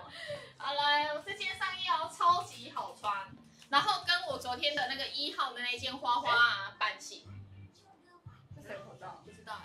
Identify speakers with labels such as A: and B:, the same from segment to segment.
A: 好了，这件上衣哦，超级好穿，然后跟我昨天的那个1号的那件花花啊版型。
B: 是谁口罩？
A: 不知道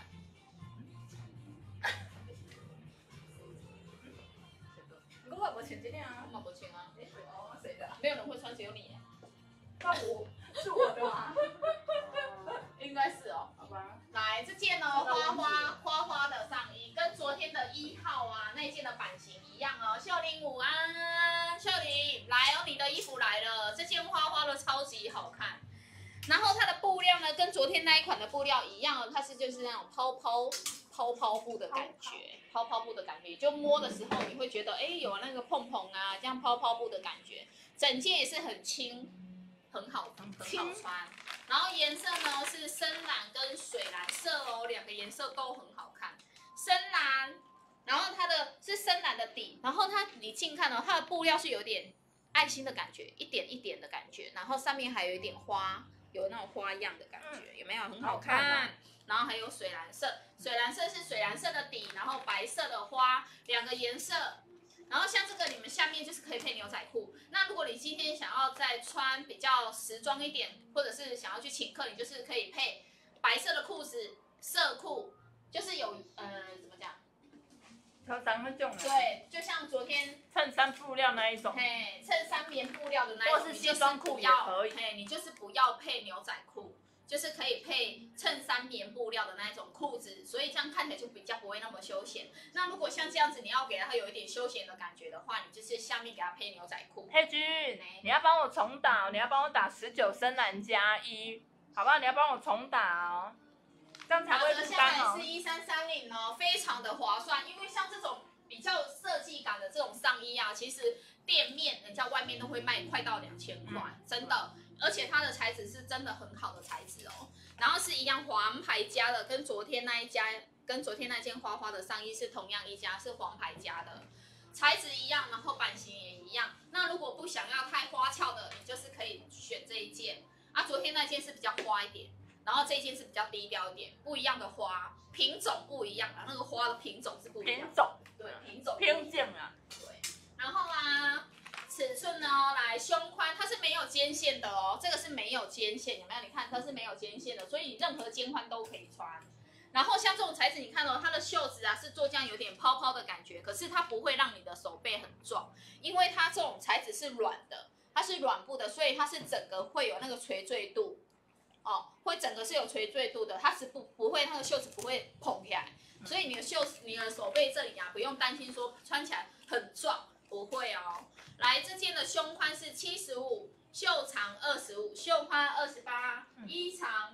B: 你我无穿这件啊？
A: 我嘛不清啊，
B: 哦，谁的？
A: 没有人会穿，只有你。
B: 那我是我的吗？
A: 应该是哦。
B: 好吧。
A: 来，这件呢，花花的上衣，跟昨天的1号啊那件的版型一样哦。秀玲午安，秀玲来哦，你的衣服来了，这件花花的超级好看。然后它的布料呢，跟昨天那一款的布料一样哦，它是就是那种泡泡布的感觉，泡泡布的感觉，就摸的时候你会觉得，哎，有那个碰碰啊，这样泡泡布的感觉。整件也是很轻，很好穿。然后颜色呢是深蓝跟水蓝色哦，两个颜色都很好看。深蓝，然后它的是深蓝的底，然后你近看哦，它的布料是有点爱心的感觉，一点一点的感觉，然后上面还有一点花，有那种花样的感觉，有没有？很好看。然后还有水蓝色，水蓝色是水蓝色的底，然后白色的花，两个颜色。然后像这个，你们下面就是可以配牛仔裤。那如果你今天想要再穿比较时装一点，或者是想要去请客，你就是可以配白色的裤子、色裤，就是有怎么讲？
B: 超长那种。
A: 对，就像昨天
B: 衬衫布料那一种。
A: 嘿，衬衫棉布料的那一种，
B: 或是西装裤也可以。
A: 嘿，你就是不要配牛仔裤。就是可以配衬衫棉布料的那一种裤子，所以这样看起来就比较不会那么休闲。那如果像这样子，你要给它有一点休闲的感觉的话，你就是下面给它配牛仔裤。
B: 佩君，你要帮我重打，你要帮我打19深蓝加1，好不好？你要帮我重打哦，这样才会不干哦。
A: 下来是1330哦，非常的划算，因为像这种比较设计感的这种上衣啊，其实店面人家外面都会卖快到2000块，真的。而且它的材质是真的很好的材质哦，然后是一样黄牌家的，跟昨天那件花花的上衣是同样一家，是黄牌家的，材质一样，然后版型也一样。那如果不想要太花俏的，你就是可以选这一件啊。昨天那件是比较花一点，然后这一件是比较低调一点，不一样的花品种不一样啊，那个花的品种是不一样。
B: 品种，
A: 对，品种
B: 偏见啊。
A: 对，然后啊。尺寸呢，来胸宽它是没有肩线的哦，这个是没有肩线，有没有？你看它是没有肩线的，所以你任何肩宽都可以穿。然后像这种材质，你看哦，它的袖子啊是做这样有点泡泡的感觉，可是它不会让你的手背很壮，因为它这种材质是软的，它是软布的，所以它是整个会有那个垂坠度，哦，会整个是有垂坠度的，它是不会那个袖子不会蓬起来，所以你的手背这里啊不用担心说穿起来很壮。不会哦，来这件的胸宽是75，袖长25，袖宽28，衣长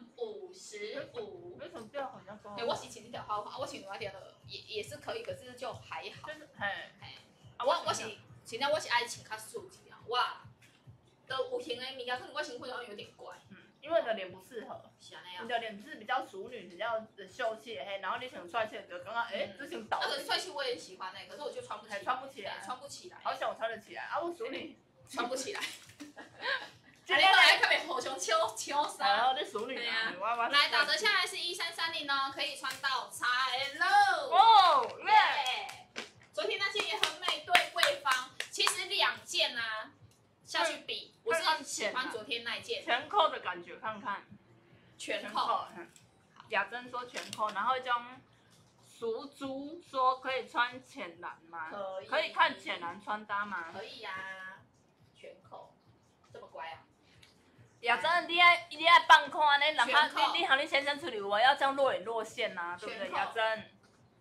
A: 55。
B: 为什么这样好像说？
A: 我是穿这条花花，我穿另外一条的也是可以，可是就还好。
B: 就是嘿，
A: 我是现在我是爱穿较素一点，我都有型的物件，可能我身躯好像有点怪。
B: 因为你的脸不适合。
A: 是安尼啊。
B: 你的脸是比较淑女，比较秀气的嘿，然后你穿帅气的，就刚刚这身倒。
A: 那个帅气我也喜欢可是我就穿不起来。
B: 穿不起来。
A: 穿不起来。
B: 好想我穿得起来啊！我淑女。
A: 穿不起来。今天来看别互相抢衫。
B: 然后你淑女啊，
A: 来打折下来是1330哦，可以穿到 XL。
B: 哦耶！
A: 昨天那件也很美，对贵方。其实2件啊下去比，我是喜欢昨天那一件。
B: 全扣的感觉，看看。
A: 全扣。
B: 雅珍说全扣，然后一种熟猪说可以穿浅蓝吗？可以看浅蓝穿搭吗？
A: 可以呀，全扣，这么乖啊！
B: 雅珍，你爱放宽呢，哪怕你和你先生处理，我要这样若隐若现呐，对不对？雅珍。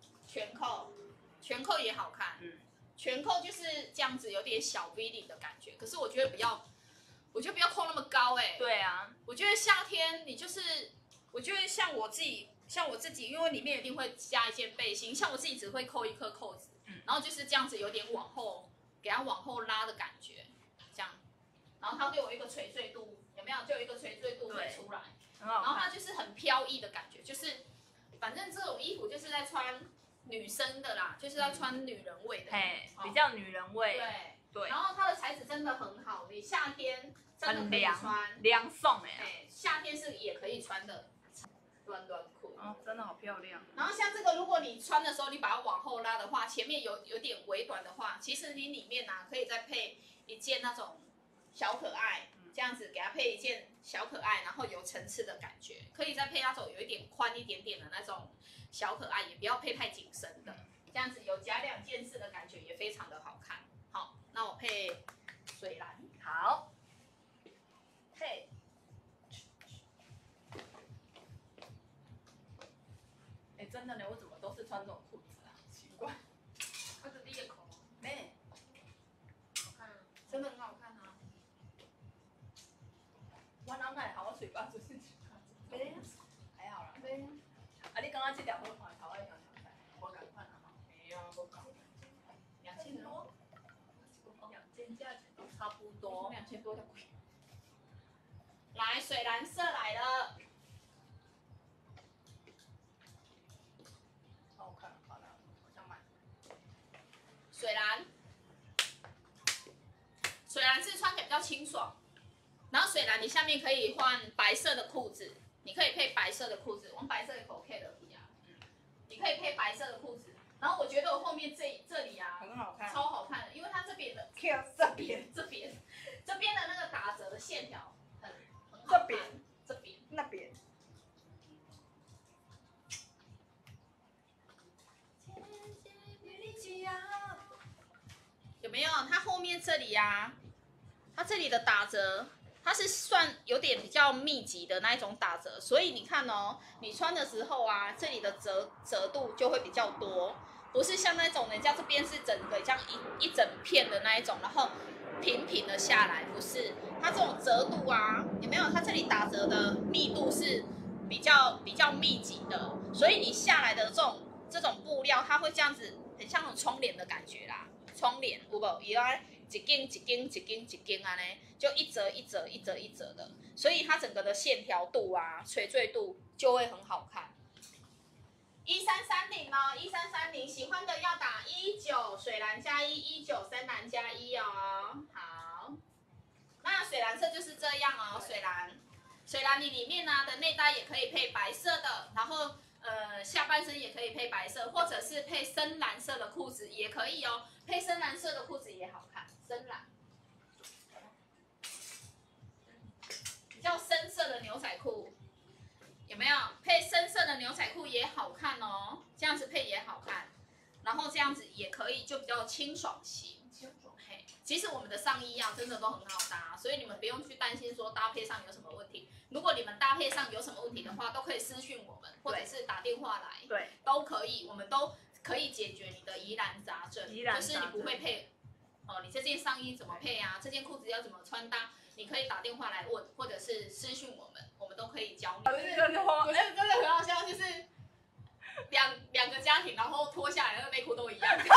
A: 全扣也好看，全扣就是这样子，有点小 V 领的感觉。可是我觉得不要扣那么高
B: 对啊，
A: 我觉得夏天你就是，我觉得像我自己，因为里面一定会加一件背心，像我自己只会扣一颗扣子，然后就是这样子有点往后，给它往后拉的感觉，这样，然后它就有一个垂坠度，有没有？就有一个垂坠度会出来，然后它就是很飘逸的感觉，就是反正这种衣服就是在穿。女生的啦，就是要穿女人味的，
B: 比较女人味。
A: 对。然后它的材质真的很好，你夏天真的可以穿，
B: 凉爽
A: 夏天是也可以穿的短裤。
B: 哦，真的好漂亮。
A: 然后像这个，如果你穿的时候你把它往后拉的话，前面有点微短的话，其实你里面可以再配一件那种小可爱，这样子给它配一件小可爱，然后有层次的感觉，可以再配那种有一点宽一点点的那种小可爱，也不要配太紧身的，这样子有假两件式的感觉也非常的好看。好，那我配水蓝。
B: 好，嘿。真的呢，我怎么都是穿这种裤子啊？奇怪。
A: 它的裂口，
B: 妹，
A: 好看啊，真的很好看啊。
B: 我哪买好，我嘴巴就是。
A: 对。
B: 还好啦。
A: 对。
B: 啊，你刚刚这条好看，头发样长，我赶快啦哈。
A: 没有，我搞。2000多。
B: 两件价钱都差不多。
A: 2000多的贵。来，水蓝色来了。水蓝，水蓝是穿起来比较清爽，然后水蓝你下面可以换白色的裤子，你可以配白色的裤子，我们白色的口 K 的不一样，你可以配白色的裤子，然后我觉得我后面这里啊
B: 很好看，
A: 超好看的，因为它这边的
B: 这边
A: 的那个打折的线条很好看，这边
B: 那边。
A: 有没有？它后面这里啊，它这里的打折，它是算有点比较密集的那一种打折，所以你看哦，你穿的时候啊，这里的折度就会比较多，不是像那种人家这边是整个这样一整片的那一种，然后平平的下来，不是，它这种折度啊，有没有？它这里打折的密度是比较密集的，所以你下来的这种布料，它会这样子，很像那种窗帘的感觉啦。窗帘有无？伊爱一根一根一根一根安尼，就一折一折一折一折的，所以它整个的线条度啊、垂坠度就会很好看。1330哦，1330，喜欢的要打19水蓝加1，19深蓝加1哦。好，那水蓝色就是这样哦，水蓝你里面呢的内搭也可以配白色的，然后下半身也可以配白色，或者是配深蓝色的裤子也可以哦。配深蓝色的裤子也好看，深蓝，比较深色的牛仔裤，有没有？配深色的牛仔裤也好看哦，这样子配也好看，然后这样子也可以，就比较清爽型。嘿，其实我们的上衣啊，真的都很好搭，所以你们不用去担心说搭配上有什么问题。如果你们搭配上有什么问题的话，都可以私讯我们，或者是打电话来，
B: 对，
A: 都可以，我们都可以解决你的疑难杂症，就是你不会配，你这件上衣怎么配啊？这件裤子要怎么穿搭？你可以打电话来问，或者是私讯我们，我们都可以教你。我觉得真的很好笑，就是两个家庭，然后脱下来那个内裤都一样。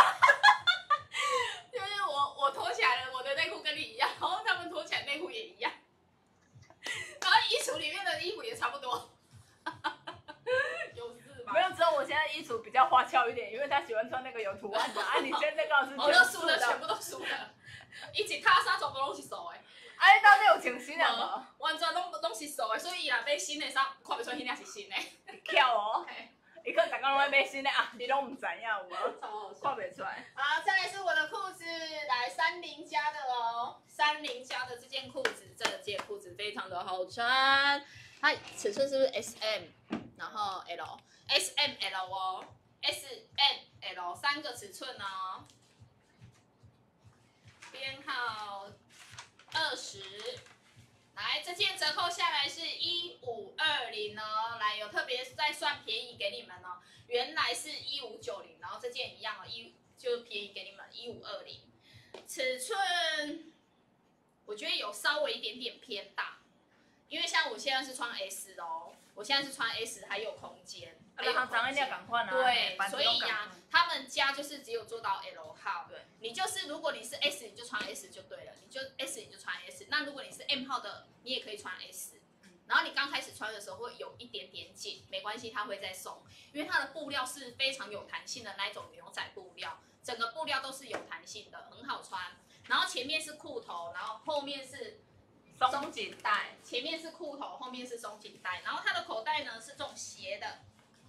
A: 就是我脱起来了，我的内裤跟你一样，然后他们脱起来内裤也一样，然后衣橱里面的衣服也差不多。有事吗？
B: 没有，只有我现在衣橱比较花俏一点，因为他喜欢穿那个有图案的。啊，你现在告诉
A: 我都输了，全部都输了，一起踏沙全部拢是熟的。
B: 哎，到底有穿新的无？
A: 完全拢是熟的，所以伊若买新的衫，看不出迄领是新的。
B: 巧哦。伊可刚刚拢在买新的啊，你拢唔知影有无？看不出来。
A: 好，再来是我的裤子，来30加的哦，30加的这件裤子，这件裤子非常的好穿，它尺寸是不是 SM， 然后 L，SM L 哦 ，SM L 3个尺寸哦，编号20。来，这件折扣下来是1520哦，来有特别再算便宜给你们哦，原来是1590，然后这件一样哦，就便宜给你们1520，尺寸我觉得有稍微一点点偏大，因为像我现在是穿 S 哦，我现在是穿 S 还有空间，
B: 对，
A: 所以呀，他们家就是只有做到 L 号，对，你就是如果你是 S 你就穿 S 就对了，你就 S 你就穿 S， 那如果你是 M 号的，你也可以穿 S， 然后你刚开始穿的时候会有一点点紧，没关系，它会再松，因为它的布料是非常有弹性的那一种牛仔布料，整个布料都是有弹性的，很好穿，然后前面是裤头，然后后面是松紧带，前面是裤头，后面是松紧带，然后它的口袋呢是这种斜的，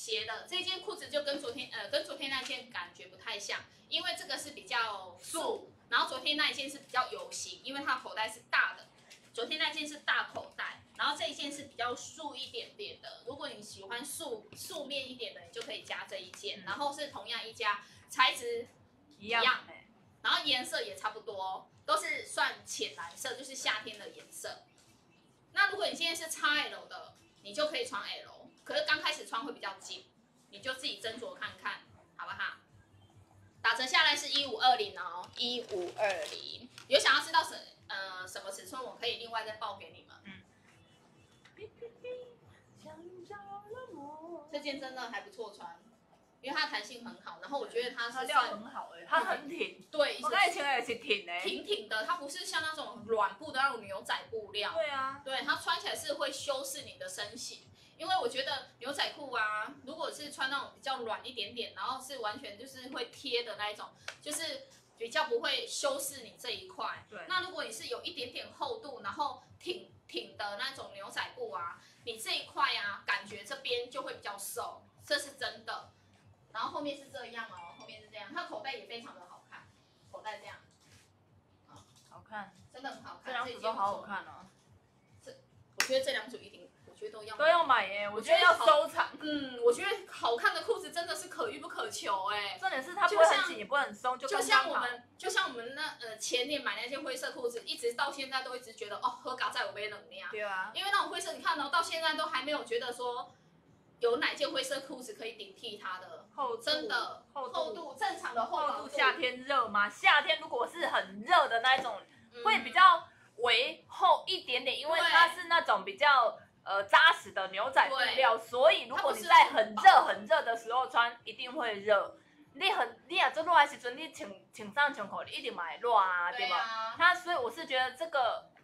A: 斜的这件裤子就跟昨天那件感觉不太像，因为这个是比较素，然后昨天那一件是比较有型，因为它口袋是大的。昨天那件是大口袋，然后这一件是比较素一点点的。如果你喜欢素面一点的，你就可以加这一件。然后是同样一家，材质一样，然后颜色也差不多，都是算浅蓝色，就是夏天的颜色。那如果你今天是 XL 的，你就可以穿 L， 可是刚开始穿会比较紧，你就自己斟酌看看，好不好？打折下来是1520哦，1520。有想要知道什么尺寸，我可以另外再报给你们。这件真的还不错穿，因为它弹性很好，然后我觉得它是
B: 料很好它很挺。
A: 对，
B: 我刚才穿的也是挺的。
A: 挺的，它不是像那种软布的那种牛仔布料。
B: 对啊。
A: 对，它穿起来是会修饰你的身形。因为我觉得牛仔裤啊，如果是穿那种比较软一点点，然后是完全就是会贴的那一种，就是比较不会修饰你这一块。
B: 对。
A: 那如果你是有一点点厚度，然后挺的那种牛仔布啊，你这一块啊，感觉这边就会比较瘦，这是真的。然后后面是这样哦，后面是这样，它口袋也非常的好看，口袋这样，
B: 好看，
A: 真的很好看，
B: 这两组都好好看哦。
A: 我觉得这两组一定。我觉得
B: 都要买耶，我觉得要收藏。
A: 我觉得好看的裤子真的是可遇不可求哎。
B: 重点是它不会很紧，也不会很松，就
A: 像我们那前年买那件灰色裤子，一直到现在都一直觉得喝嘎在我背冷那
B: 对啊。
A: 因为那种灰色，你看到现在都还没有觉得说有哪件灰色裤子可以顶替它的真的厚度正常的厚度。
B: 夏天热吗？夏天如果是很热的那一种，会比较微厚一点点，因为它是那种比较。扎实的牛仔布料，所以如果你在很热的时候穿，一定会热。你也做热的时阵，你穿上穿裤，你一定会热啊，对吧？它所以我是觉得这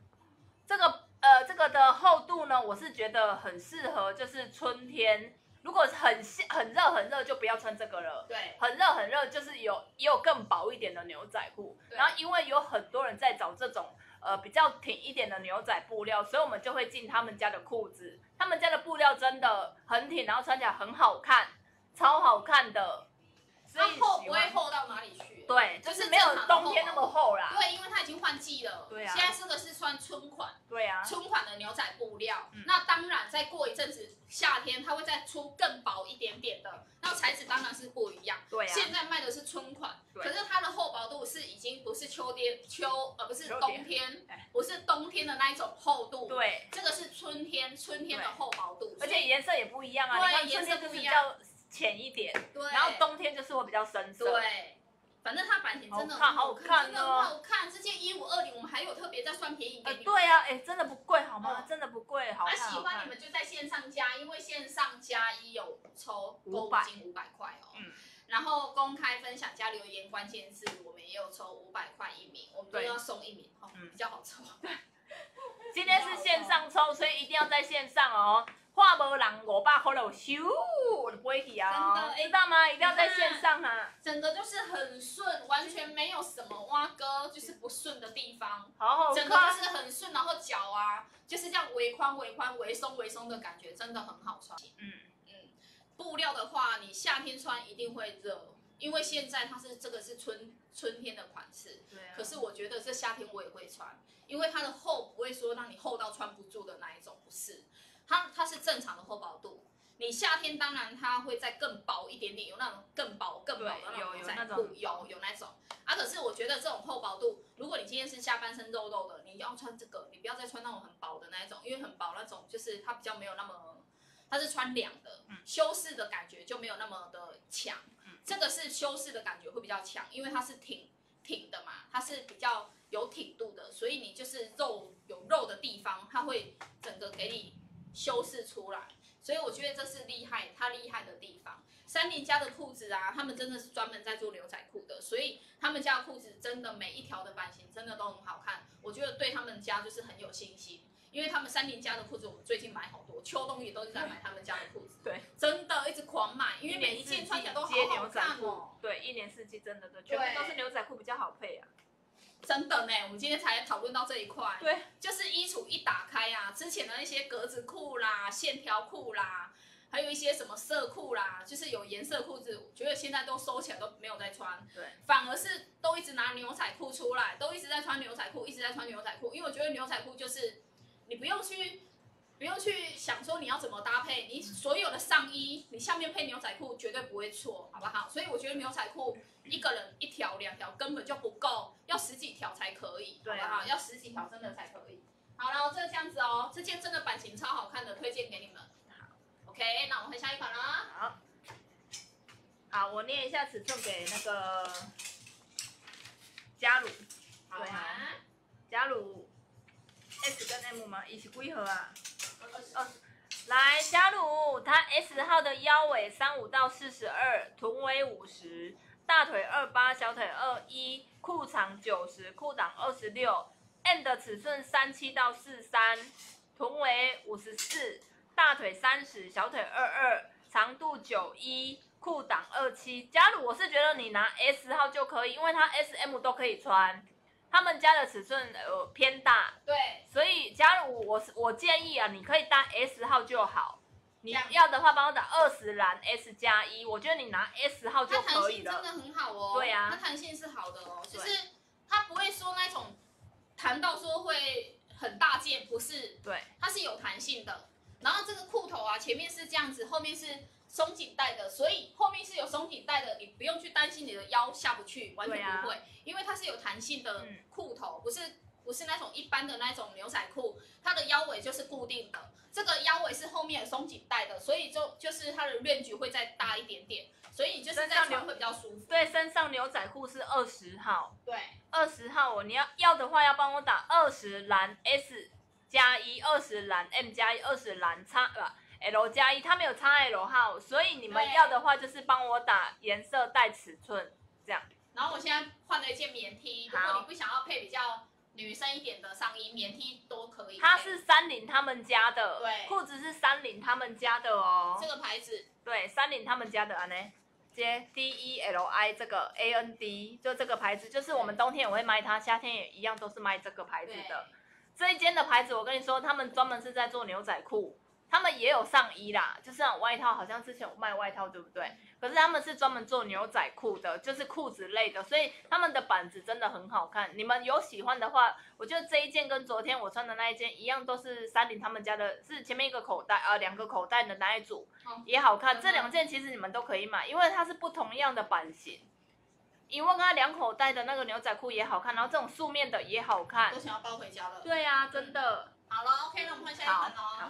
B: 个的厚度呢，我是觉得很适合，就是春天。如果很热就不要穿这个了。
A: 对。
B: 很热就是也有更薄一点的牛仔裤。然后因为有很多人在找这种。比较挺一点的牛仔布料，所以我们就会进他们家的裤子。他们家的布料真的很挺，然后穿起来很好看，超好看的。所以
A: 厚不会厚到哪里去？
B: 对，就是没有冬天那么厚啦。
A: 对，因为它已经换季了。
B: 对啊。
A: 现在这个是穿春款。
B: 对啊。
A: 春款的牛仔布料，那当然再过一阵子夏天，它会再出更薄一点点的，那材质当然是不一样。
B: 对啊。
A: 现在卖的是春款，可是它的厚薄度是已经不是不是冬天，不是冬天的那一种厚度。
B: 对。
A: 这个是春天的厚薄度，
B: 而且颜色也不一样啊。
A: 对，
B: 春天就是比较浅一点，
A: 对。
B: 然后冬天就是会比较深色。
A: 对。反正它版型真的
B: 好看，
A: 真的很好看。这件1520，我们还有特别再算便宜给你们。
B: 对啊，真的不贵好吗？真的不贵，好看。
A: 喜欢你们就在线上加，因为线上加一有抽购金500块哦。然后公开分享加留言关键字，我们也有抽500块1名，我们都要送1名哦，比较好抽。
B: 今天是线上抽，所以一定要在线上哦。话无人500块就咻就飞去啊！知道吗？一定要在线上哈。
A: 整个就是很顺，完全没有什么挖哥就是不顺的地方。
B: 好好看。
A: 整个就是很顺，然后脚啊就是这样微宽、微松的感觉，真的很好穿。布料的话，你夏天穿一定会热，因为现在这个是春天的款式。对啊。可是我觉得这夏天我也会穿，因为它的厚不会说让你厚到穿不住的那一种，不是。它是正常的厚薄度，你夏天当然它会再更薄一点点，有那种更薄的那种牛仔裤，有那种啊。可是我觉得这种厚薄度，如果你今天是下半身肉肉的，你要穿这个，你不要再穿那种很薄的那一种，因为很薄那种就是它比较没有那么，它是穿凉的，修饰的感觉就没有那么的强。这个是修饰的感觉会比较强，因为它是挺的嘛，它是比较有挺度的，所以你就是有肉的地方，它会整个给你修饰出来，所以我觉得这是它厉害的地方。30家的裤子啊，他们真的是专门在做牛仔裤的，所以他们家的裤子真的每一条的版型真的都很好看，我觉得对他们家就是很有信心，因为他们30家的裤子我们最近买好多，秋冬也都是在买他们家的裤子，
B: 对，
A: 真的一直狂买，因为每一件穿起来都好好看哦。
B: 对，一年四季真的全部都是牛仔裤比较好配啊。
A: 真的呢，我们今天才讨论到这一块。
B: 对，
A: 就是衣橱一打开啊，之前的那些格子裤啦、线条裤啦， 还有一些什么色裤啦，就是有颜色裤子，我觉得现在都收起来都没有在穿，
B: 对，
A: 反而是都一直拿牛仔裤出来，都一直在穿牛仔裤，一直在穿牛仔裤，因为我觉得牛仔裤就是你不用去想说你要怎么搭配，你所有的上衣你下面配牛仔裤绝对不会错，好不好？所以我觉得牛仔裤一个人1条2条根本就不够，要10几条才可以，好不好？要10几条真的才可以。好了，这样子哦，这件真的版型超好看的，推荐给你们。OK， 那我们换下一款啦。
B: 好，我念一下尺寸给那个嘉鲁。
A: 好啊。
B: 嘉鲁 S 跟 M 吗？一起几号啊？20。来，嘉鲁，它 S 号的腰围35到42，臀围50，大腿28，小腿21，裤长90，裤长26。M 的尺寸37到43，臀围54，大腿30，小腿22，长度91，裤档27。嘉鲁，我是觉得你拿 S 号就可以，因为它 S、M 都可以穿。他们家的尺寸偏大，
A: 对，
B: 所以假如我建议啊，你可以搭 S 号就好。你要的话，帮我打20栏 S+1，我觉得你拿 S 号就可以了。
A: 它弹性真的很好哦。
B: 对啊，
A: 它弹性是好的哦，就是它不会说那种弹到说会很大件，不是，
B: 对，
A: 它是有弹性的。然后这个裤头啊，前面是这样子，后面是松紧带的，所以后面是有松紧带的，你不用去担心你的腰下不去，完全不会，因为它是有弹性的裤头，不是那种一般的那种牛仔裤，它的腰围就是固定的，这个腰围是后面有松紧带的，所以就是它的range会再大一点点，所以就是在穿会比较舒服。
B: 对，身上牛仔裤是20号，
A: 对
B: ，20号你要的话要帮我打20栏 S+1，20栏 M+1，20栏L+1，它没有XL 号，所以你们要的话就是帮我打颜色带尺寸这样。
A: 然后我现在换了一件棉 T， 如果你不想要配比较女生一点的上衣，棉 T 都可以。
B: 它是30他们家的，
A: 对，
B: 裤子是30他们家的哦。
A: 这个牌子，
B: 对，30他们家的安呢，接 DELI 这个 AND 就这个牌子，就是我们冬天也会卖它，夏天也一样都是卖这个牌子的。这一间的牌子，我跟你说，他们专门是在做牛仔裤。他们也有上衣啦，就是那种外套，好像之前有卖外套，对不对？可是他们是专门做牛仔裤的，就是裤子类的，所以他们的板子真的很好看。你们有喜欢的话，我觉得这一件跟昨天我穿的那一件一样，都是30他们家的，是前面一个口袋2个口袋的那一组，也好看。这2件其实你们都可以买，因为它是不同样的版型。因为刚才2口袋的那个牛仔裤也好看，然后这种素面的也好看，
A: 都想要包回家了。
B: 对啊，真的。
A: 好了 ，OK， 那我们换下一款喽。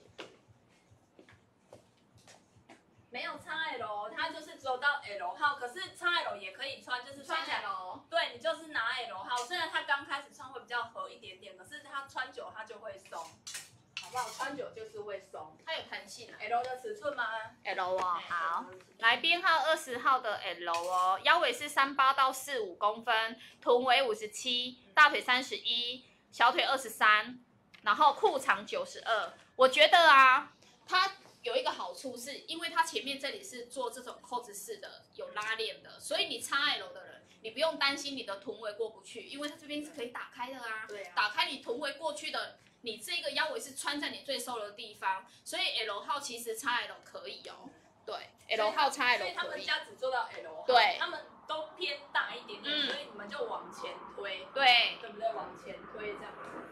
B: 没有 XL， 它就是只有到 L 号，可是 XL 也可以穿，就是穿起来。对，你就是拿 L 号，虽然它刚开始穿会比较合一点点，可是它穿久它就会松，好不好？穿久就是会松。
A: 它有弹性啊。
B: L 的尺寸吗
A: ？L 哦，好。来编号20号的 L 哦，腰围是38到45公分，臀围57，大腿31，小腿23，然后裤长92。我觉得啊，它有一个好处是，因为它前面这里是做这种扣子式的，有拉链的，所以你 XL 的人，你不用担心你的臀围过不去，因为它这边是可以打开的啊。对啊。打开你臀围过去的，你这个腰围是穿在你最瘦的地方，所以 L 号其实 XL 可以哦。对 ，L 号 XL 可以。
B: 所以他们家只做到 L 号。
A: 对。
B: 他们都偏大一点点，所以你们就往前推。
A: 对。
B: 对不对？往前推这样。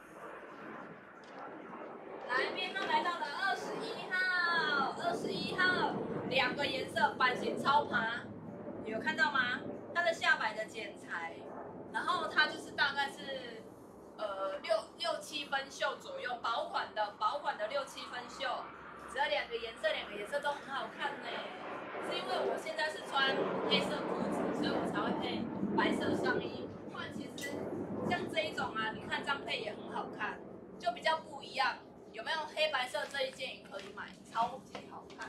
B: 来，编号来到了21号，21号，2个颜色，版型超爬，有看到吗？它的下摆的剪裁，然后它就是大概是6、7分袖左右，薄款的6、7分袖，只要2个颜色都很好看呢。是因为我现在是穿黑色裤子，所以我才会配白色上衣。不然其实像这一种啊，你看这样配也很好看，就比较不一样。有没有黑白色这一件也可以买，超级好看。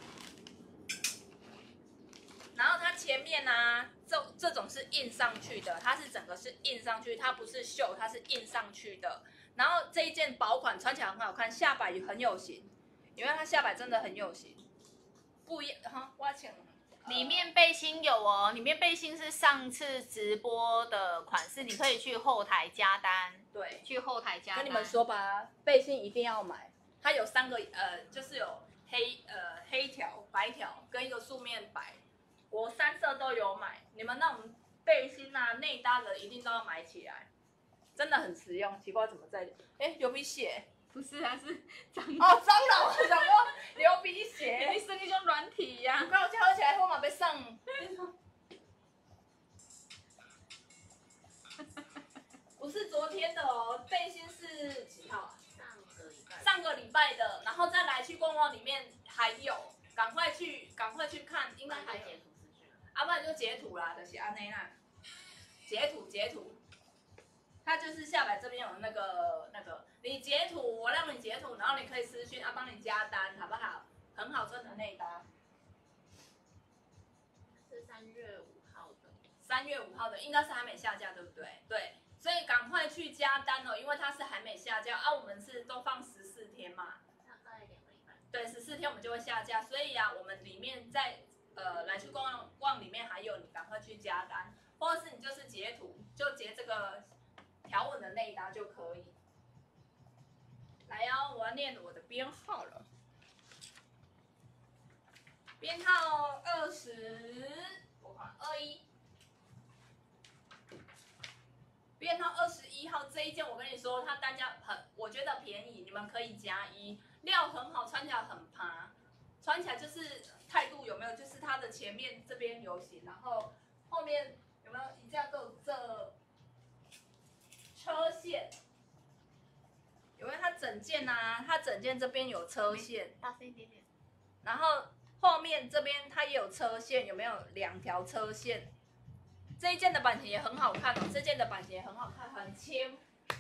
B: 然后它前面啊，这种是印上去的，它是整个是印上去，它不是绣，它是印上去的。然后这一件薄款穿起来很好看，下摆也很有型，因为它下摆真的很有型，不一样哈。我请。
A: 里面背心有哦，里面背心是上次直播的款式，你可以去后台加单。对，去后台加单。
B: 跟你们说吧，背心一定要买，它有3个就是有黑条、白条跟一个素面白，我3色都有买。你们那种背心啊、内搭的一定都要买起来，真的很实用。奇怪怎么在？哎，流鼻血？
C: 不是，它是蟑
B: 哦，蟑螂！我想说流鼻血，
C: 你生一种软体呀。
B: 我刚才喝起来后嘛被上。不是昨天的哦，背心是几号啊？上个礼拜的，然后再来去逛逛里面还有，赶快去看，应该还有。不然就截图啦，就是安内啦，截图。它就是下摆这边有那个，你截图，我让你截图，然后你可以私讯帮你加单，好不好？很好穿的内搭。
A: 是3月5号的。
B: 3月5号的应该是还没下架，对不对？对，所以赶快去加单哦，因为它是还没下架啊。我们是都放14天嘛，
A: 大概2个礼拜。
B: 对，14天我们就会下架，所以啊，我们里面来去逛里面还有，你赶快去加单，或者是你就是截图，就截这个条纹的内搭就可以。来哦，我要念我的编号了，编号21，编号21号这一件，我跟你说，它单价我觉得便宜，你们可以加1，料很好，穿起来很爬，穿起来就是态度有没有？就是它的前面这边有型，然后后面有没有一架够这车线？有没有？它整件啊，它整件这边有车线，
C: 大声一点点。
B: 然后后面这边它也有车线，有没有2条车线？这一件的版型也很好看哦，这件的版型也很好看，很轻。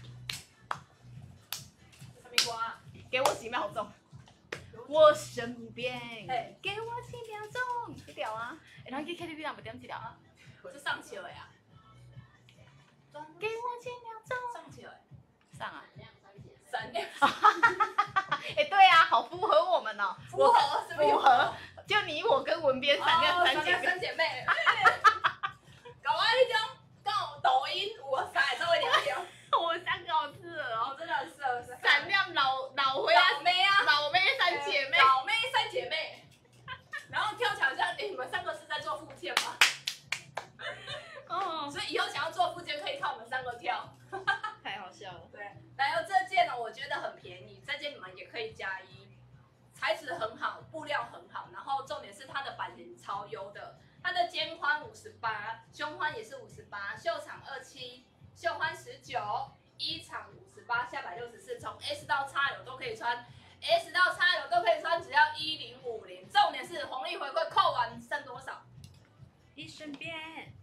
B: 什么瓜？
C: 给我几秒钟。我身边，
B: 哎，
C: 给我几秒钟，这条啊，然后去 KTV 哪不点这条啊？
B: 这上去了呀。
C: 给我几秒钟，
B: 上去了。
C: 上啊。
B: 闪亮。
C: 哎，对啊，好符合我们哦。
B: 符合是不是？
C: 符合，就你我跟文编闪亮三姐妹。
B: 搞啊，那种搞抖音我晒稍微聊聊。
C: 我3个好吃哦，
B: 真的很适合
C: 闪亮老回来
B: 妹啊，
C: 老妹3姐妹，
B: 老妹3姐妹。然后跳桥下，你们3个是在做复健吗？
C: 哦，
B: 所以以后想要做复健，可以看我们3个跳。
C: 太好笑了。
B: 对，然后这件呢，我觉得很便宜，这件你们也可以加1，材质很好，布料很好，然后重点是它的版型超优的，它的肩宽58，胸宽也是58，袖长27，袖宽19，衣长58，下摆64，从 S 到 XL 都可以穿 ，S 到 XL 都可以穿，只要1050，重点是红利回馈扣完剩多少？
C: 你身边，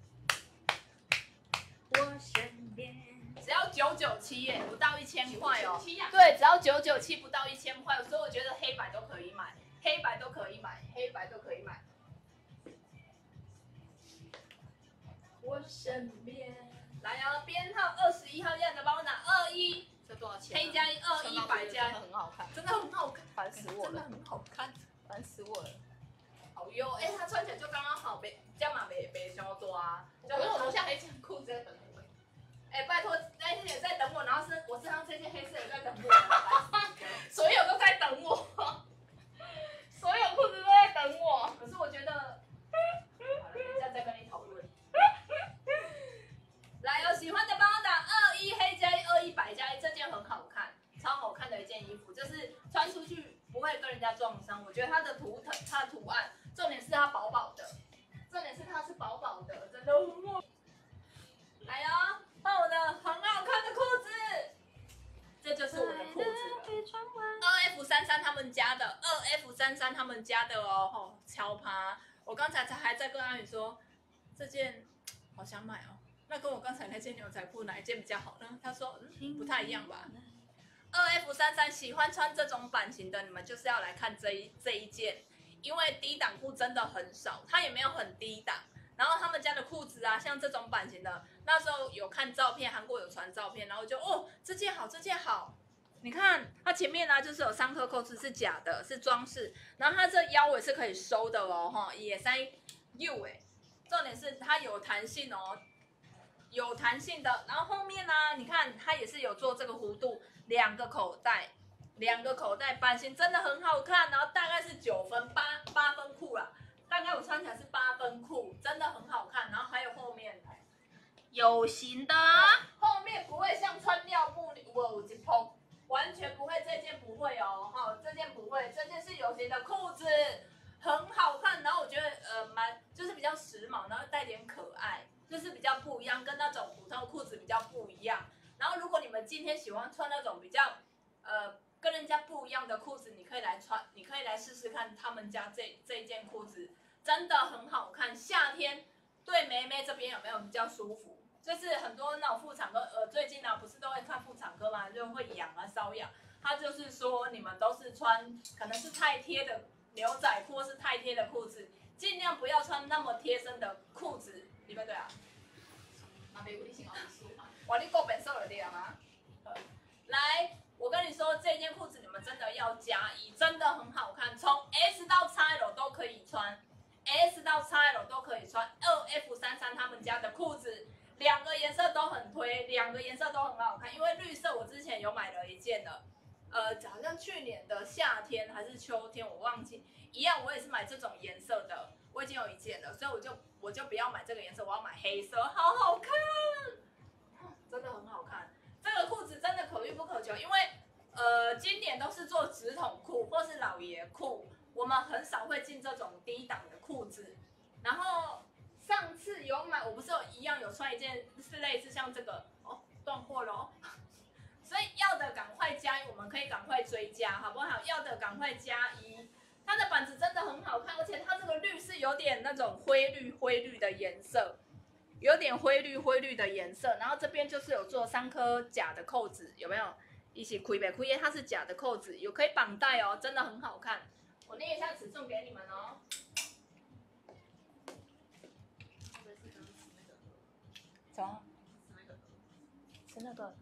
C: 我身边。
B: 只要997耶，不到1000块哦。
A: 997啊
B: 对，只要997，不到1000块，所以我觉得黑白都可以买，黑白都可以买，黑白都可以买。我身边，来哦，编号21号样的帮我拿21，
C: 这多少钱？
B: 黑加1 21白加，
C: 很好看，
B: 真的很好看，
C: 烦死我了，
B: 真的很好看，
C: 烦死我了。
B: 好优，哎，它穿起来就刚刚好，这样嘛没伤多啊。
A: 可是我楼下黑件裤子在等我。
B: 哎，拜托，那天也在等我，然后我身上这件黑色也在等我，所有都在等我，所有裤子都在等我。可是我觉得，好了，等一下再跟你讨论。来，有喜欢的帮我打21黑加1 21白加1，这件很好看，超好看的一件衣服，就是穿出去不会跟人家撞伤。我觉得它的图案，重点是它薄薄的，重点是它是薄薄的，真的很好。来哦。换我的很好看的裤子，这就是我的裤子了。2F33他们家的，2F33他们家的哦，吼，超趴！我刚才还在跟阿宇说，这件好想买哦。那跟我刚才那件牛仔裤哪一件比较好呢？他说，不太一样吧。2F33喜欢穿这种版型的，你们就是要来看这一件，因为低档裤真的很少，它也没有很低档。然后他们家的裤子啊，像这种版型的，那时候有看照片，韩国有传照片，然后就这件好，这件好。你看它前面呢、就是有3颗扣子是假的，是装饰，然后它这腰围是可以收的哦，哈，也塞 U 哎，重点是它有弹性哦，有弹性的。然后后面呢、你看它也是有做这个弧度，2个口袋， 2个口袋，版型真的很好看，然后大概是9分8分裤啦，大概我穿起来是8分裤，真的很好看。然后还有后面
A: 有型的，
B: 后面不会像穿尿布我一碰，完全不会，这件不会哦，这件不会，这件是有型的裤子，很好看。然后我觉得就是比较时髦，然后带点可爱，就是比较不一样，跟那种普通裤子比较不一样。然后如果你们今天喜欢穿那种比较跟人家不一样的裤子，你可以来穿，你可以来试试看他们家这一件裤子，真的很好看。夏天对妹妹这边有没有比较舒服？就是很多那种妇产科，最近呢不是都会看妇产科嘛，就会痒啊瘙痒。他就是说你们都是穿可能是太贴的牛仔裤，或是太贴的裤子，尽量不要穿那么贴身的裤子，对不对啊？
A: 那没有你先好说嘛。
B: 哇，你够本事了对吗？来，我跟你说，这件裤子你们真的要加一，真的很好看，从 S 到 XL 都可以穿 ，S 到 XL 都可以穿。2F33他们家的裤子，2个颜色都很推，2个颜色都很好看。因为绿色我之前有买了一件的，好像去年的夏天还是秋天，我忘记。一样，我也是买这种颜色的，我已经有一件了，所以我就不要买这个颜色，我要买黑色，好好看，真的很好看。这个裤子真的可遇不可求，因为今年都是做直筒裤或是老爷裤，我们很少会进这种低档的裤子。然后上次有买，我不是一样有穿一件是类似像这个哦，断货了哦。所以要的赶快加一，我们可以赶快追加，好不好？要的赶快加一。它的板子真的很好看，而且它这个绿是有点那种灰绿的颜色。有点灰绿的颜色，然后这边就是有做3颗假的扣子，有没有？一起亏呗，亏它是假的扣子，有可以绑带哦，真的很好看。我捏一下尺寸给你们哦。什么？吃那个？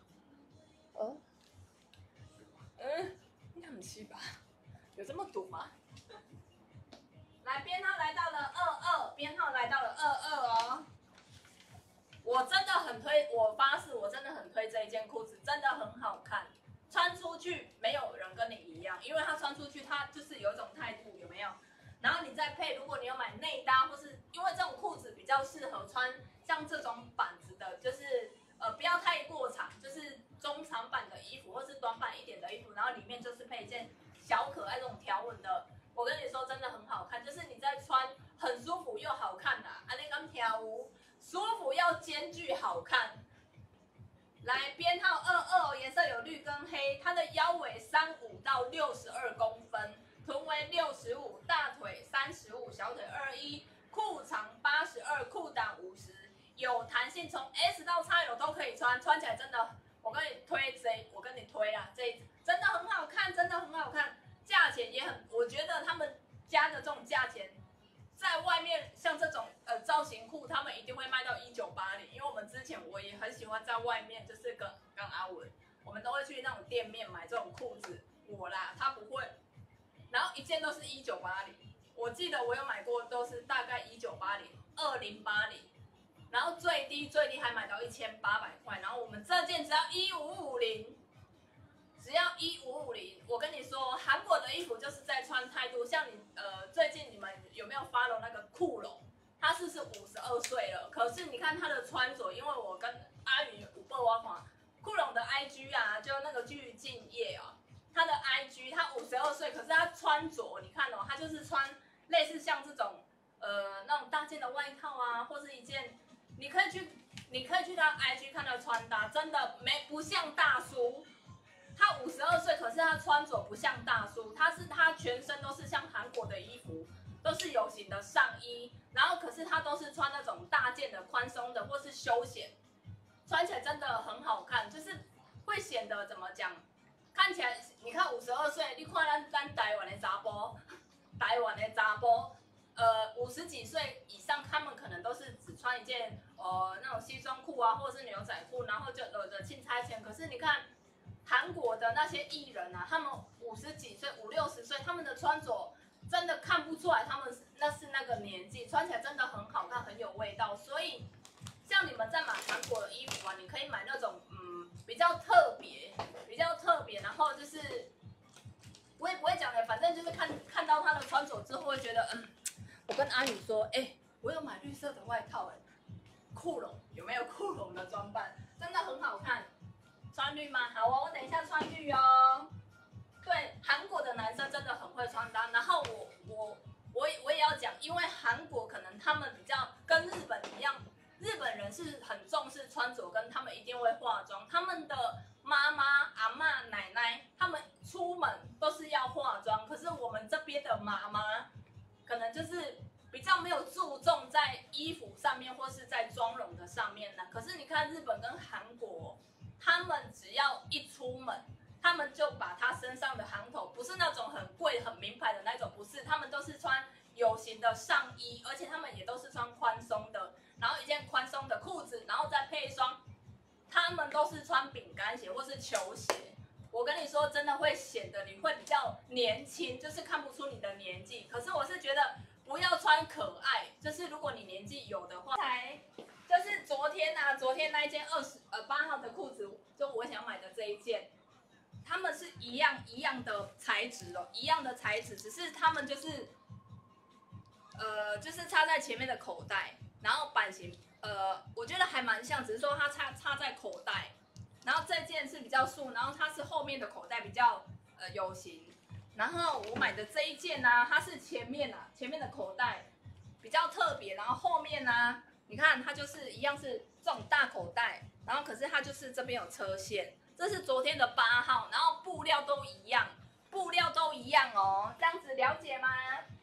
B: 应该很稀吧？有这么堵吗？来，编号来到了22，编号来到了22哦。我真的很推，我发誓我真的很推这一件裤子，真的很好看，穿出去没有人跟你一样，因为它穿出去它就是有一种态度，有没有？然后你再配，如果你有买内搭，或是因为这种裤子比较适合穿像这种板子的，就是不要太过长，就是中长版的衣服或是短版一点的衣服，然后里面就是配一件小可爱这种条纹的，我跟你说真的很好看，就是你在穿很舒服又好看呐，安尼咁跳舞。舒服要兼具好看。来，编号22，颜色有绿跟黑，它的腰围35到62公分，臀围65，大腿35，小腿21，裤长82，裤裆50，有弹性，从 S 到 XL 都可以穿，穿起来真的，我跟你推啦，这真的很好看，真的很好看，价钱也很，我觉得他们家的这种价钱。在外面像这种造型裤，他们一定会卖到1980，因为我们之前我也很喜欢在外面，就是跟阿文，我们都会去那种店面买这种裤子，我啦他不会，然后一件都是1980，我记得我有买过，都是大概1980，2080，然后最低还买到1800块，然后我们这件只要1550。只要1550，我跟你说，韩国的衣服就是在穿态度，像你最近你们有没有 follow 那个库龙？他是52岁了，可是你看他的穿着，因为我跟阿宇有报我看，库龙的 IG 啊，就那个具敬业哦，他的 IG 他52岁，可是他穿着，你看哦，他就是穿类似像这种那种大件的外套啊，或是一件，你可以去他 IG 看到穿搭，真的不像大叔。他52岁，可是他穿着不像大叔，他全身都是像韩国的衣服，都是有型的上衣，然后可是他都是穿那种大件的、宽松的或是休闲，穿起来真的很好看，就是会显得怎么讲，看起来你看52岁，你看咱台湾的查甫，50几岁以上，他们可能都是只穿一件那种西装裤啊，或者是牛仔裤，然后就着钦差钱，可是你看。韩国的那些艺人啊，他们50几岁、50、60岁，他们的穿着真的看不出来，他们那是那个年纪，穿起来真的很好看，很有味道。所以，像你们在买韩国的衣服啊，你可以买那种比较特别，然后就是穿着之后会觉得，我跟阿宇说，我有买绿色的外套，酷龙有没有酷龙的装扮？真的很好看。穿绿吗？好哦，我等一下穿绿哦。对，韩国的男生真的很会穿搭。然后我也要讲，因为韩国可能他们比较跟日本一样，日本人是很重视穿着，跟他们一定会化妆。他们的妈妈、阿嬷、奶奶，他们出门都是要化妆。可是我们这边的妈妈，可能就是比较没有注重在衣服上面，或是在妆容的上面呢。可是你看日本跟韩国，他们只要一出门，他们就把他身上的行头，不是那种很贵、很名牌的那种，不是，他们都是穿有型的上衣，而且他们也都是穿宽松的，然后一件宽松的裤子，然后再配一双，他们都是穿饼干鞋或是球鞋。我跟你说，真的会显得你会比较年轻，就是看不出你的年纪。可是我是觉得不要穿可爱，就是如果你年纪有的话，就是昨天那一件8号的裤子，就我想买的这一件，他们是一样的材质哦，一样的材质，只是他们就是就是插在前面的口袋，然后版型我觉得还蛮像，只是说它插在口袋。然后这件是比较素，然后它是后面的口袋比较有型。然后我买的这一件呢、它是前面的口袋比较特别，然后后面呢、你看它就是一样是这种大口袋，然后可是它就是这边有车线。这是昨天的8号，然后布料都一样哦，这样子了解吗？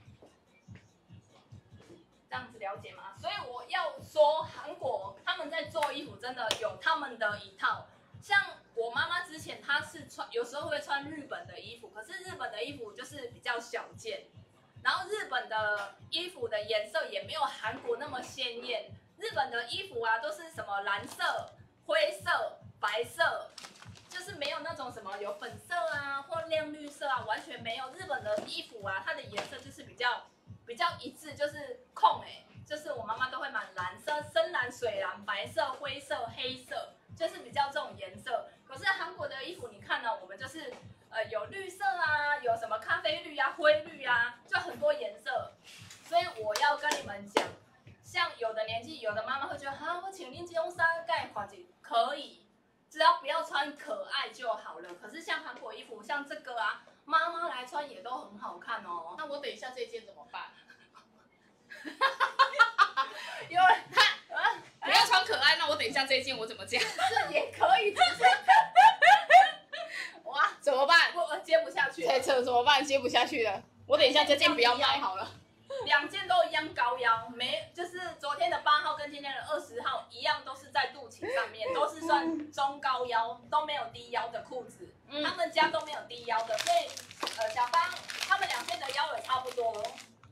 B: 这样子了解吗？所以我要说，韩国他们在做衣服真的有他们的一套。像我妈妈之前她是有时候会穿日本的衣服，可是日本的衣服就是比较小件，然后日本的衣服的颜色也没有韩国那么鲜艳。日本的衣服啊都是什么蓝色、灰色、白色，就是没有那种什么有粉色啊或亮绿色啊，完全没有。日本的衣服啊，它的颜色就是比较一致，就是就是我妈妈都会买蓝色、深蓝、水蓝、白色、灰色、黑色。就是比较这种颜色，可是韩国的衣服你看呢，我们就是有绿色啊，有什么咖啡绿啊、灰绿啊，就很多颜色。所以我要跟你们讲，像有的年纪，有的妈妈会觉得，我请恁这种衫盖款子可以，只要不要穿可爱就好了。可是像韩国衣服，像这个啊，妈妈来穿也都很好看哦。
A: 那我等一下这件怎么办？
B: 因为
A: 不要穿可爱，那我等一下这一件我怎么讲？
B: 这也可以，
A: 哇，怎么办？
B: 我接不下去。
A: 猜测怎么办？接不下去了。我等一下这件不要卖好了。
B: 2件都一样高腰，就是昨天的8号跟今天的20号一样，都是在肚脐上面，都是算中高腰，都没有低腰的裤子。他们家都没有低腰的，所以小芳他们2件的腰也差不多。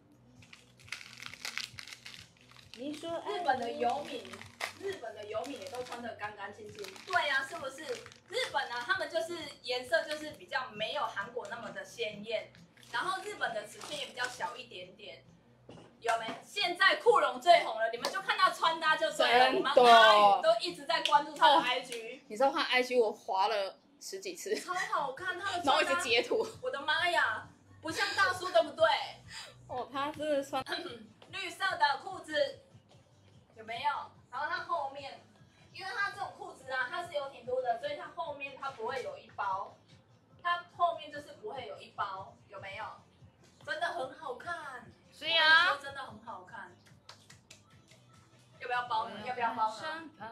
C: 你说
B: 日本的游民也都穿得干干净净。对呀、是不是？日本啊，他们就是颜色就是比较没有韩国那么的鲜艳，然后日本的尺寸也比较小一点点。有没？现在酷龙最红了，你们就看到穿搭就对了。我们阿宇都一直在关注他的 IG。
A: 你知道他 IG 我滑了10几次，
B: 超好看，他的穿
A: 然后一
B: 搭。
A: 直截图。
B: 我的妈呀，不像大叔对不对？
A: 哦，他真的穿
B: 绿色的裤子有没有？然后它后面，因为它这种裤子啊，它是有挺多的，所以它后面它不会有一包，它后面就是不会有一包，有没有？真的很好看。
A: 是呀，
B: 真的很好看。要不要包呢？要不要包呢？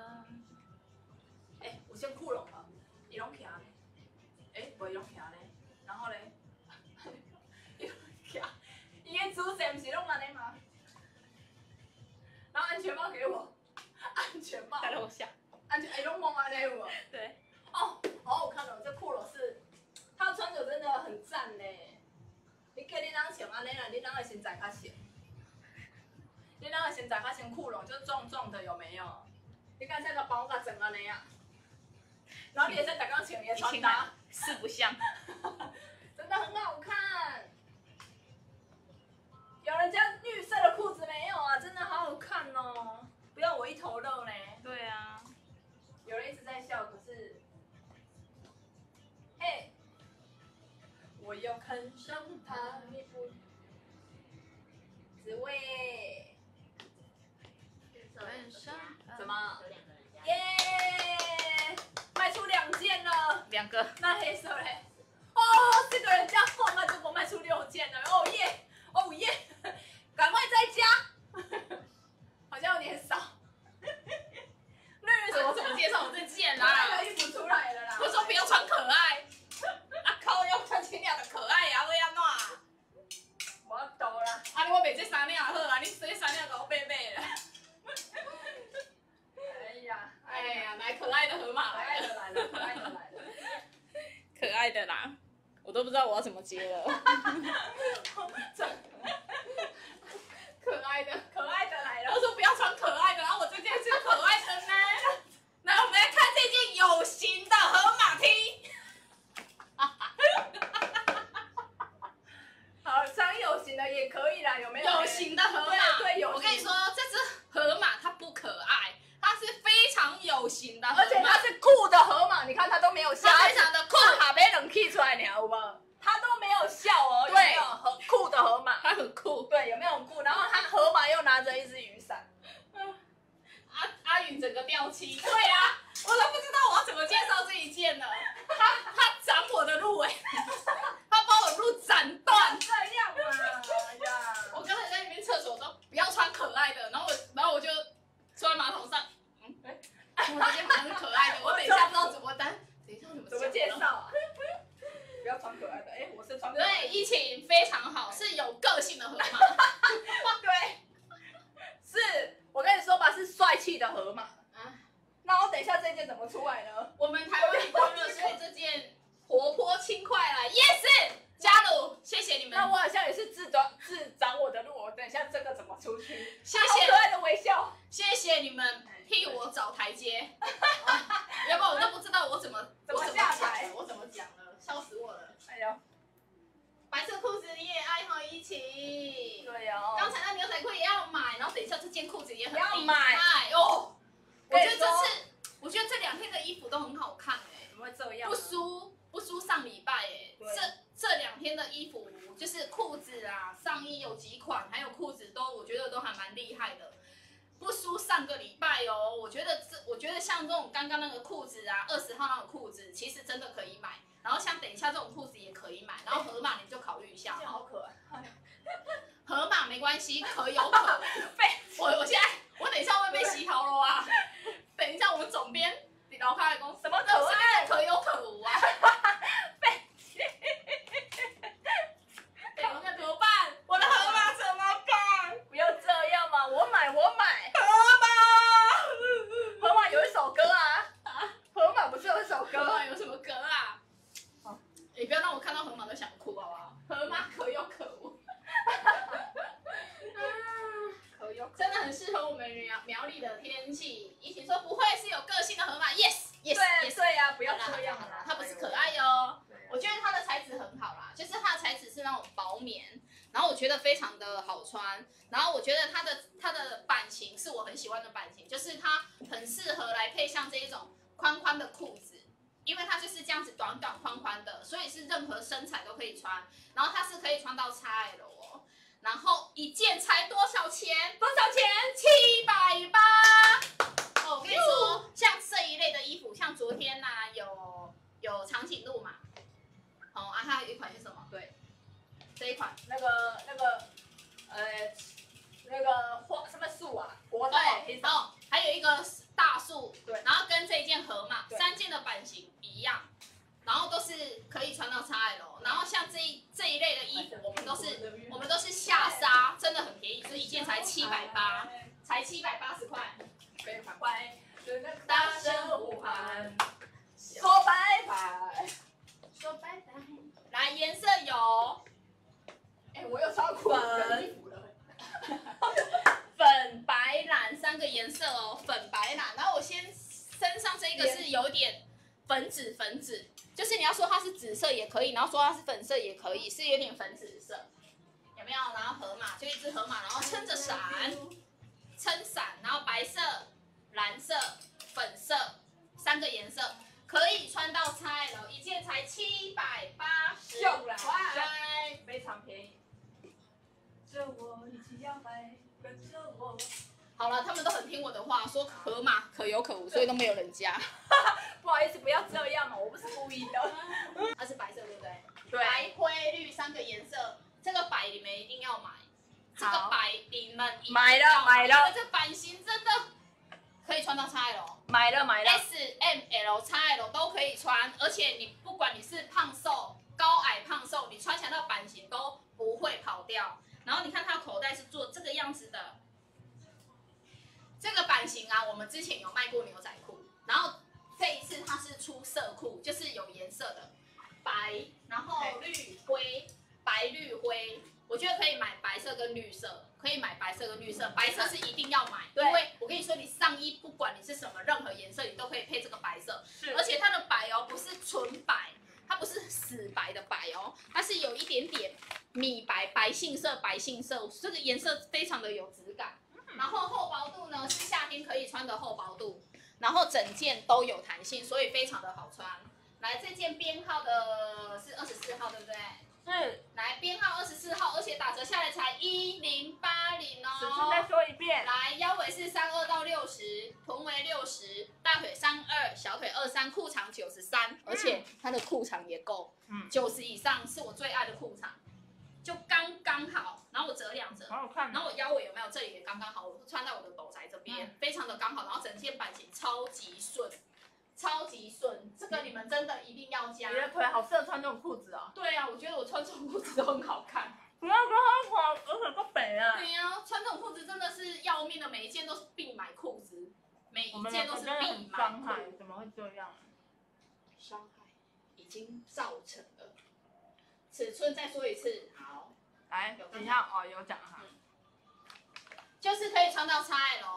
B: 有先酷龙吧，伊拢徛咧，无伊拢徛咧，然后咧，伊拢徛，伊的姿势不是拢安尼吗？然后安全帽给我，安全帽。
A: 在楼下。
B: 拢蒙安尼有无？
A: 对。
B: 哦，好好看哦，这酷龙是，它穿着真的很赞呢。你叫你人穿安尼啦，你人的身材较小，你人的身材较像酷龙，就壮壮的，有没有？你看这个包甲整安尼啊，然后你也在打钢琴，也穿搭，
A: 四不像。
B: 真的很好看。有人家绿色的裤子没有啊？真的好好看哦！不要我一头肉呢。
A: 对啊。
B: 有人一直在笑，可是，嘿，我要看上他，你不， 2个。
C: 那黑色嘞？
B: 哦，这个人家逛那就我卖出6件了，哦耶，哦耶，赶快再加，好像有点少。绿
A: 我怎么介绍我这件
C: 那
A: 啦？
C: 个衣服出来了啦。
A: 我说不要穿可爱，啊靠，要穿轻量的可爱呀，会安怎？
C: 我懂啦。
A: 啊，我卖这3领好啊，你这3领给我买了。
C: 哎呀，
A: 来可爱的河马
C: 可
A: 来了，
C: 爱的来了，可爱的来了。
A: 可爱的啦，我都不知道我要怎么接了。可爱的，
C: 可爱的来了。
A: 我说不要穿可爱的，然后我这件是可爱的呢。来，我们来看这件有型的河马 T。
C: 好，穿有型的也可以啦，有没有？
A: 有型的河马，
C: 对，有型。
A: 我跟你说，这只河马它不可爱，它是非常有型的河马，
C: 而且它是酷的河马，你看它都没有笑，
A: 它非常的酷，
C: 它还没冷气出来呢，有没有？它都没有笑哦，
A: 对
C: 有没有很酷的河马？
A: 它很酷。
C: 对，有没有很酷？然后它河马又拿着一只雨伞。
A: 阿允整个掉漆，对啊，我都不知道我要怎么介绍这一件了。他斩我的路他把我路斩断。
C: 这样嘛，哎呀，
A: 我刚才在里面厕所说不要穿可爱的，然后我就坐在马桶上，我这件好像是可爱的，我等一下不知道怎么单，等一下
C: 怎么介绍啊？不要穿可爱的，哎，我是穿可爱的。
A: 对，疫情非常好，是有个性的河马。
C: 对，是我跟你说吧，是帅气的河马。那我等一下这件怎么出来呢？
A: 我们台湾欢乐，所以这件活泼轻快来 ，yes， 加入，谢谢你们。
C: 那我好像也是自长我的路，我等一下这个怎么出去？
A: 谢
C: 好
A: 谢
C: 可爱的微笑。
A: 谢谢你们替我找台阶，要不然我都不知道我怎么
C: 下台，
A: 我怎么讲了，笑死我了。
C: 哎呦，
A: 白色裤子你也爱好一起，
C: 对哦。
A: 刚才那牛仔裤也要买，然后等一下这件裤子也很
C: 要买
A: 哦。我觉得
C: 跟你说
A: 我觉得这2天的衣服都很好看哎，
C: 怎么会这样？
A: 不输上礼拜哎，这2天的衣服就是裤子啊、上衣有几款，还有裤子我觉得都还蛮厉害的，不输上个礼拜哦。我觉得像这种刚刚那个裤子啊，20号那个裤子，其实真的可以买。然后像等一下这种裤子也可以买，然后河马你就考虑一下，
C: 好可爱。
A: 河马没关系，可有可无。我等一下会被洗头了啊！等一下我们总编老开来讲什么可爱可有可无啊！那怎么办？我的河马怎么办？
C: 不要这样嘛！我买。
A: 河
C: 河马有一首歌啊，河马不是有一首歌？
A: 河马有什么歌啊？你不要让我看到河马都想哭好不好？河马可有可无。真的很适合我们苗栗的天气。怡婷说不会，是有个性的河马 ，yes。
C: 对呀，不要这样啦。
A: 它不是可爱哟。我觉得它的材质很好啦，就是它的材质是那种薄棉，然后我觉得非常的好穿，然后我觉得它的版型是我很喜欢的版型，就是它很适合来配上这一种宽宽的裤子，因为它就是这样子短短宽宽的，所以是任何身材都可以穿，然后它是可以穿到 XL 哦。然后一件才多少钱？多少钱？780。哦，我跟你说，像这一类的衣服，像昨天呐、有长颈鹿嘛，哦啊，还有一款是什么？对，这一款
C: 那个花什么树啊？国道黑色。
A: 哦，还有一个大树，
C: 对，
A: 然后跟这一件河马
C: ，3
A: 件的版型一样，然后都是可以穿到 XL， 然后像这一类的衣服，我们都是下杀，真的很便宜，所以一件才780，才780块。
C: 飞快快，大声呼喊，说拜拜，
A: 说拜拜。来，颜色有，
C: 我又超酷的衣服了。
A: 粉、白、蓝3个颜色哦，粉、白、蓝。然后我先身上这个是有点粉紫，就是你要说它是紫色也可以，然后说它是粉色也可以，是有点粉紫色，有没有？然后河马就一只河马，然后撑着伞，然后白色、蓝色、粉色3个颜色，可以穿到 XL， 一件才780块，
C: 非常便宜。着我一起摇摆，跟着我。
A: 好了，他们都很听我的话，说河马可有可无，所以都没有人加。
C: 不好意思，不要这样嘛，我不是故故意的。
A: 它是白色，对不对？
C: 对，
A: 白、灰、绿3个颜色，这个白你们一定要买，这个白你们一定要
C: 买了，
A: 因为这版型真的可以穿到 XL，
C: 买了
A: S、M、L、XL 都可以穿，而且你不管你是胖瘦、高矮胖瘦，你穿起来那个版型都不会跑掉。然后你看它口袋是做这个样子的，这个版型啊，我们之前有卖过牛仔裤，然后这一次它是出色裤，就是有颜色的。白，然后绿灰，白绿灰，我觉得可以买白色跟绿色，可以买白色跟绿色，白色是一定要买，因为我跟你说，你上衣不管你是什么任何颜色，你都可以配这个白色，而且它的白哦不是纯白，它不是死白的白哦，它是有一点点米白、白杏色、这个颜色非常的有质感，然后厚薄度呢是夏天可以穿的厚薄度，然后整件都有弹性，所以非常的好穿。来，这件编号的是24号，对不对？
B: 是。
A: 来，编号24号，而且打折下来才1080哦。
B: 只是再说一遍。
A: 来，腰围是32到60，臀围60，大腿32，小腿23，裤长93，而且它的裤长也够，90以上是我最爱的裤长，就刚刚好。然后我折2折，
B: 好好看。
A: 然后我腰围有没有？这里也刚刚好，我穿在我的斗宅这边，非常的刚好。然后整件版型超级顺。超级顺，这个你们真的一定要加。
B: 你的腿好适合穿这种裤子哦。
A: 对啊，我觉得我穿这种裤子都很好看。
B: 不要说它垮，而且都肥啊。
A: 对啊，穿这种裤子真的是要命的，每一件都是必买裤子，每一件都是必买。
B: 伤害怎么会这样？
A: 伤害已经造成了。尺寸再说一次，好，
B: 来，你看哦，有讲哈。
A: 就是可以穿到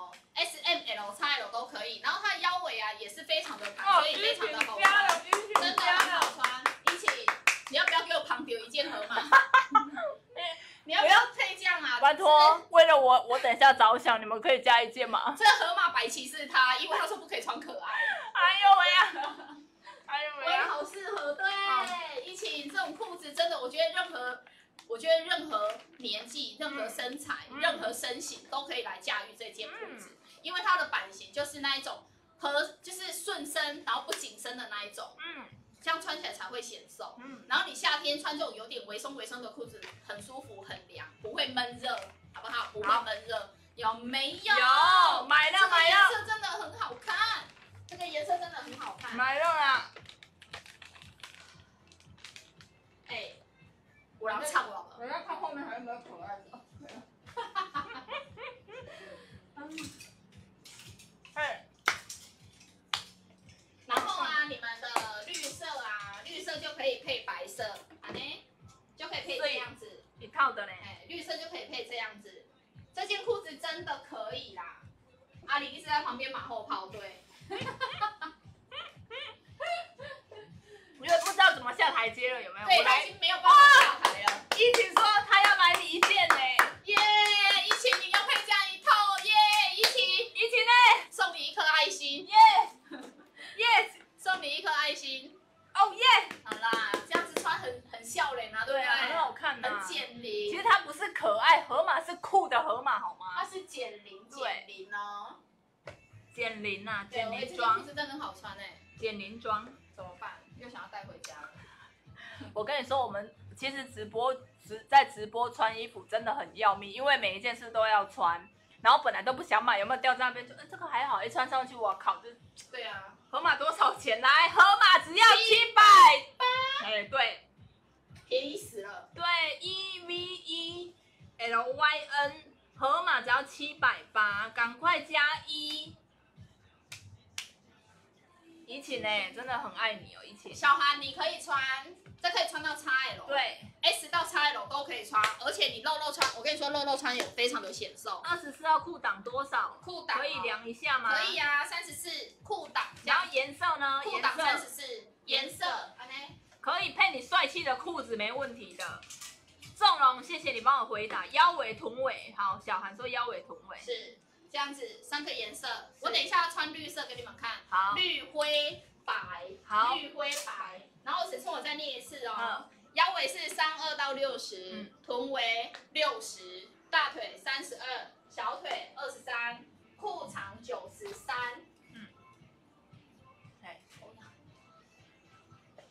A: XL、S、M、L、XL 都可以，然后它的腰围啊也是非常的弹，所以非常的好穿，真的很好穿。一起，你要不要给我旁丢一件河马？你要不要配这样啊？
B: 拜托，为了我等一下着想，你们可以加一件吗？
A: 这河马白骑士他，因为他说不可以穿可爱。
B: 哎呦喂呀！哎呦喂
A: 我也
B: 呀！
A: 好适合，对，一起这种裤子真的，我觉得任何年纪、任何身材、任何身形都可以来驾驭这件裤子，因为它的版型就是那一种就是顺身，然后不紧身的那一种，这样穿起来才会显瘦。然后你夏天穿这种有点微松的裤子，很舒服、很凉，不会闷热，好不好？不会闷热，有没有？
B: 有，买了买了。
A: 这个颜色真的很好看，这个颜色真的很好看。
B: 买了啦。
A: 哎。我要唱了，
C: 我要看后面还有没有可爱的。
A: 然后啊，你们的绿色就可以配白色，就可以配这样子
B: 一套的嘞。
A: 绿色就可以配这样子，这件裤子真的可以啦。阿里一直在旁边马后炮，对。
B: 我觉得不知道怎么下台阶了，有没有？
A: 对，他已经没有办法下台了。
B: 一起说他要买你一件呢。
A: 耶，一起你要配这样一套，耶，一起
B: 呢，
A: 送你一颗爱心，
B: 耶，耶，
A: 送你一颗爱心，
B: 哦耶。
A: 好啦，这样子穿很笑脸啊，对不对？
B: 很好看
A: 很减龄。
B: 其实它不是可爱，河马是酷的河马，好吗？
A: 它是减龄哦。
B: 减龄啊，减龄
A: 装。这件裤子真的很好穿哎。
B: 减龄装
A: 怎么办？又想要带回家了。
B: 我跟你说，我们其实在直播穿衣服真的很要命，因为每一件事都要穿，然后本来都不想买，有没有掉在那边？就这个还好，一穿上去，我靠，就
A: 对啊。
B: 河马多少钱？来，河马只要780。哎，对，
A: 便宜死了。
B: 对，EVELYN，河马只要780，赶快加1。怡晴呢，真的很爱你哦，怡晴。
A: 小韩，你可以穿，这可以穿到 XL，
B: 对
A: ，S 到 XL 都可以穿，而且你露穿，我跟你说露穿也非常的显瘦。
B: 24号裤档多少？
A: 裤档
B: 可以量一下吗？
A: 可以啊，34裤档。
B: 然后颜色呢？
A: 裤档34，颜色，
B: 可以配你帅气的裤子，没问题的。仲龙，谢谢你帮我回答。腰围、臀围，好，小韩说腰围、臀围
A: 是。这样子3个颜色，我等一下要穿绿色给你们看。
B: 好，
A: 绿灰白，
B: 好，
A: 绿灰白。然后尺寸我再念一次哦。腰围是32到60，臀围60，大腿32，小腿23，裤长93。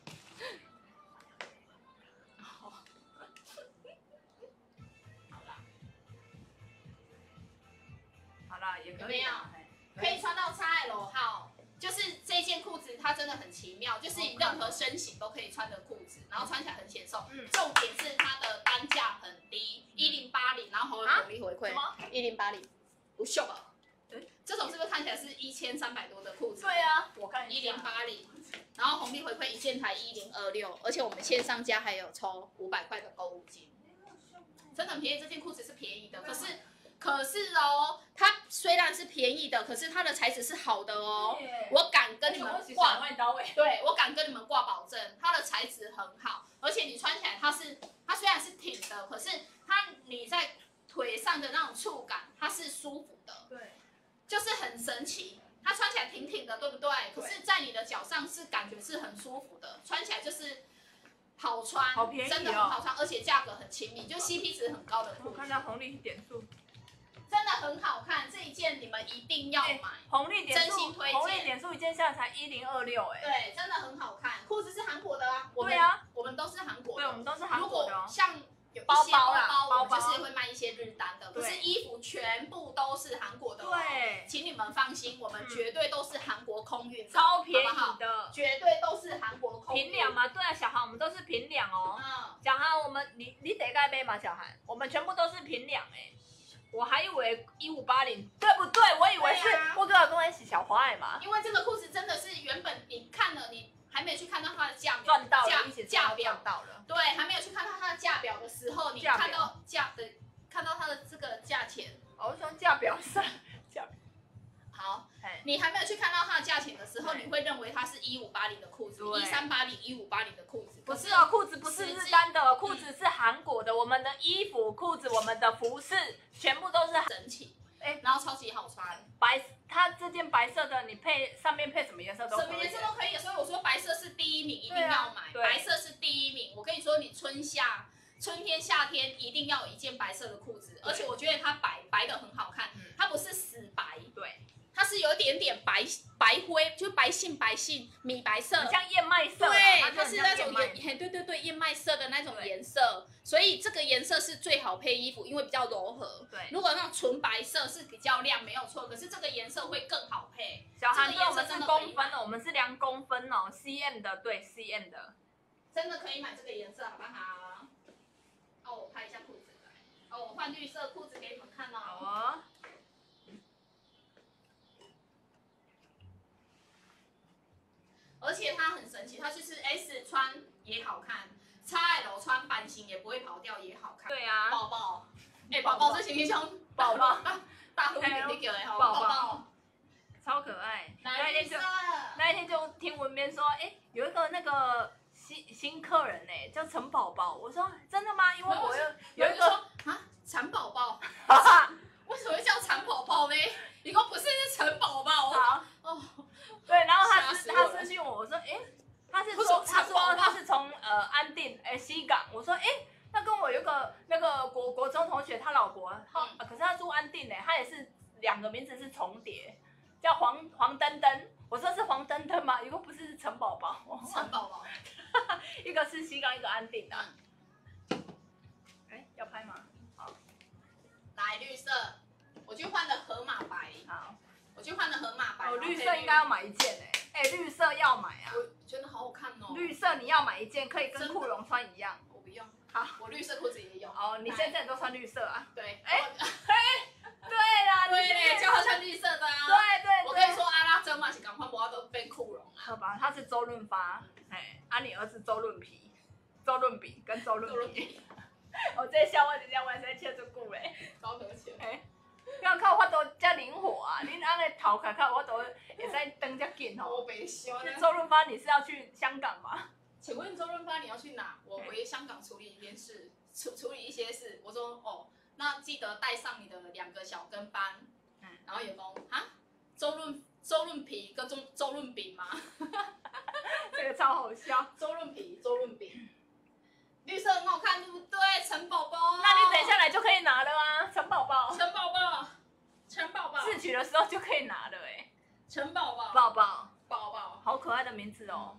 B: 也可以啊，
A: 可以穿到 XL 号。就是这件裤子，它真的很奇妙，就是任何身形都可以穿的裤子，然后穿起来很显瘦。重点是它的单价很低，1080，然后红利回馈1080，不秀啊？这种是不是看起来是1300多的裤子？
B: 对啊，我看
A: 1080，然后红利回馈一件才1026，而且我们线上加还有抽500块的购物金，真的很便宜。这件裤子是便宜的，可是哦，它虽然是便宜的，可是它的材质是好的哦。我敢跟你们挂，对，我敢跟你们挂保证，它的材质很好，而且你穿起来它虽然是挺的，可是你在腿上的那种触感，它是舒服的，
B: 对，
A: 就是很神奇。它穿起来挺挺的，对不对？可是，在你的脚上是感觉是很舒服的，穿起来就是好穿，
B: 好便宜哦，
A: 真的很好穿，而且价格很亲民，就 CP 值很高的裤子。
B: 我看到红利点数。
A: 真的很好看，这一件你们一定要买。
B: 红利点数，
A: 真心推荐。
B: 红利点数一件下来才1026哎。
A: 对，真的很好看。裤子是韩国的啊。
B: 对啊，
A: 我们都是韩国的。
B: 对，我们都是韩国的。
A: 如果像有一些包包，我们就是会卖一些日单的。可是衣服全部都是韩国的。
B: 对，
A: 请你们放心，我们绝对都是韩国空运，
B: 超便宜的，
A: 绝对都是韩国空运。
B: 平两嘛，对啊，小韩我们都是平两哦。小韩我们你得该背嘛，小韩，我们全部都是平两哎。我还以为1580，对不对？我以为是我跟老公一起小花爱嘛。
A: 因为这个裤子真的是原本你看了，你还没有去看到它的价
B: 赚到了，
A: 价表
B: 到了。
A: 对，还没有去看到它的价表的时候，你看到它的这个价钱。
B: 我从价表上，
A: 好，你还没有去看到它的价钱的时候，你会认为它是1580的裤子，1380、1580的裤子。
B: 不是哦，裤子不是日单的，裤子是韩国的。我们的衣服、裤子、我们的服饰，全部都是
A: 整齐，然后超级好穿。
B: 它这件白色的，你上面配什么颜色都可以。
A: 什么颜色都可以，所以我说白色是第一名，一定要买。白色是第一名。我跟你说，你春天、夏天一定要有一件白色的裤子，而且我觉得它白的很好看，它不是死白，
B: 对。
A: 它是有一点点白灰，就是白杏、米白色，
B: 很像燕麦色。
A: 对，它是那种对燕麦色的那种颜色，所以这个颜色是最好配衣服，因为比较柔和。
B: 对，
A: 如果那种纯白色是比较亮，没有错，可是这个颜色会更好配。
B: 小韩对我们是公分的，我们是量公分哦 ，cm 的，对 cm 的，
A: 真的可以买这个颜色，好不好？哦，我拍一下裤子来。哦，我换绿色裤子给你们看哦。
B: 好啊。
A: 而且它很神奇，它就是 S 穿也好看 ，XL 穿版型也不会跑掉，也好看。
B: 对啊。
A: 宝宝，宝宝这形象，宝宝，大陆你叫的吼，宝宝，
B: 超可爱。
A: 那
B: 一天就听文编说，有一个那个新客人叫陈宝宝，我说真的吗？因为我有一个
A: 啊，蚕宝宝，为什么会叫蚕宝宝呢？你说不是陈宝宝？
B: 好哦。对，然后他私信我说，他是从安定西港，我说那跟我有个那个国中同学，他老婆，可是他住安定他也是2个名字是重叠，叫黄登登，我说是黄登登吗？如果不是陈宝宝，
A: 陈宝宝，
B: 一个是西港，一个安定的。要拍吗？好，
A: 来绿色，我去换了河马白，
B: 好。
A: 我去换了河马白，
B: 绿色应该要买一件绿色要买啊！
A: 我觉得好好看哦。
B: 绿色你要买一件，可以跟库龙穿一样。
A: 我不用。
B: 好，
A: 我绿色裤子也有。
B: 哦，你现在都穿绿色啊？
A: 对。
B: 对啦，
A: 对，叫他穿绿色的啊。
B: 对。
A: 我跟你说，阿拉真嘛是赶快不要都变库龙啊。
B: 好吧，他是周润发，你儿子周润皮、周润饼跟周润皮。我这笑话真正完全切出久嘞，
A: 高得起。
B: 要靠法度遮灵活啊！恁安尼头壳我都会使蹬遮紧吼。
A: 我袂晓呢。
B: 周润发，你是要去香港吗？
A: 请问周润发你要去哪？我回香港处理一件事，处理一些事。我说哦，那记得带上你的2个小跟班。然后员工周润皮跟周润饼吗？
B: 这个超好笑。
A: 周润皮、周润饼。绿色很好看，对不对？陈宝宝。
B: 那你等下来就可以拿了啊，陈宝宝。
A: 陈宝宝。
B: 自取的时候就可以拿了
A: 陈宝宝。
B: 宝宝，
A: 宝宝，
B: 好可爱的名字哦。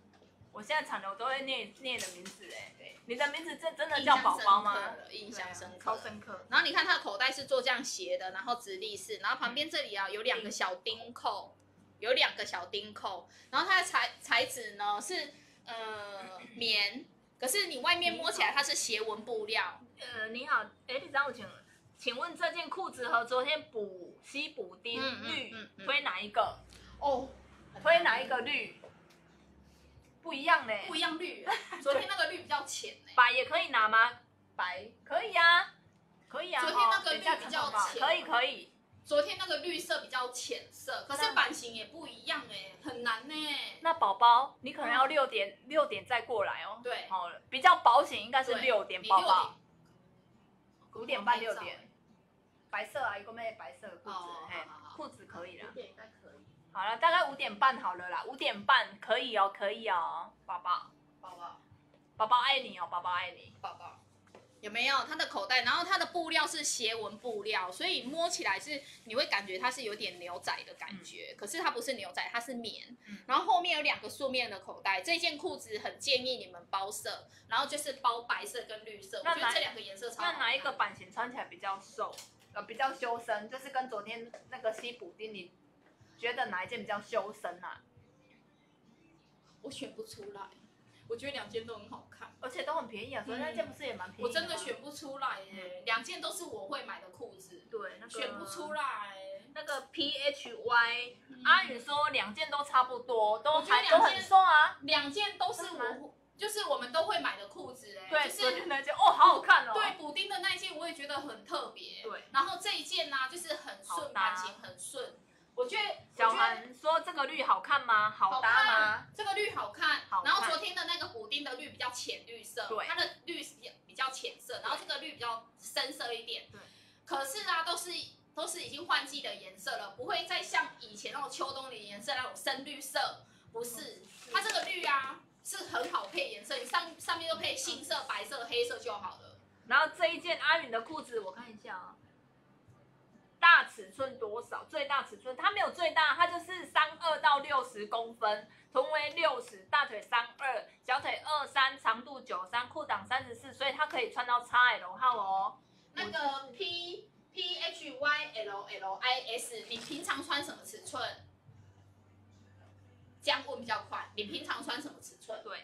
B: 我现在产的我都会念你的名字哎。
A: 对，
B: 你的名字真的叫宝宝吗？
A: 印象深刻，
B: 超深刻。
A: 然后你看它的口袋是做这样斜的，然后直立式，然后旁边这里啊有2个小钉扣，有2个小钉扣，然后它的材质呢是棉，可是你外面摸起来它是斜纹布料。
B: 你好，李长，请问这件裤子和昨天西补丁绿推哪一个？
A: 哦，
B: 推哪一个绿？不一样嘞，
A: 不一样绿，昨天那个绿比较浅嘞。
B: 白也可以拿吗？白可以啊，可以啊。
A: 昨天那个绿比较浅，
B: 可以。
A: 昨天那个绿色比较浅色，可是版型也不一样哎，很难呢。
B: 那宝宝，你可能要6点再过来哦。
A: 对，
B: 好了，比较保险应该是6点，宝宝。5点半6点。白色啊，一共没白色的裤子，裤子可以啦。
C: 5点应该可以。
B: 好了，大概5点半好了啦，5点半可以哦，可以哦，宝宝爱你哦，宝宝爱你，
A: 宝宝。有没有它的口袋？然后它的布料是斜纹布料，所以摸起来是你会感觉它是有点牛仔的感觉，可是它不是牛仔，它是棉。然后后面有2个素面的口袋。这件裤子很建议你们包色，然后就是包白色跟绿色。我觉得这2个颜色超好看。
B: 那哪一个版型穿起来比较瘦？比较修身，就是跟昨天那个西补丁，你觉得哪一件比较修身啊？
A: 我选不出来。我觉得2件都很好看，
B: 而且都很便宜啊。所以那件不是也蛮便宜的吗？
A: 我真的选不出来耶，2件都是我会买的裤子。
B: 对，那个
A: 选不出来。
B: 那个 PHY，阿宇说2件都差不多，都很瘦啊。
A: 2件都是就是我们都会买的裤子哎。
B: 对，
A: 就是
B: 那件好好看哦。
A: 对，补丁的那一件我也觉得很特别。
B: 对，
A: 然后这一件呢，就是很顺，版型很顺。我觉得
B: 小韩说这个绿好看吗？好搭吗？
A: 这个绿好看。然后昨天的那个补丁的绿比较浅绿色，
B: 对，
A: 它的绿比较浅色，然后这个绿比较深色一点。
B: 对。
A: 可是啊，都是已经换季的颜色了，不会再像以前那种秋冬的颜色那种深绿色，不是。它这个绿啊是很好配颜色，你上面都配杏色、白色、黑色就好了。
B: 然后这一件阿允的裤子我看一下啊。大尺寸多少？最大尺寸它没有最大，它就是32到60公分，臀围60，大腿32，小腿23，长度93，裤裆34，所以它可以穿到 XL 号哦。
A: 那个 PHYLLIS， 你平常穿什么尺寸？这样问比较快。你平常穿什么尺寸？对。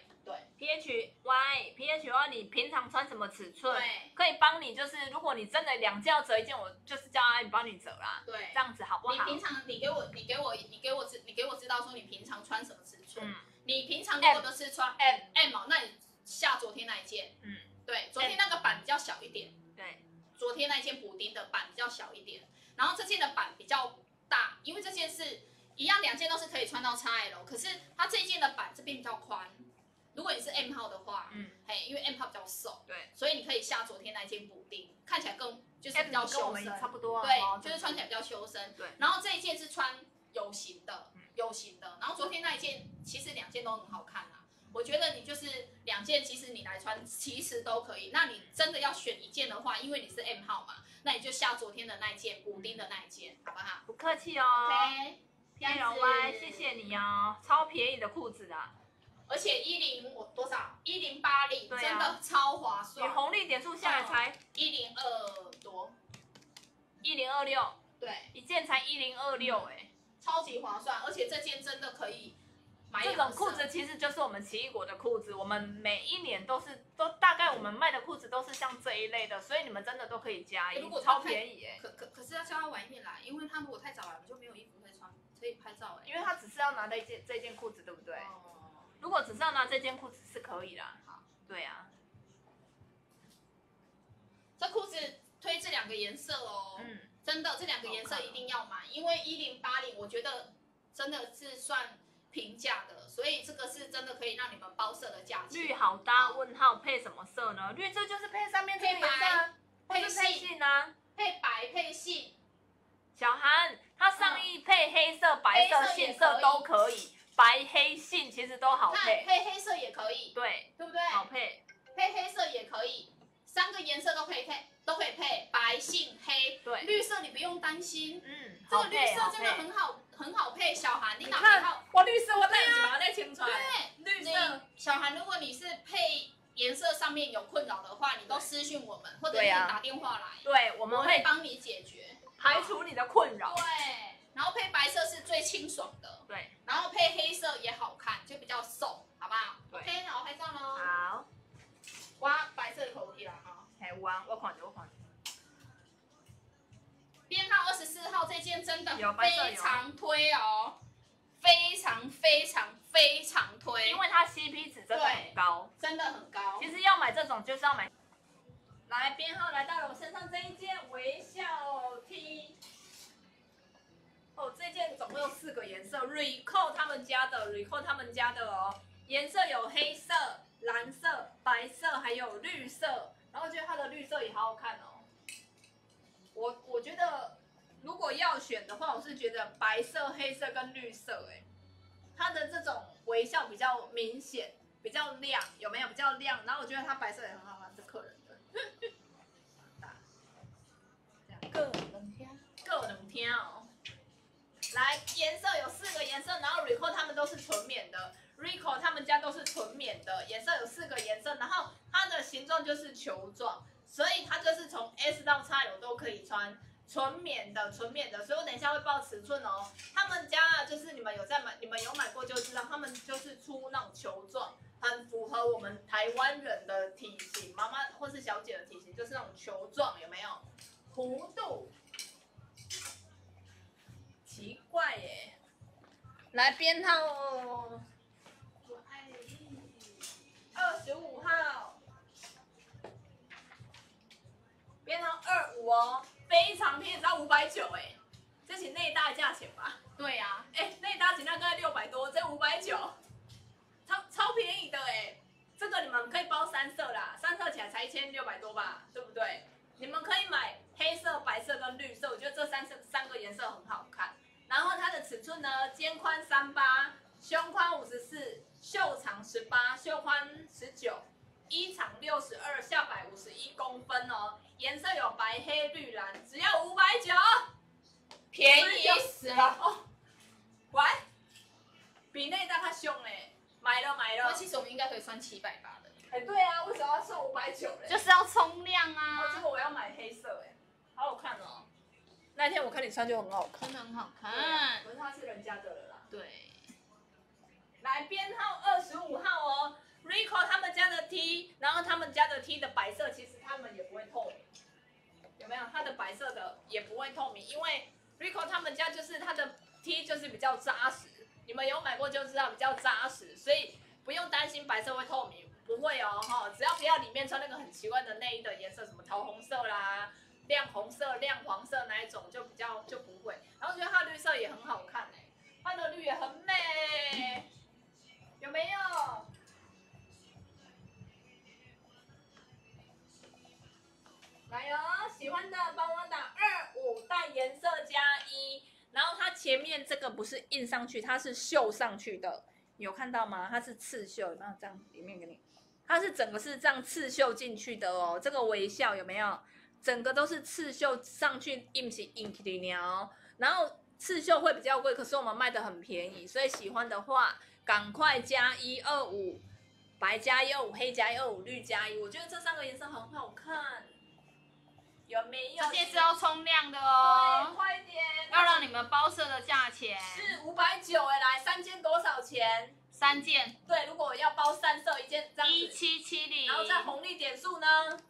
B: PHY，你平常穿什么尺寸？
A: 对，
B: 可以帮你，就是如果你真的2件要折1件，我就是叫阿姨帮你折啦。
A: 对，
B: 这样子好不好？
A: 你平常你给我知道说你平常穿什么尺寸？你平常如果都是穿 M， 那你下昨天那一件。对，昨天那个版比较小一点。
B: 对，
A: 昨天那件补丁的版比较小一点，然后这件的版比较大，因为这件是一样，2件都是可以穿到 XL， 可是它这件的版这边比较宽。如果你是 M 号的话，因为 M 号比较瘦，
B: 对，
A: 所以你可以下昨天那件补丁，看起来就是比较修身，
B: 差不多啊，
A: 对，就是穿起来比较修身。
B: 对，
A: 然后这一件是穿有型的，然后昨天那一件其实2件都很好看啊，我觉得你就是2件，其实你来穿其实都可以。那你真的要选1件的话，因为你是 M 号嘛，那你就下昨天的那一件补丁的那一件，好不好？
B: 不客气哦。PLY， 谢谢你哦，超便宜的裤子啊。
A: 而且我多少？1080，真的超划算。
B: 你红利点数下来才
A: 102多
B: ，1026，
A: 对，
B: 一件才1026哎，
A: 超级划算。而且这件真的可以买。
B: 这种裤子其实就是我们奇异果的裤子，我们每一年都大概我们卖的裤子都是像这一类的，所以你们真的都可以加一，超便宜哎。
A: 可是要叫他晚一点来，因为他如果太早来，我们就没有衣服可以穿，可以拍照哎。
B: 因为他只是要拿这件裤子，对不对？如果只是要拿这件裤子是可以啦。好，对啊。
A: 这裤子推这2个颜色哦，真的这2个颜色一定要买，因为1080我觉得真的是算平价的，所以这个是真的可以让你们包色的价钱。
B: 绿好搭，问号配什么色呢？绿这就是配上面这个颜色，配杏啊，
A: 配白配杏。
B: 小韩，它上衣配黑色、白色、杏色都可以。白黑杏其实都好配，
A: 配黑色也可以，
B: 对，
A: 对不对？
B: 好配，
A: 配黑色也可以，3个颜色都可以配，白杏黑，
B: 对，
A: 绿色你不用担心，
B: 这
A: 个绿色真的很好配。小韩，你哪
B: 看
A: 好？
C: 我绿色我带你把它清出来，
A: 对，
C: 绿色
A: 小韩，如果你是配颜色上面有困扰的话，你都私讯我们，或者是打电话来，
B: 对，我们会
A: 帮你解决，
B: 排除你的困扰。
A: 对，然后配白色是最清爽的，
B: 对，
A: 然后配黑色也好看，就比较瘦，好不好 ？OK， 那我拍照喽。
B: 好，
A: 哇，白色的头皮了哈。
B: 嘿，我看着。
A: 编号24号这件真的
B: 有
A: 非常推哦，非常推，
B: 因为它 CP 值真的很高，
A: 真的很高。
B: 其实要买这种就是要买。来，编号来到了我身上这一件微笑 T。哦，这件总共有4个颜色 ，Ricoh 他们家的哦，颜色有黑色、蓝色、白色，还有绿色。然后我觉得它的绿色也好好看哦。我觉得如果要选的话，我是觉得白色、黑色跟绿色，它的这种微笑比较明显，比较亮，有没有？比较亮。然后我觉得它白色也很好看，是客人的。
A: 各能听哦。
B: 来，颜色有4个颜色，然后 Ricoh 他们都是纯棉的 ，Ricoh 他们家都是纯棉的，颜色有4个颜色，然后它的形状就是球状，所以它就是从 S 到 XL 都可以穿，纯棉的，所以我等一下会报尺寸哦。他们家就是你们有买过就知道，他们就是出那种球状，很符合我们台湾人的体型，妈妈或是小姐的体型，就是那种球状，有没有？弧度。奇怪耶，来编号25号，编号25哦，非常便宜，只要590哎，这是内搭的价钱吧？
A: 对呀，
B: 内搭钱大概600多，这590，超便宜的哎，这个你们可以包3色啦，3色起来才1600多吧，对不对？你们可以买黑色、白色跟绿色，我觉得这三个颜色很好看。然后它的尺寸呢，肩宽38，胸宽54，袖长18，袖宽19，衣长62，下摆51公分哦。颜色有白、黑、绿、蓝，只要590，
A: 便宜死了
B: 哦！喂，比内搭它凶嘞，买了。
A: 其实我们应该可以穿780的。
B: 对啊，为什么要送590嘞？
A: 就是要冲亮啊！
B: 这个我要买黑色好好看哦。那天我看你穿就很好看，
A: 真的很好看。
B: 可是它是人家的了啦。
A: 对。
B: 来，编号25号哦 ，Ricoh 他们家的 T， 然后他们家的 T 的白色其实他们也不会透明，有没有？它的白色的也不会透明，因为 Ricoh 他们家就是它的 T 就是比较扎实，你们有买过就知道比较扎实，所以不用担心白色会透明，不会哦哈，只要不要里面穿那个很奇怪的内衣的颜色，什么桃红色啦。亮红色、亮黄色那一种就不会，然后觉得它的绿色也很好看它的绿也很美，有没有？来哦，喜欢的帮我打25，带颜色+1，然后它前面这个不是印上去，它是绣上去的，有看到吗？它是刺绣，有没有这样里面给你？它是整个是这样刺绣进去的哦，这个微笑有没有？整个都是刺绣上去，印起的鸟，然后刺绣会比较贵，可是我们卖的很便宜，所以喜欢的话赶快+125，白+125，黑+125，绿+1，我觉得这3个颜色很好看，有没有？
A: 这件是要冲亮的哦，
B: 对，快点，
A: 要让你们包色的价钱
B: 是590来3件多少钱
A: ？3件，
B: 对，如果我要包3色1件这样子
A: 1770，
B: 然后再红利点数呢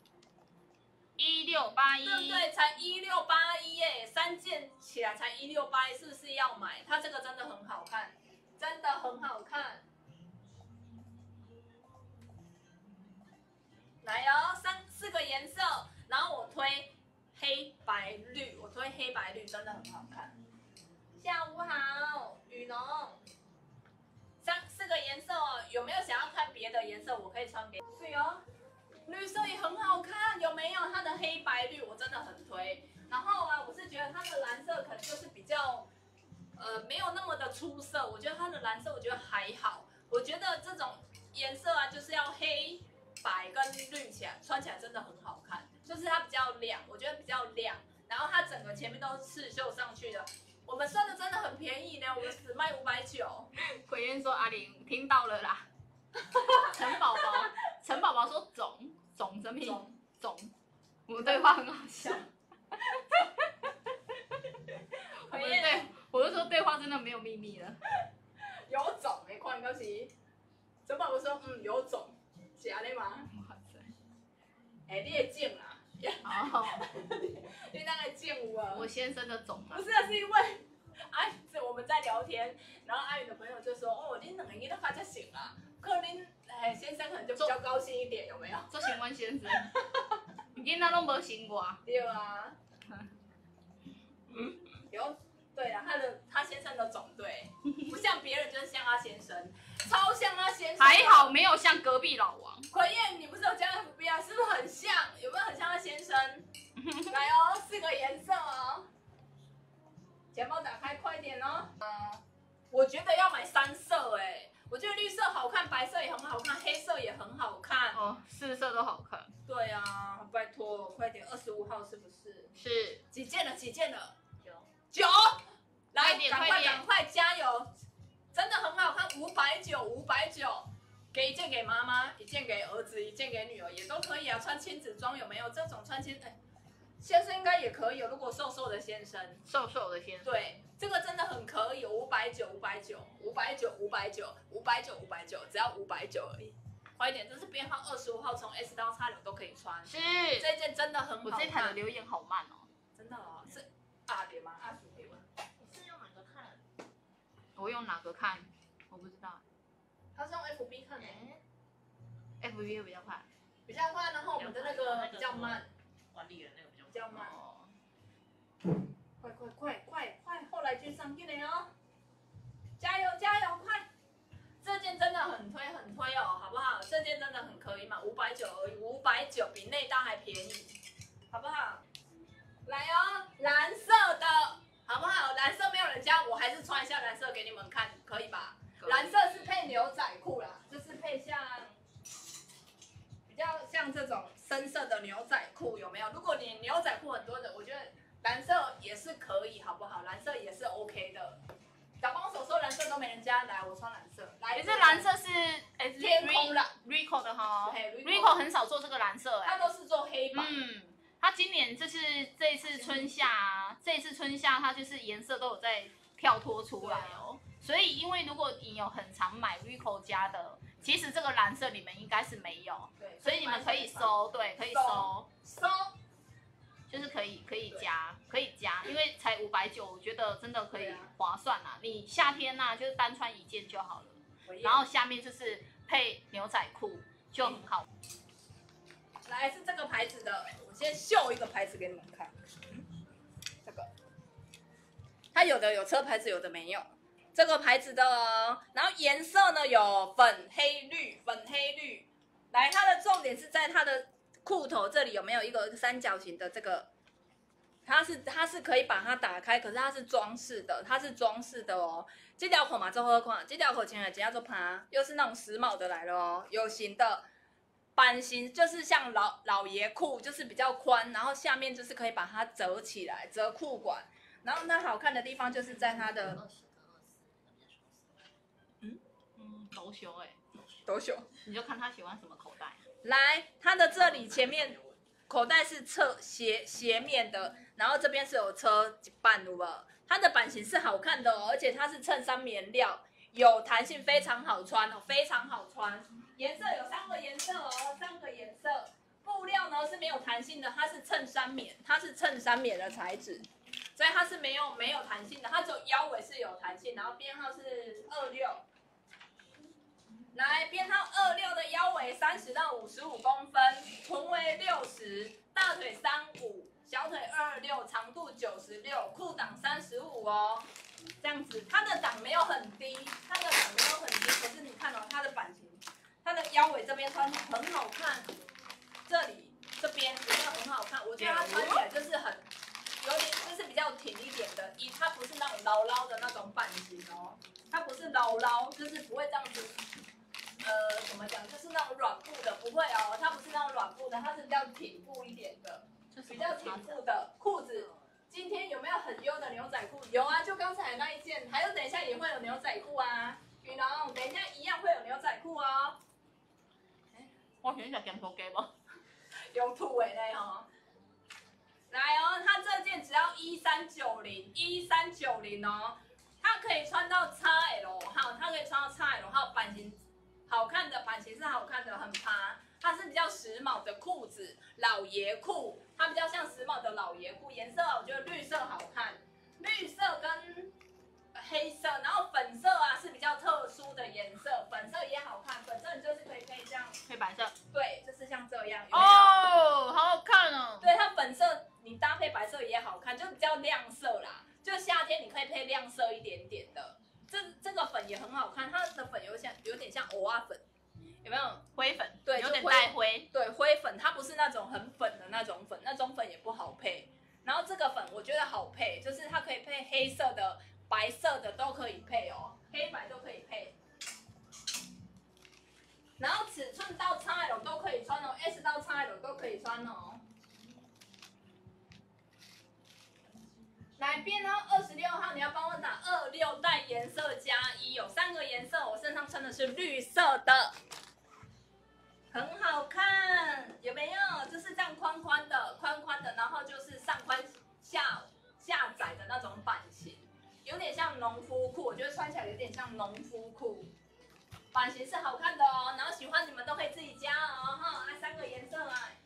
A: ？1681，
B: 对不对？才1681耶，3件起来才1681，是不是要买？它这个真的很好看，真的很好看。来哦，4个颜色，然后我推黑白绿，真的很好看。下午好，雨农。4个颜色哦，有没有想要看别的颜色？我可以穿给你。对哦。绿色也很好看，有没有？它的黑白绿我真的很推。然后啊，我是觉得它的蓝色可能就是比较，没有那么的出色。我觉得它的蓝色我觉得还好。我觉得这种颜色啊，就是要黑白跟绿起来，穿起来真的很好看。就是它比较亮，我觉得比较亮。然后它整个前面都是刺绣上去的。我们算的真的很便宜呢，我们只卖590。
A: 奎燕说：“阿玲听到了啦。” 陈宝宝说总什么总，我们对话很好笑。我就说对话真的没有秘密了。
C: 有种的看到是，陈宝宝说有种，是安尼吗？
A: 哇塞！
C: 你会种啦。
A: 哦，
C: 你那个种有啊？
A: 我先生的种吧。
C: 不是啊，是因为是我们在聊天，然后阿宇的朋友就说，你两个囡仔较才行啦，可能先生可能就比较高兴一点，有没有？
A: 做新闻先生，囡仔拢无生我。
C: 对啊。有，对啊，他先生的种对，不像别人，就是像他先生，超像他先生。
A: 还好没有像隔壁老王。
C: 奎燕，你不是有加 FB 啊？是不是很像？有没有很像他先生？来哦，4个颜色哦。钱包打开，快点哦。我觉得要买3色哎，我觉得绿色好看，白色也很好看，黑色也很好看。
A: 哦，4色都好看。
C: 对啊，拜托，快点，25号是不是？
A: 是。
C: 几件了？几件了
A: ？9。
C: 来，赶快加油！真的很好看，590，590。给一件给妈妈，一件给儿子，一件给女儿也都可以啊。穿亲子装有没有？这种穿先生应该也可以哦。如果瘦瘦的先生，
A: 瘦瘦的先生，
C: 对，这个真的很可以，590，590，590，590，590，只要590而已。快一点，这是编号25号，从 S 到 X2都可以穿。
A: 是。
C: 这件真的很好看。
A: 我这台的留言好慢哦。
C: 真的哦，是对吗？对吗？
B: 你是用哪个看？
A: 我用哪个看？我不知道。
C: 他是用 FB 看的。
A: FB 比较快。
C: 比较快，然后我们的那个比较慢。
B: 管理员那个比
C: 较慢。
A: 哦。
C: 快，后来居上，进来哦！加油，快！这件真的很推哦，好不好？这件真的很可以嘛，590而已，590比内搭还便宜，好不好？来哦，蓝色的，好不好？蓝色没有人加，我还是穿一下蓝色给你们看，可以吧？蓝色是配牛仔裤啦，就是配比较像这种深色的牛仔裤，有没有？如果你牛仔裤很多的，我觉得蓝色也是可以，好不好？蓝色也是 OK 的。小帮手说蓝色都没人加，来，我穿蓝色。来，
A: 这蓝色是
C: 天空蓝
A: ，Rico 的哈。
C: Rico
A: 很少做这个蓝色
C: 他都是做黑白。
A: 他今年这一次春夏他就是颜色都有在跳脱出来哦。所以因为如果你有很常买 Rico 家的，其实这个蓝色你们应该是没有。
C: 对。
A: 所以你们可以收，对，可以收。就是可以加，因为才590，我觉得真的可以划算啦。你夏天就是单穿1件就好了，然后下面就是配牛仔裤就很好。
C: 来，是这个牌子的，我先秀一个牌子给你们看。这个，它有的有车牌子，有的没有。这个牌子的哦，然后颜色呢有粉黑绿。来，它的重点是在它的裤头这里有没有一个三角形的这个？它是可以把它打开，可是它是装饰的，哦。这条口嘛做好看，这条口前来只要做趴，又是那种时髦的来了哦，有型的。版型就是像老爷裤，就是比较宽，然后下面就是可以把它折起来，折裤管。然后它好看的地方就是在它的，都修，
A: 你就看他喜欢什么口袋。
C: 来，它的这里前面口袋是斜面的，然后这边是有车板的，它的版型是好看的哦，而且它是衬衫棉料，有弹性，非常好穿哦，非常好穿。颜色有3个颜色哦，3个颜色。布料呢是没有弹性的，它是衬衫棉，的材质，所以它是没有弹性的，它只有腰围是有弹性，然后编号是26。来，编号26的腰围30到55公分，臀围60，大腿35，小腿26，长度96，裤档35哦。这样子，它的档没有很低，可是你看哦，它的版型。它的腰围这边穿很好看，这边也很好看，我觉得它穿起来就是有点就是比较挺一点的，它不是那种牢的那种版型哦，它不是牢，就是不会这样子，怎么讲，就是那种软布的，不会哦，它不是那种软布的，它是比较挺布一点的，比较挺布的裤子。今天有没有很优的牛仔裤？有啊，就刚才那一件，还有等一下也会有牛仔裤啊，雨龙，等一下一样会有牛仔裤哦。
A: 我觉你想咸酥鸡吗？
C: 有土味嘞吼。来哦，它这件只要1390哦，它可以穿到 XL 号，它可以穿到 XL 号，版型好看的，版型是好看的，很趴。它是比较时髦的裤子，老爷裤，它比较像时髦的老爷裤。颜色啊，我觉得绿色好看，绿色跟黑色，然后粉色啊是比较特殊的颜色，粉色也好看，粉色你就是可以配这样，
A: 配白色。
C: 对，就是像这样，有没有？
A: 哦，好好看哦。
C: 对，它粉色你搭配白色也好看，就比较亮色啦。就夏天你可以配亮色一点点的，这个粉也很好看，它的粉有点像藕啊粉，有没有？
A: 灰粉，
C: 对，
A: 有点
C: 就
A: 带灰。
C: 对，灰粉，它不是那种很粉的那种粉，那种粉也不好配。然后这个粉我觉得好配，就是它可以配黑色的、白色的都可以配哦，黑白都可以配。然后尺寸到 XL 都可以穿哦 ，S 到 XL 都可以穿哦。来编号26号，你要帮我打26带颜色+1，有3个颜色，我身上穿的是绿色的，很好看，有没有？就是这样宽宽的，然后就是上宽下窄的那种版型，有点像农夫裤，我觉得穿起来有点像农夫裤，版型是好看的哦。然后喜欢你们都可以自己加哦，哈，来3个颜色来。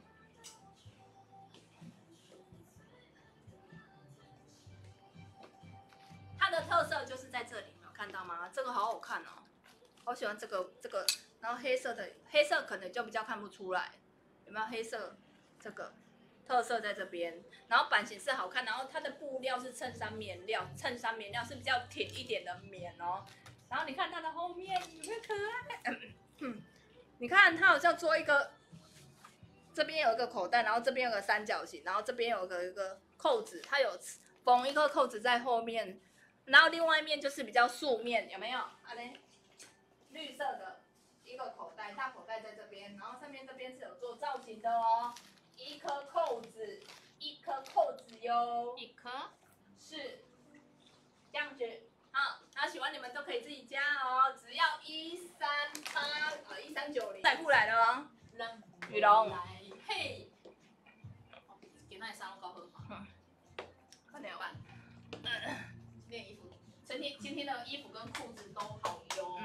C: 它的特色就是在这里，有看到吗？这个好好看哦，好喜欢这个，然后黑色可能就比较看不出来，有没有黑色？这个特色在这边，然后版型是好看，然后它的布料是衬衫棉料是比较挺一点的棉哦。然后你看它的后面有没有可爱？你看它好像做一个，这边有一个口袋，然后这边有个三角形，然后这边有一个扣子，它有缝一个扣子在后面。然后另外一面就是比较素面，有没有？啊嘞，绿色的一个口袋，大口袋在这边，然后上面这边是有做造型的哦，一颗扣子哟，
A: 一颗。
C: 是这样子。好，那喜欢你们都可以自己加哦，只要1390，仔裤来了哦，羽绒，嘿，
A: 今天衫拢够好看。
C: 快点
A: 办。这件衣服，今天的衣服跟裤子都好优。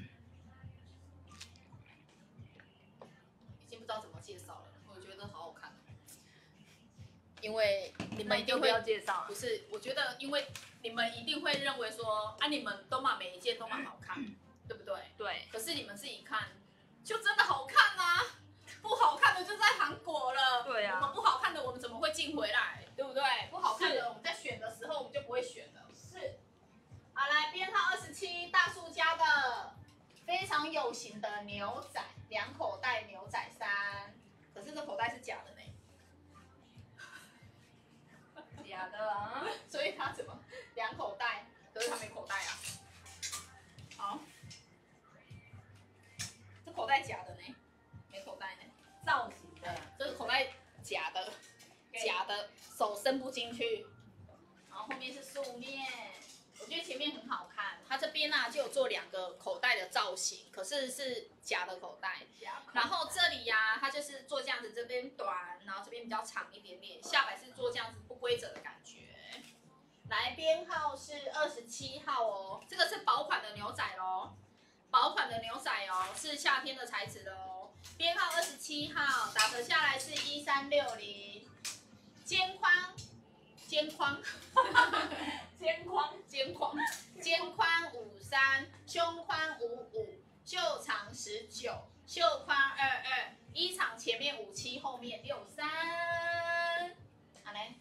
A: 已经不知道怎么介绍了，我觉得好好看。因为你们一定会
C: 要介绍，
A: 不是？我觉得，因为你们一定会认为说，啊，你们都嘛每一件都蛮好看，对不对？
C: 对。
A: 可是你们自己看，就真的好看啊！不好看的就在韩国了。
C: 对啊。
A: 我们不好看的，我们怎么会进回来？对不对？不好看的，我们在选的时候我们就不会选了。
C: 是。
A: 好，来编号27，大树家的非常有型的牛仔2口袋牛仔衫，可是这口袋是假的呢。
C: 假的啊，
A: 所以它怎么2口袋？可是它没口袋啊。好，这口袋假的呢，没口袋呢。
C: 造型的，
A: 这个口袋假的，手伸不进去。然后后面是素面，我觉得前面很好看。它这边啊就有做2个口袋的造型，可是是假的口袋。然后这里呀、它就是做这样子，这边短，然后这边比较长一点点，下摆是做这样子不规则的感觉。来，编号是27号哦，这个是薄款的牛仔咯，薄款的牛仔哦，是夏天的材质的哦。编号27号，打折下来是1360，肩宽53，胸宽55，袖长19，袖宽22，衣长前面57，后面63。好嘞，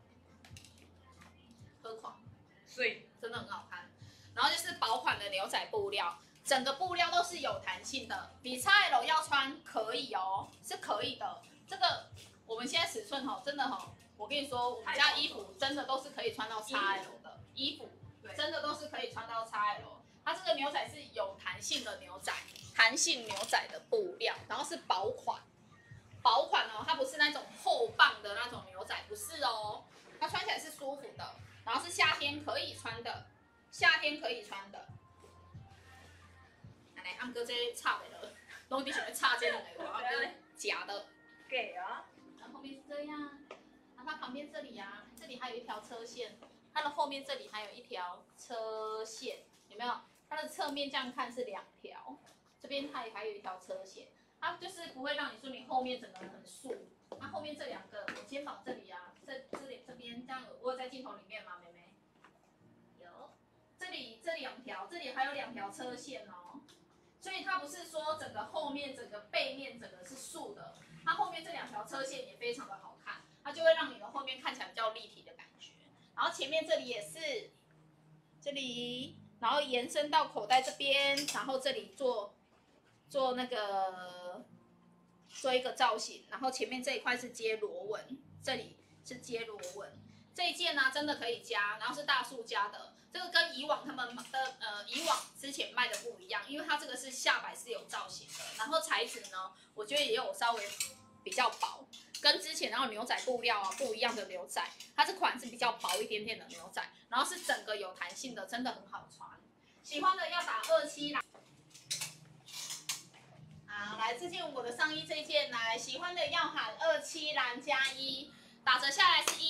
A: 何况，
C: 所以
A: 真的很好看。然后就是薄款的牛仔布料，整个布料都是有弹性的，比 XL 要穿可以哦，是可以的。这个我们现在尺寸真的我跟你说，我们家衣服真的都是可以穿到 XL 的衣服，真的都是可以穿到 XL。它这个牛仔是有弹性的牛仔，弹性牛仔的布料，然后是薄款哦，它不是那种厚棒的那种牛仔，不是哦，它穿起来是舒服的，然后是夏天可以穿的，来，暗哥这插袂落， 拢你想要插这两个话，就是假的。
C: 给啊。
A: 然后后面是这样，然后它旁边这里啊，这里还有一条车线，它的后面这里还有一条车线，有没有？它的侧面这样看是2条，这边它也还有一条车线，它就是不会让你说你后面整个人很竖。它后面这2个，我肩膀这里啊，这边这样，我有在镜头里面吗，妹妹？有，这里2条，这里还有2条车线哦。所以它不是说整个后面、整个背面整个是竖的，它后面这2条车线也非常的好看，它就会让你的后面看起来比较立体的感觉。然后前面这里也是，这里，然后延伸到口袋这边，然后这里做那个做一个造型，然后前面这一块是接螺纹，这里是接螺纹。这一件呢、真的可以加，然后是大数加的。这个跟以往他们的以往之前卖的不一样，因为它这个是下摆是有造型的，然后材质呢，我觉得也有稍微比较薄，跟之前然后牛仔布料啊不一样的牛仔，它这款是比较薄一点点的牛仔，然后是整个有弹性的，真的很好穿。喜欢的要打27来。好，来这件我的上衣这一件来，喜欢的要喊27蓝加1，打折下来是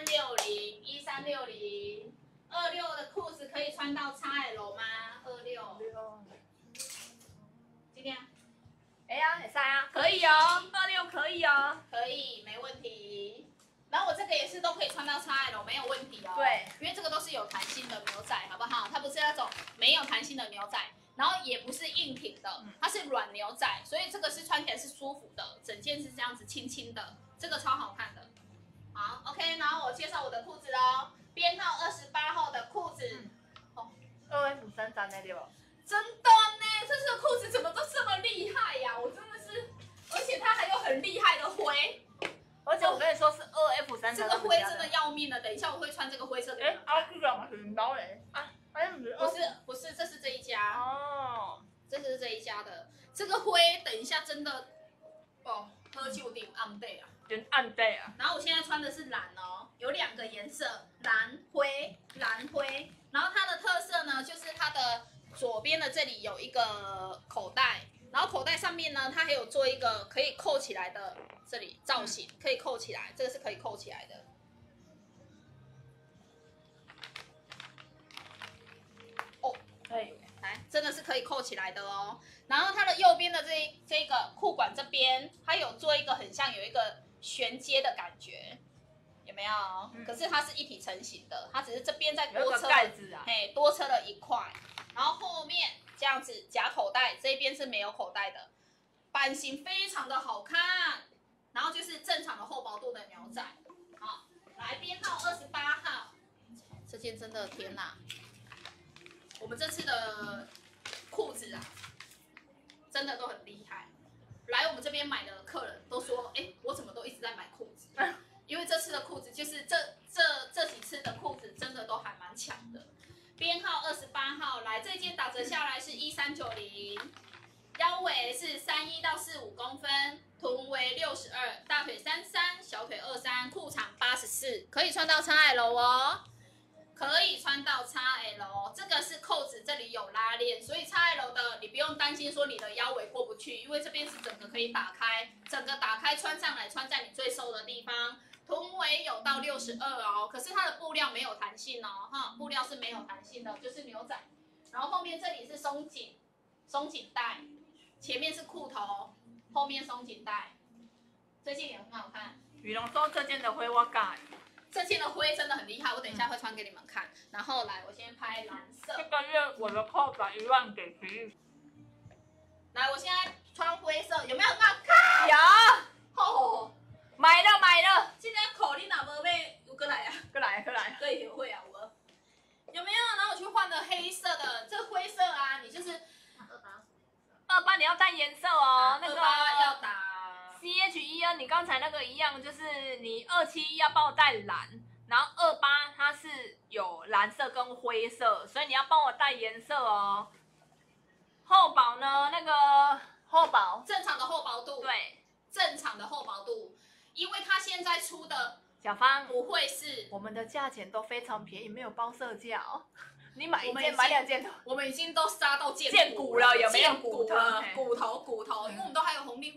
A: 1360。26的裤子可以穿到 XL 吗？26。今天？
B: 哎呀，会使啊，
A: 可以哦
B: ，26可以哦，
A: 可以，没问题。然后我这个也是都可以穿到 XL， 没有问题哦。
B: 对，
A: 因为这个都是有弹性的牛仔，好不好？它不是那种没有弹性的牛仔，然后也不是硬挺的，它是软牛仔，所以这个是穿起来是舒服的，整件是这样子轻轻的，这个超好看的。好 ，OK， 然后我介绍我的裤子喽。编号28号的裤子
B: 2F33的对吧？
A: 真的呢，这次的裤子怎么都这么厉害呀、我真的是，而且它还有很厉害的灰，
B: 而且我跟你说是2F33。
A: 这个灰真的要命了。等一下我会穿这个灰色的。
B: 这个是包嘞啊？
A: 不是，这是这一家
B: 哦，
A: 这是这一家的。这个灰等一下真的哦，喝酒顶暗对啊。
B: 暗对啊。
A: 然后我现在穿的是蓝哦，有2个颜色，蓝灰。然后它的特色呢，就是它的左边的这里有一个口袋，然后口袋上面呢，它还有做一个可以扣起来的这里造型，可以扣起来，这个是可以扣起来的。哦，
B: 对，
A: 来，真的是可以扣起来的哦。然后它的右边的这个裤管这边，它有做一个很像有一个衔接的感觉，有没有？可是它是一体成型的，它只是这边再多车
B: 盖子啊，
A: 嘿，多车了1块，然后后面这样子夹口袋，这边是没有口袋的，版型非常的好看，然后就是正常的厚薄度的牛仔，好，来编号28号，这件真的天哪，我们这次的裤子啊，真的都很厉害。来我们这边买的客人都说，哎，我怎么都一直在买裤子？因为这次的裤子就是这几次的裤子真的都还蛮强的。编号28号，来这件打折下来是1390，腰围是31到45公分，臀围62，大腿33，小腿23，裤长84，可以穿到 XL 哦。可以穿到 XL， 这个是扣子，这里有拉链，所以 XL 的你不用担心说你的腰围过不去，因为这边是整个可以打开，整个打开穿上来，穿在你最瘦的地方。臀围有到62哦，可是它的布料没有弹性哦，哈，布料是没有弹性的，就是牛仔。然后后面这里是松紧带，前面是裤头，后面松紧带，这件也很好看。
B: 羽绒说这件的灰我改。
A: 这件的灰真的很厉害，我等一下会穿给你们看。然后来，我先拍蓝色。
B: 这个月我的扣把1万给皮玉。
A: 来，我现在穿灰色，有没有很好看？
B: 有。
A: 哦，
B: 买了。
A: 今天口你哪无买？有过来啊？
B: 过来。
A: 可以学会啊，有没有？然后我去换了黑色的，这灰色啊，你就是
B: 28你要带颜色哦，那个
A: 28要打。
B: CH1你刚才那个一样，就是你27要帮我带蓝，然后28它是有蓝色跟灰色，所以你要帮我带颜色哦。厚薄呢？那个厚薄
A: 正常的厚薄度，
B: 对，
A: 正常的厚薄度，因为它现在出的
B: 小芳
A: 不会是
B: 我们的价钱都非常便宜，没有包色价哦。你买1件
A: 我们
B: 买2件，
A: 我们已经都杀到
B: 见骨了，有没有
A: 骨头？骨头，因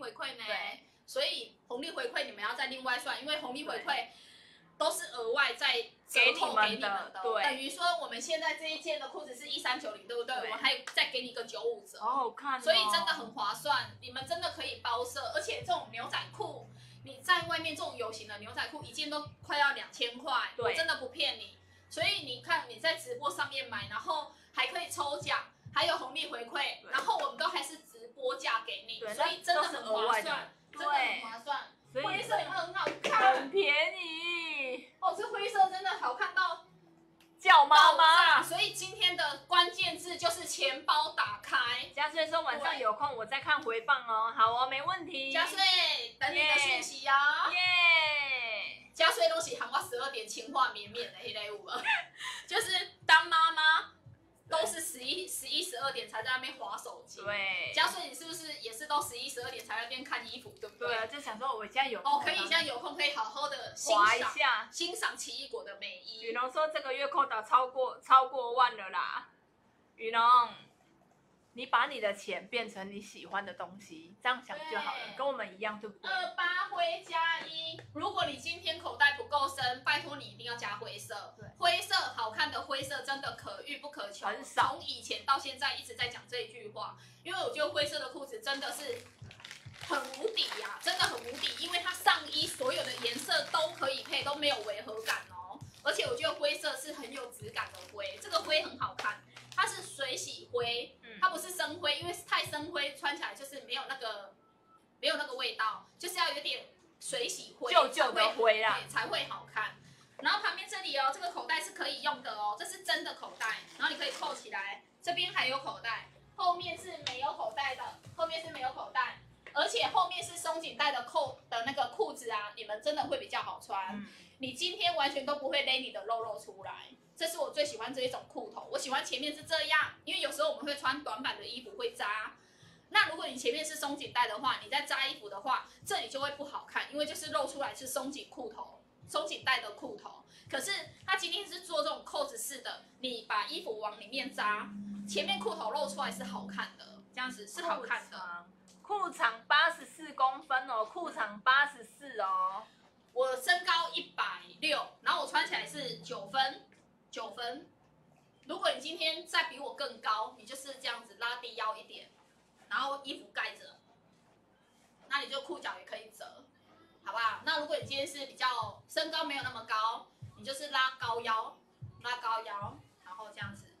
A: 回馈呢
B: 对，
A: 所以红利回馈你们要再另外算，因为红利回馈都是额外再折扣给你们的，
B: 对，
A: 等于说我们现在这一件的裤子是1390，对不对？我还再给你一个95折，
B: 好好看
A: 所以真的很划算，你们真的可以包色，而且这种牛仔裤。你在外面这种有型的牛仔裤一件都快要2000块，我真的不骗你。所以你看你在直播上面买，然后还可以抽奖，还有红利回馈，然后我们都还是直播价给你，所以真的很划算，真的很划算。灰色有没有很好看？
B: 很便宜
A: 哦，这灰色真的好看到
B: 叫妈妈。
A: 所以今天的关键字就是钱包打开。
B: 嘉穗说晚上有空我再看回放哦，好哦，没问题。
A: 嘉穗等你的讯息哦。
B: 耶！
A: 嘉穗都是喊我12点情话绵绵的那类舞了，就是当妈妈都是11、12点才在那边滑手机。
B: 对。
A: 嘉穗你是不是也是都11、12点才在那边看衣服，对不对？
B: 对啊，就想说我现在有
A: 哦，可以现在有空可以好好的欣赏奇异果的美衣。
B: 雨农说这个月扣打超过1万了啦。雨农，你把你的钱变成你喜欢的东西，这样想就好了，跟我们一样，对不对
A: ？28灰加1，如果你今天口袋不够深，拜托你一定要加灰色。灰色好看的灰色真的可遇不可求，
B: 很少。
A: 从以前到现在一直在讲这一句话，因为我觉得灰色的裤子真的是很无敌呀，真的很无敌，因为它上衣所有的颜色都可以配，都没有违和感哦。而且我觉得灰色是很有质感的灰，这个灰很好看。它是水洗灰，它不是深灰，因为太深灰穿起来就是没有那个味道，就是要有点水洗灰，
B: 旧旧的灰啦，
A: 对，才会好看。然后旁边这里哦，这个口袋是可以用的哦，这是真的口袋，然后你可以扣起来，这边还有口袋，后面是没有口袋的，后面是没有口袋，而且后面是松紧带的扣的那个裤子啊，你们真的会比较好穿，你今天完全都不会勒你的肉出来。这是我最喜欢这一种裤头，我喜欢前面是这样，因为有时候我们会穿短版的衣服会扎。那如果你前面是松紧带的话，你在扎衣服的话，这里就会不好看，因为就是露出来是松紧裤头、松紧带的裤头。可是它今天是做这种扣子式的，你把衣服往里面扎，前面裤头露出来是好看的，这样子是好看的。
B: 裤长84公分哦，裤长84哦。
A: 我身高160，然后我穿起来是9分。9分，如果你今天再比我更高，你就是这样子拉低腰一点，然后衣服盖着，那你就裤脚也可以折，好不好？那如果你今天是比较身高没有那么高，你就是拉高腰，然后这样子，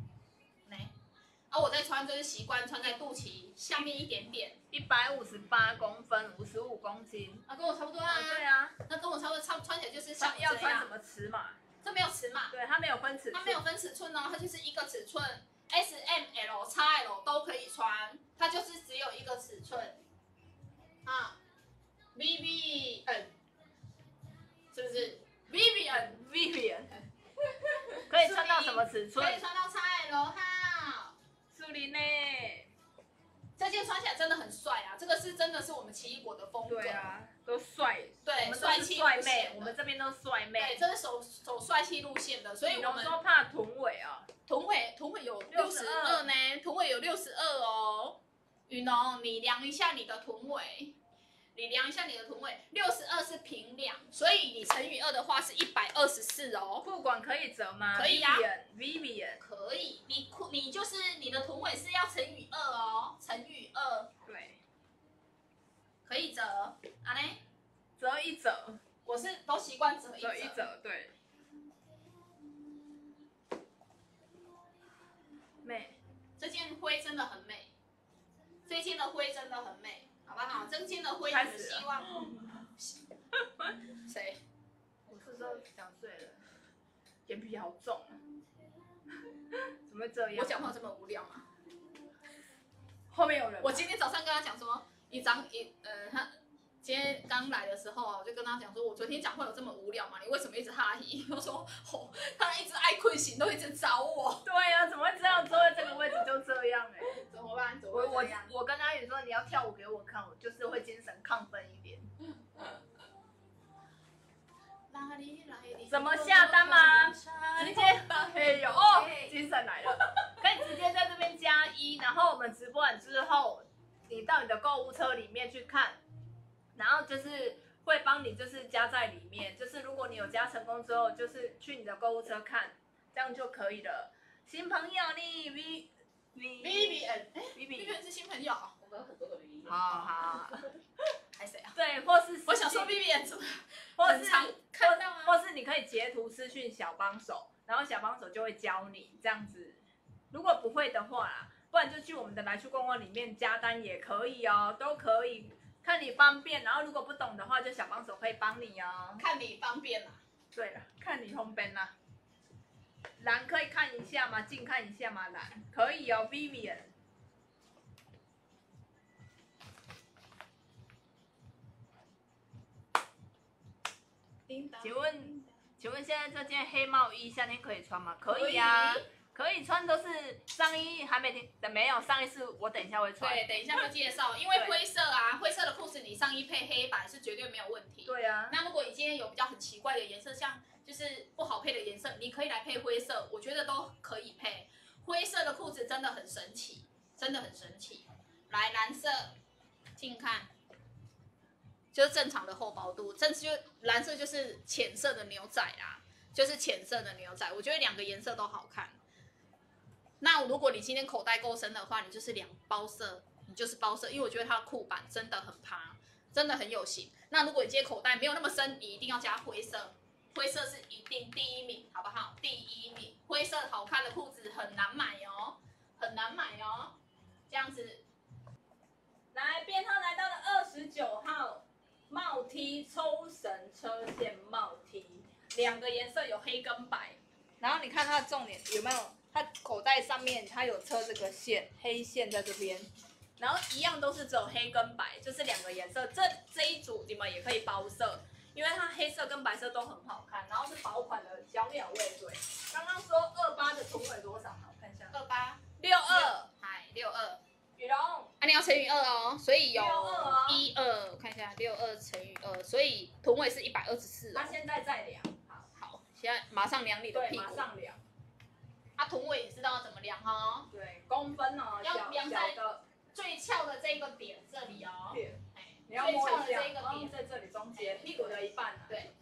A: 我在穿就是习惯穿在肚脐下面一点点
B: ，158公分，55公斤，
A: 跟我差不多啊。
B: 对啊，
A: 那跟我差不多，穿起来就是像
B: 要穿什么尺码？
A: 这没有尺码，
B: 对，它没有分尺寸，
A: 它没有分尺寸哦，它就是一个尺寸 ，S、M、L、XL 都可以穿，它就是只有一个尺寸，啊 ，VVN， 是不是 ？Vivian，
B: 可以穿到什么尺寸？
A: 可以穿到 XL 号，
B: 树林呢？
A: 这件穿起来真的很帅啊！这个是真的是我们奇异果的风格。
B: 对啊，都帅。
A: 对，
B: 我们帅气帅妹，我们这边都是帅妹。
A: 对，这是走帅气路线的，所以我们
B: 说怕臀尾啊。
A: 臀尾有62呢，臀尾有62哦。雨农，你量一下你的臀尾。62是平量，所以你乘以2的话是124哦。
B: 裤管可以折吗？
A: 可以啊
B: ，Vivian
A: 可以。你就是你的臀尾是要乘以2哦，乘以2。
B: 对，
A: 可以折，啊呢？
B: 折一折。
A: 我是都习惯折一
B: 折，对。美，
A: 这件灰真的很美，这件的灰真的很美。好不好？这件的灰，你希望谁？
B: 我是说想睡了，眼皮好重啊！怎么会这样？
A: 我讲话这么无聊吗？
B: 后面有人。
A: 我今天早上跟他讲说，他今天刚来的时候，我就跟他讲说，我昨天讲话有这么无聊吗？你为什么一直哈嘿？我说，他一直爱困醒，都一直找我。
B: 对啊，怎么会这样？坐在这个位置就这样
A: 怎么办？
B: 我跟阿宇说，你要跳舞给我看，我就是会精神亢奋一点。怎么下单吗？直接嘿呦哦，精神来了，可以直接在这边加1，然后我们直播完之后， 你到你的购物车里面去看，然后就是会帮你就是加在里面，就是如果你有加成功之后，就是去你的购物车看，这样就可以了。新朋友你
A: Vivian 是新朋友，我们有很多个 Vivian。
B: 好，
A: 还谁啊？
B: 对，或是
A: 我想说 Vivian 怎么
B: 或是
A: 很常看到啊？
B: 或是你可以截图私讯小帮手，然后小帮手就会教你这样子。如果不会的话啦，不然就去我们的来去逛逛里面加单也可以哦，都可以，看你方便。然后如果不懂的话，就小帮手可以帮你哦。
A: 看你方便啦。
B: 对了，看你方便啦。蓝可以看一下吗？近看一下吗？蓝可以哦 ，Vivian。请问现在这件黑帽衣夏天可以穿吗？可以啊，可以穿，都是上衣还没听，没有上衣是我等一下会穿。
A: 对，等一下会介绍，因为灰色啊，灰色的裤子你上衣配黑白是绝对没有问题。
B: 对啊。
A: 那如果你今天有比较很奇怪的颜色，像就是不好配的颜色，你可以来配灰色，我觉得都可以配。灰色的裤子真的很神奇，真的很神奇。来，蓝色，近看。就是正常的厚薄度，蓝色就是浅色的牛仔啦，就是浅色的牛仔，我觉得两个颜色都好看。那如果你今天口袋够深的话，你就是两包色，你就是包色，因为我觉得它的裤板真的很趴，真的很有型。那如果你今天口袋没有那么深，你一定要加灰色，灰色是一定第一名，好不好？第一名，灰色好看的裤子很难买哦，很难买哦，这样子。
C: 来，编号来到了29号。帽 T 抽绳车线帽 T，
B: 2个颜色有黑跟白，然后你看它的重点有没有？它口袋上面它有车这个线，黑线在这边，然后一样都是只有黑跟白，就是2个颜色。这一组你们也可以包色，因为它黑色跟白色都很好看，然后是薄款的小鸟胃嘴。刚刚说28的臀围多少？我看一下，28，62，
A: 嗨，62。
C: 羽绒，
A: 你要乘以2哦，所以有
C: 12
A: 我看一下，62乘以2，所以臀围是124。
C: 那现在再量，
A: 好，现在马上量你的屁股。
C: 马上量。
A: 臀围你知道怎么量哦？
C: 对，公分哦，
A: 要量在最翘的这个点这里哦。
C: 你要摸一下，
A: 最翘的这个点
C: 在这里中间，屁股的一半。
A: 对。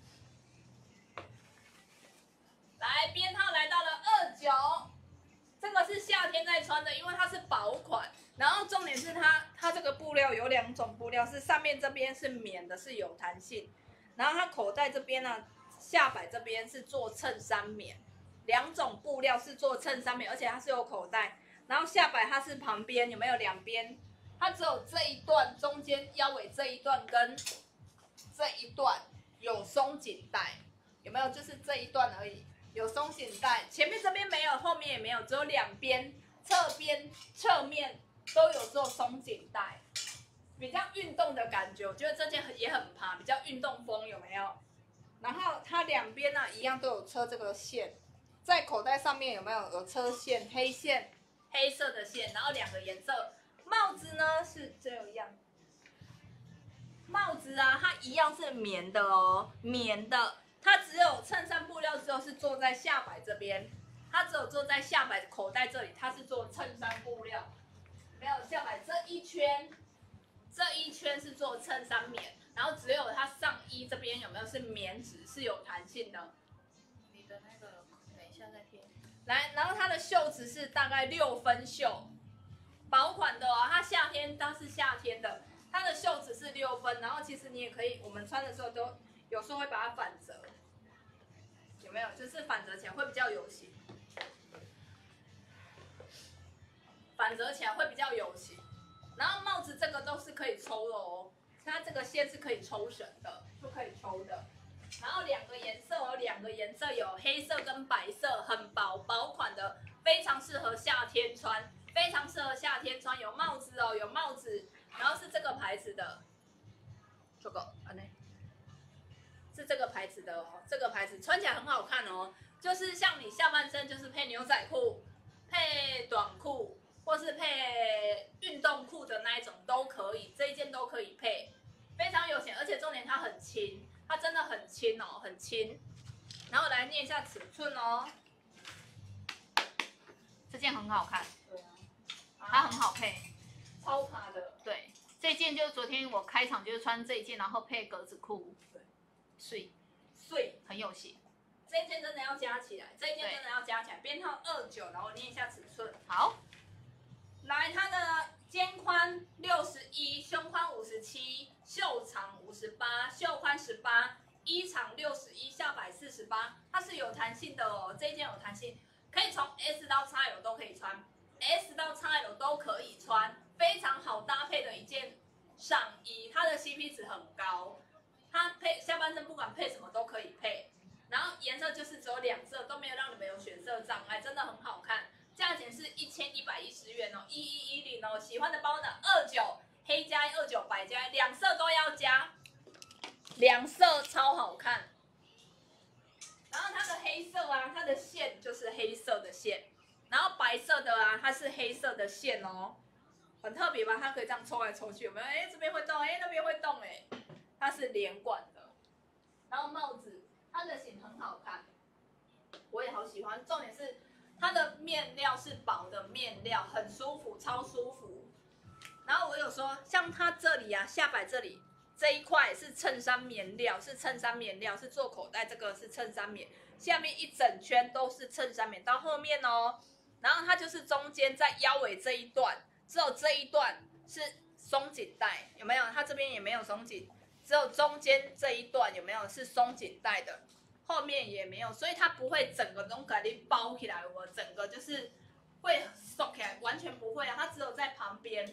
C: 来，编号来到了29。这个是夏天在穿的，因为它是薄款，
B: 然后重点是它这个布料有2种布料，是上面这边是棉的，是有弹性，然后它口袋这边呢，下摆这边是做衬衫棉，2种布料是做衬衫棉，而且它是有口袋，然后下摆它是旁边有没有2边？它只有这一段中间腰围这一段跟这一段有松紧带，有没有？就是这一段而已。有松紧带，前面这边没有，后面也没有，只有2边、侧面都有做松紧带，比较运动的感觉。我觉得这件也很趴，比较运动风，有没有？然后它2边呢一样都有车这个线，在口袋上面有没有车线？黑线，黑色的线，然后2个颜色。帽子呢是这样，帽子啊它一样是棉的哦，棉的。它只有衬衫布料之后是做在下摆这边，它只有做在下摆口袋这里，它是做衬衫布料，没有下摆这一圈是做衬衫棉，然后只有它上衣这边有没有是棉质，是有弹性的。
A: 你的那个等一下再贴。
B: 来，然后它的袖子是大概6分袖，薄款的哦，它是夏天的，它的袖子是6分，然后其实你也可以，我们穿的时候都。有时候会把它反折，有没有？就是反折起来会比较有型，反折起来会比较有型。然后帽子这个都是可以抽的哦，它这个线是可以抽绳的，就可以抽的。然后2个颜色哦，2个颜色有黑色跟白色，很薄款的，非常适合夏天穿，非常适合夏天穿。有帽子哦，有帽子，然后是这个牌子的，这个是这个牌子的哦，这个牌子穿起来很好看哦，就是像你下半身就是配牛仔裤、配短裤，或是配运动裤的那一种都可以，这一件都可以配，非常有型，而且重点它很轻，它真的很轻哦，很轻。然后来念一下尺寸哦，这件很好看，
A: 对啊，
B: 它很好配，
C: 超卡的，
B: 对。
A: 件就是昨天我开场就是穿这一件，然后配格子裤，碎，很有型。
C: 这一件真的要加起来，这一件真的要加起来，编号29，然后念一下尺寸。
A: 好，
C: 来，它的肩宽61，胸宽57，袖长58，袖宽18，衣长61，下摆48，它是有弹性的哦，这一件有弹性，可以从 S 到 XL 都可以穿 ，S 到 XL 都可以穿，非常好搭配的一件上衣，它的 CP 值很高，它配下半身不管配什么都可以配。然后颜色就是只有2色，都没有让你们有选色障碍，真的很好看。价钱是1110元哦，1110哦。喜欢的包呢，29黑加29白加，2色都要加，2色超好看。然后它的黑色啊，它的线就是黑色的线，然后白色的啊，它是黑色的线哦，很特别吧？它可以这样抽来抽去，有没有？哎，这边会动，哎，那边会动，哎，它是连贯的。然后帽子。它的型很好看，我也好喜欢。重点是它的面料是薄的面料，很舒服，超舒服。然后我有说，像它这里啊，下摆这里这一块是衬衫棉料，是做口袋，这个是衬衫棉，下面一整圈都是衬衫棉，到后面哦。然后它就是中间在腰围这一段，只有这一段是松紧带，有没有？它这边也没有松紧。只有中间这一段有没有是松紧带的，后面也没有，所以它不会整个都给你包起来，我整个就是会缩起来，完全不会啊，它只有在旁边，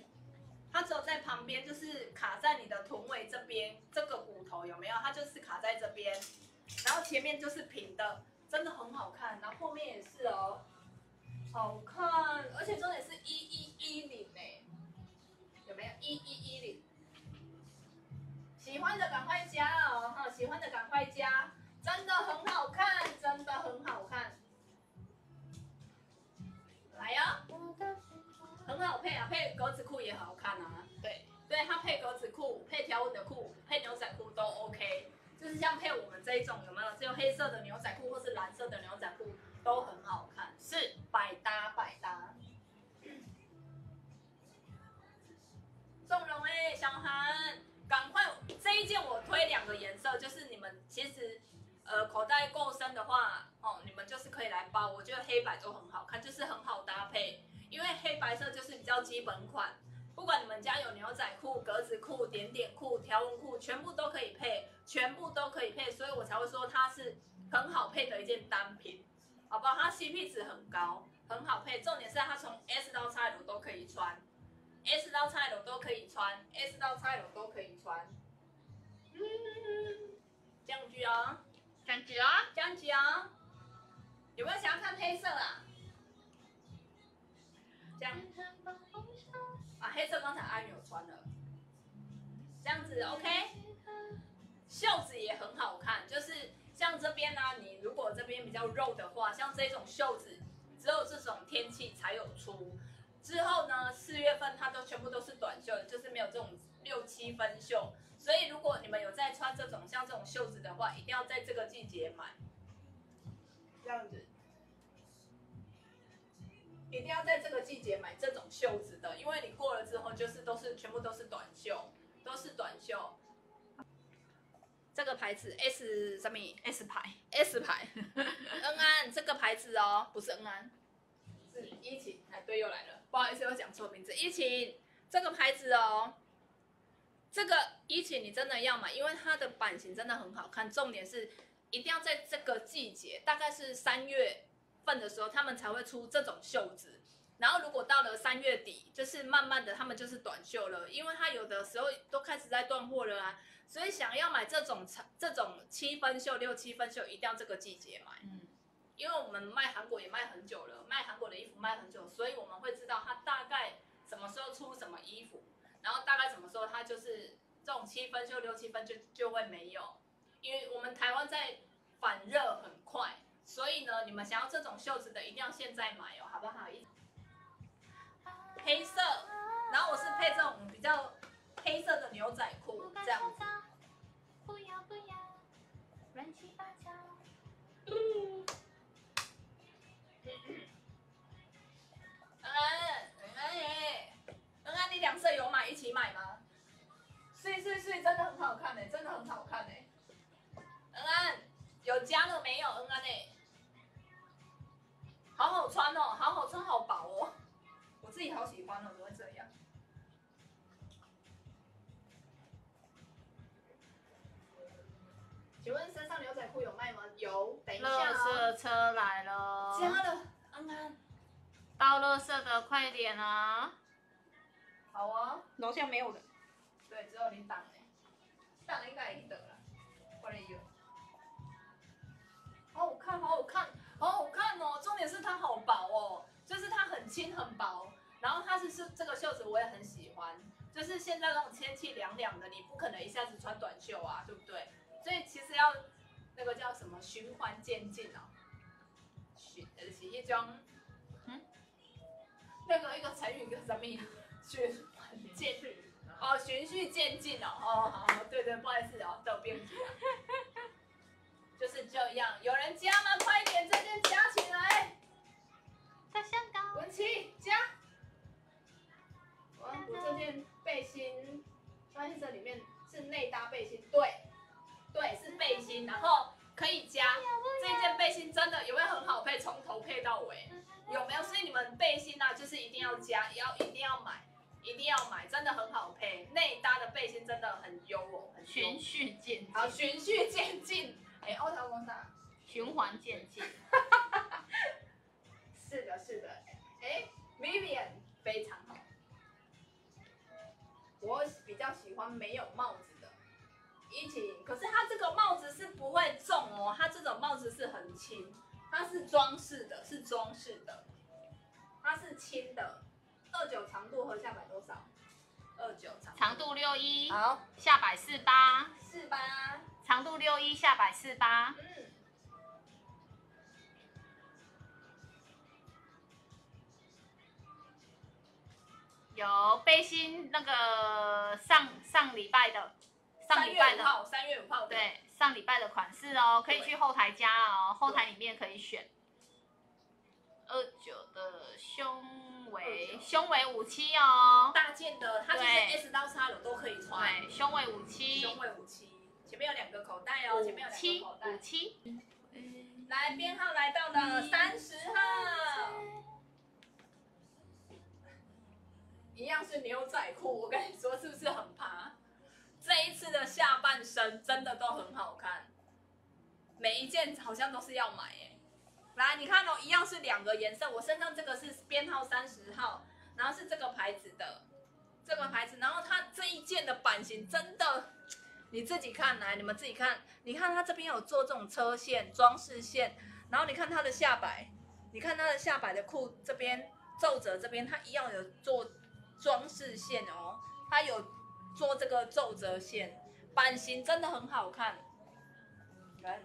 C: 就是卡在你的臀围这边，这个骨头有没有？它就是卡在这边，然后前面就是平的，真的很好看，然后后面也是哦，好看，而且重点是1110哎，有没有1110？喜欢的赶快加哦，哈！喜欢的赶快加，真的很好看，真的很好看。来呀、很好配啊，配格子裤也好看啊。对，它配格子裤、配条纹的裤、配牛仔裤都 OK。就是像配我们这一种有没有？只有黑色的牛仔裤或是蓝色的牛仔裤都很好看，是百搭。纵容哎，小韩。赶快，这一件我推2个颜色，就是你们其实，口袋够深的话，哦，你们就是可以来包。我觉得黑白都很好看，就是很好搭配，因为黑白色就是比较基本款，不管你们家有牛仔裤、格子裤、点点裤、条纹裤，全部都可以配，所以我才会说它是很好配的一件单品，好不好？它 CP 值很高，很好配，重点是它从 S 到 XL 都可以穿。S 到 XL 都可以穿，降级啊！有没有想要看黑色啊？这样啊，黑色刚才阿云有穿了，这样子 OK。袖子也很好看，就是像这边呢、你如果这边比较肉的话，像这种袖子，只有这种天气才有出。之后呢，4月份它都全部都是短袖的，就是没有这种6、7分袖。所以如果你们有在穿这种像这种袖子的话，一定要在这个季节买。这样子，一定要在这个季节买这种袖子的，因为你过了之后就是全部都是短袖，这个牌子 S 什么
A: S 牌，
C: 恩安这个牌子哦，不是恩安。是依琴，哎，对，又来了，不好意思，我讲错名字。依琴这个牌子哦，这个依琴你真的要买，因为它的版型真的很好看。重点是一定要在这个季节，大概是3月份的时候，他们才会出这种袖子。然后如果到了3月底，就是慢慢的他们就是短袖了，因为它有的时候都开始在断货了啊。所以想要买这种7分袖、6、7分袖，一定要这个季节买。因为我们卖韩国也卖很久了，卖韩国的衣服卖很久，所以我们会知道它大概什么时候出什么衣服，然后大概什么时候它就是这种7分袖、6、7分就会没有，因为我们台湾在反热很快，所以呢，你们想要这种袖子的一定要现在买哦，好不好？黑色，然后我是配这种比较黑色的牛仔裤，这样子。不要乱七八糟。恩安，你2色有买一起买吗？ 真的很好看真的很好看恩安有加了没有？恩安好好穿哦，好好穿，好薄哦，我自己好喜欢哦，怎么会这样？请问身上牛仔裤有卖吗？有，等一下
A: 垃圾车来了，
C: 加了，安安，
A: 倒垃圾的快点啊！
C: 好啊，
B: 楼下没有人。
C: 对，只有你挡挡应该也得了，我来有，好好看，好好看，好好看哦！重点是它好薄哦，就是它很轻很薄，然后它是这个袖子我也很喜欢，就是现在那种天气凉凉的，你不可能一下子穿短袖啊，对不对？所以其实要那个叫什么循环渐进哦，是一种，那个一个成语叫什么？循环渐进。哦，循序渐进哦，好，对，不好意思哦，都编辑啊，就是这样。有人加吗？快一点，这件加起来。
A: 在香港。
C: 文琪加。我这件背心，发现这里面是内搭背心，对，是背心，然后可以加。这件背心真的有没有很好配？从头配到尾，有没有？所以你们背心啊，就是一定要加，一定要买。一定要买，真的很好配，内搭的背心真的很优哦，很
A: 循序渐进。
C: 好，循序渐进。欧桃公大，
A: 循环渐进。
C: 是的。Vivian 非常好。我比较喜欢没有帽子的，可是它这个帽子是不会重哦，它这种帽子是很轻，它是装饰的，它是轻的。29长度和下摆多少？29
A: 长度61，
C: 好，
A: 下摆48，长度61，下摆48。有背心那个上礼拜的
C: 3月5号
A: 对，上礼拜的款式哦，可以去后台加哦，后台里面可以选。29的胸围57哦，
C: 大件的，它就是 S 到 X 的都可以穿。
A: 对，胸围57，
C: 前面有2个口袋哦，前面有2个口袋。
A: 57。
C: 来，编号来到了30号，一样是牛仔裤，我跟你说是不是很趴？这一次的下半身真的都很好看，每一件好像都是要买耶。来，你看哦，一样是2个颜色。我身上这个是编号30号，然后是这个牌子的，然后它这一件的版型真的，你自己看来，你们自己看，你看它这边有做这种车线、装饰线，然后你看它的下摆，你看它的下摆的裤这边皱褶这边，它一样有做装饰线哦，它有做这个皱褶线，版型真的很好看。来。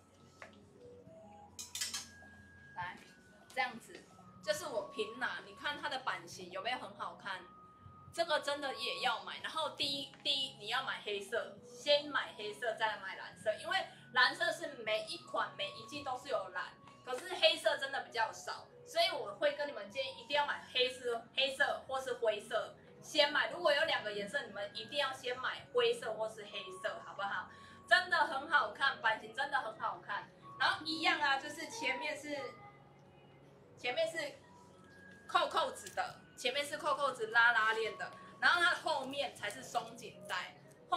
C: 这样子，这是我平拿，你看它的版型有没有很好看？这个真的也要买。然后第一你要买黑色，先买黑色再买蓝色，因为蓝色是每一款每一季都是有蓝，可是黑色真的比较少，所以我会跟你们建议一定要买黑色或是灰色，先买。如果有2个颜色，你们一定要先买灰色或是黑色，好不好？真的很好看，版型真的很好看。然后一样啊，就是前面是扣子的，前面是扣子拉链的，然后它后面才是松紧带，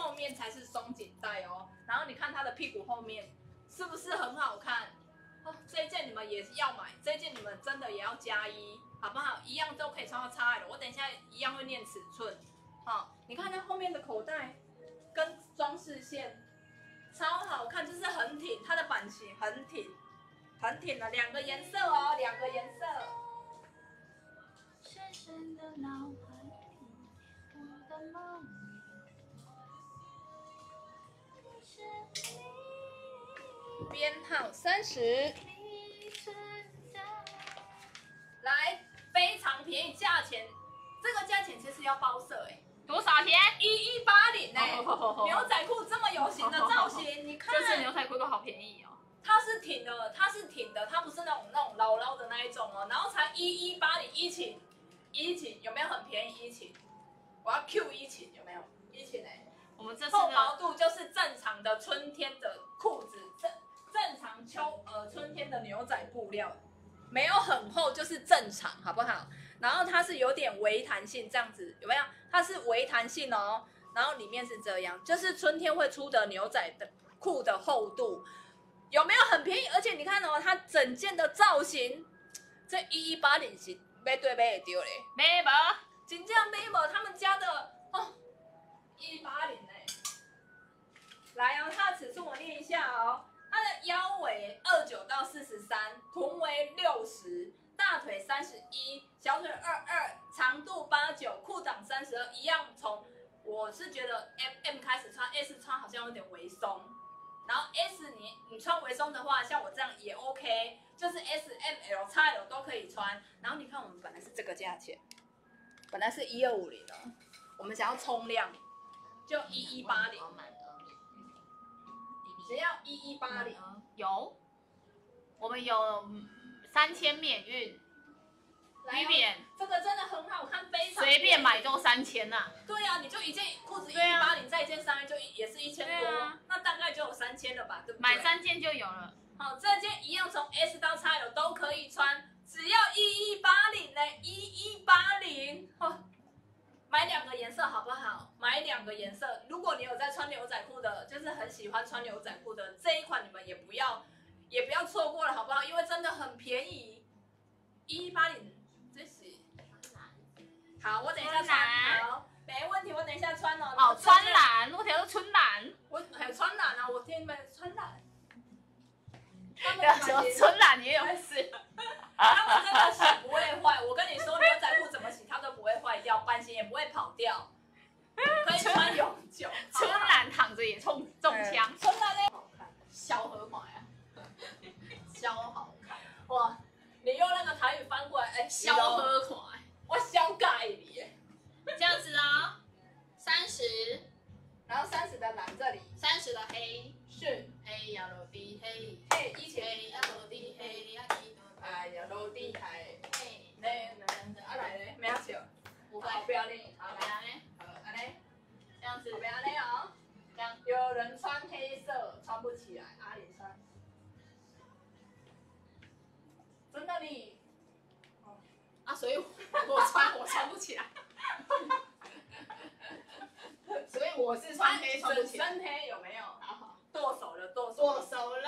C: 哦。然后你看它的屁股后面是不是很好看？哦，这一件你们也是要买，这一件你们真的也要加1，好不好？一样都可以穿到 XL， 我等一下一样会念尺寸。好，你看它后面的口袋跟装饰线超好看，就是很挺，它的版型很挺的，2个颜色哦，2个颜色。
A: 深深的脑海里，我的梦里是你，
C: 编号30，
A: 你存在。
C: 来，非常便宜，价钱，这个价钱其实要包色哎，
A: 多少钱
C: ？1180哎，牛仔裤这么有型的造型，你看，
A: 就是牛仔裤都好便宜哦。
C: 它是挺的，它不是那种牢的那一种哦，然后才1180，一起有没有很便宜？一起，我要 Q 一起有没有？一起呢？
A: 我们这次
C: 厚薄度就是正常的春天的裤子，正常春天的牛仔布料，没有很厚就是正常，好不好？然后它是有点微弹性，这样子有没有？它是微弹性哦，然后里面是这样，就是春天会出的牛仔的裤的厚度，有没有很便宜？而且你看哦，它整件的造型，这1180是买对买得到嘞，
A: 没无，
C: 真正买无他们家的哦，1180嘞。来哦，它的尺寸我念一下哦，它的腰围29到43，臀围60，大腿31，小腿22，长度89，裤裆32，一样从我是觉得 M 开始穿 ，S 穿好像有点微松，然后 S 你穿微松的话，像我这样也 OK， 就是 S、M、L、XL 都可以穿。然后你看我们本来是这个价钱，本来是1250哦，我们想要冲量就1180。只要1180，
A: 有，我们有3000免运，
C: 来哦
A: 免，
C: 这个真的很好看，非常
A: 随便买都3000呐。
C: 对啊，你就一件裤子
A: 对啊
C: 1180，再一件上面就也是1000多，
A: 对啊
C: 那大概就有3000了吧，对不对？
A: 买3件就有了。
C: 好，这件一样从 S 到 XL 都可以穿，只要1180呢，1180哦。买2个颜色好不好？买2个颜色。如果你有在穿牛仔裤的，就是很喜欢穿牛仔裤的这一款，你们也不要错过了，好不好？因为真的很便宜，1180，这是。好，我等一下穿。好，没问题，我等一下穿哦。
A: 哦，穿蓝，我条是春蓝。
C: 我还有穿蓝啊，我听你们穿蓝。他们
A: 不要说春蓝也有事。
C: 他们真的洗不会坏，我跟你说，牛仔裤怎么洗它都不会坏掉，版型也不会跑掉，可以穿永久。
A: 春蓝躺着也中枪。
C: 春蓝呢？好看，
A: 小河马呀，
C: 超好看。哇，你用那个台语翻过来，哎，
A: 小河马，
C: 我小改你耶。
A: 这样子啊，30，
C: 然后30的蓝这里
A: 30的黑，
C: 是
A: 黑呀落地黑，
C: 嘿，以前
A: 黑呀落地黑呀地
C: 哎呀，落地台，
A: 黑，
C: 啊来嘞，没有笑，
A: 不会，
C: 不要练，好
A: 这
C: 来，
A: 样呢，
C: 好，安尼，
A: 这样子，
C: 不要练哦。
A: 这样，
C: 有人穿黑色穿不起来，阿里穿，真的你。
A: 啊，所以我穿不起来，所以我是穿黑穿不起来，
C: 整身黑有没有？
A: 好好，
C: 剁手了，剁手
A: 剁
C: 了。
A: 手了。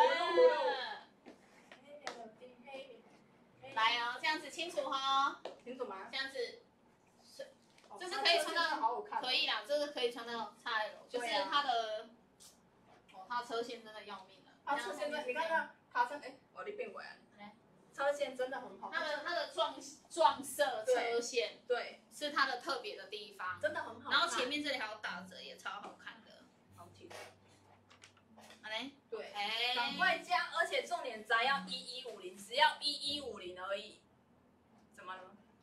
A: 来哦，这样子清楚哈，
C: 清楚吗？
A: 这样子这是
C: 哦
A: 可以穿到
C: 好好看。
A: 可以啦，这是可以穿到 XL，就是它的，它车线真的要命了。
C: 啊，车线真，你看看卡车，哎，我你变回来了。车线真的很好看。
A: 它的撞色车线，
C: 对，
A: 是它的特别的地方。
C: 真的很好看。
A: 然后前面这里还有打折，也超好看的。
C: 好听。
A: 好嘞，
C: 对，
A: 哎，
C: 赶快加，而且重点宅要1150，只要1150而已。怎么了？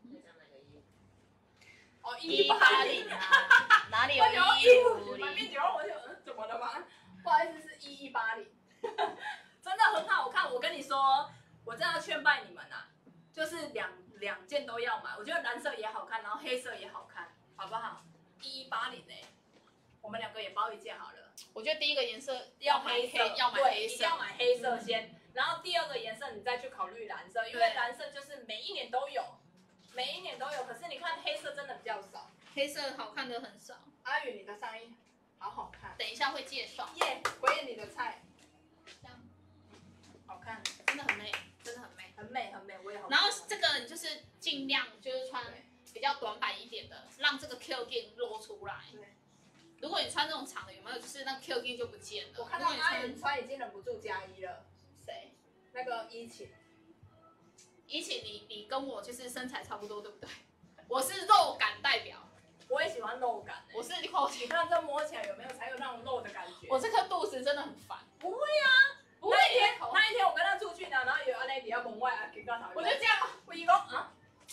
C: 哦
A: 180啊，哪里有
C: 150？
A: 150？
C: 满面我就怎么了吗？不好意思，是1180，真的很好看。我跟你说，我真的要劝败你们啊，就是两件都要买。我觉得蓝色也好看，然后黑色也好看，好不好？1180呢，我们2个也包一件好了。
A: 我觉得第一个颜色
C: 要黑色，
A: 要买
C: 对，
A: 黑色，
C: 一定要买黑色先。然后第2个颜色你再去考虑蓝色，因为蓝色就是每一年都有。每一年都有，可是你看黑色真的比较少。
A: 黑色好看的很少。
C: 阿宇，你的上衣好好看。
A: 等一下会介绍。
C: 耶，回应你的菜。
A: 这样，
C: 好看，
A: 真的很美，真的很美，
C: 很美很美，我也好。
A: 然后这个你就是尽量就是穿比较短版一点的，让这个 Q 键露出来。
C: 对。
A: 如果你穿这种长的，有没有就是那 Q 键就不见了？
C: 我看到阿宇穿已经忍不住加1了。
A: 谁？
C: 那个依琴。
A: 依琴，你跟我就是身材差不多，对不对？我是肉感代表。
C: 我也喜欢肉感。
A: 我是
C: 你看这摸起来有没有才有那种肉的感觉？
A: 我这颗肚子真的很烦。
C: 不会啊，不会。那一天我跟他出去呢，然后有安内底要门外啊，给个头。
A: 我就这样，
C: 我一讲啊，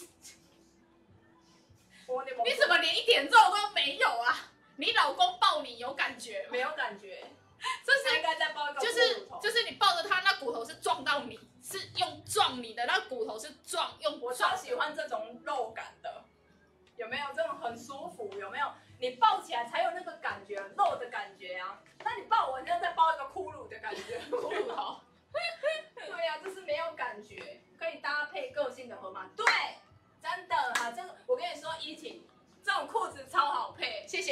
A: 你怎么连一点肉都没有啊？你老公抱你有感觉吗？
C: 没有感觉，
A: 就是
C: 应该再抱一个
A: 就是你抱着他，那骨头是撞到你，是用撞你的，那骨头是用
C: 我超喜欢这种肉感的，有没有？这种很舒服，有没有？你抱起来才有那个感觉，肉的感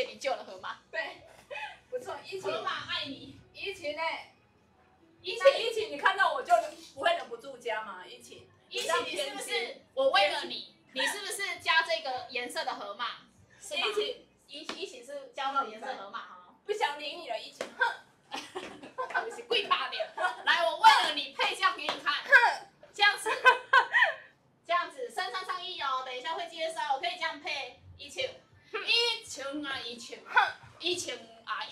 A: 你救了河马。
C: 对，不错，一起。
A: 河马爱你。
C: 一起呢？
A: 一
C: 起，你看到我就不会忍不住加吗？一起，
A: 你是不是我为了你，你是不是加这个颜色的河马？是吗？一起是加这个颜色河马哈。
C: 不想理你了，一起，哼，
A: 对不起，跪趴点。来，我为了你配这样给你看，这样子，身上上衣哦，等一下会介绍，可以这样配一千啊，一千啊，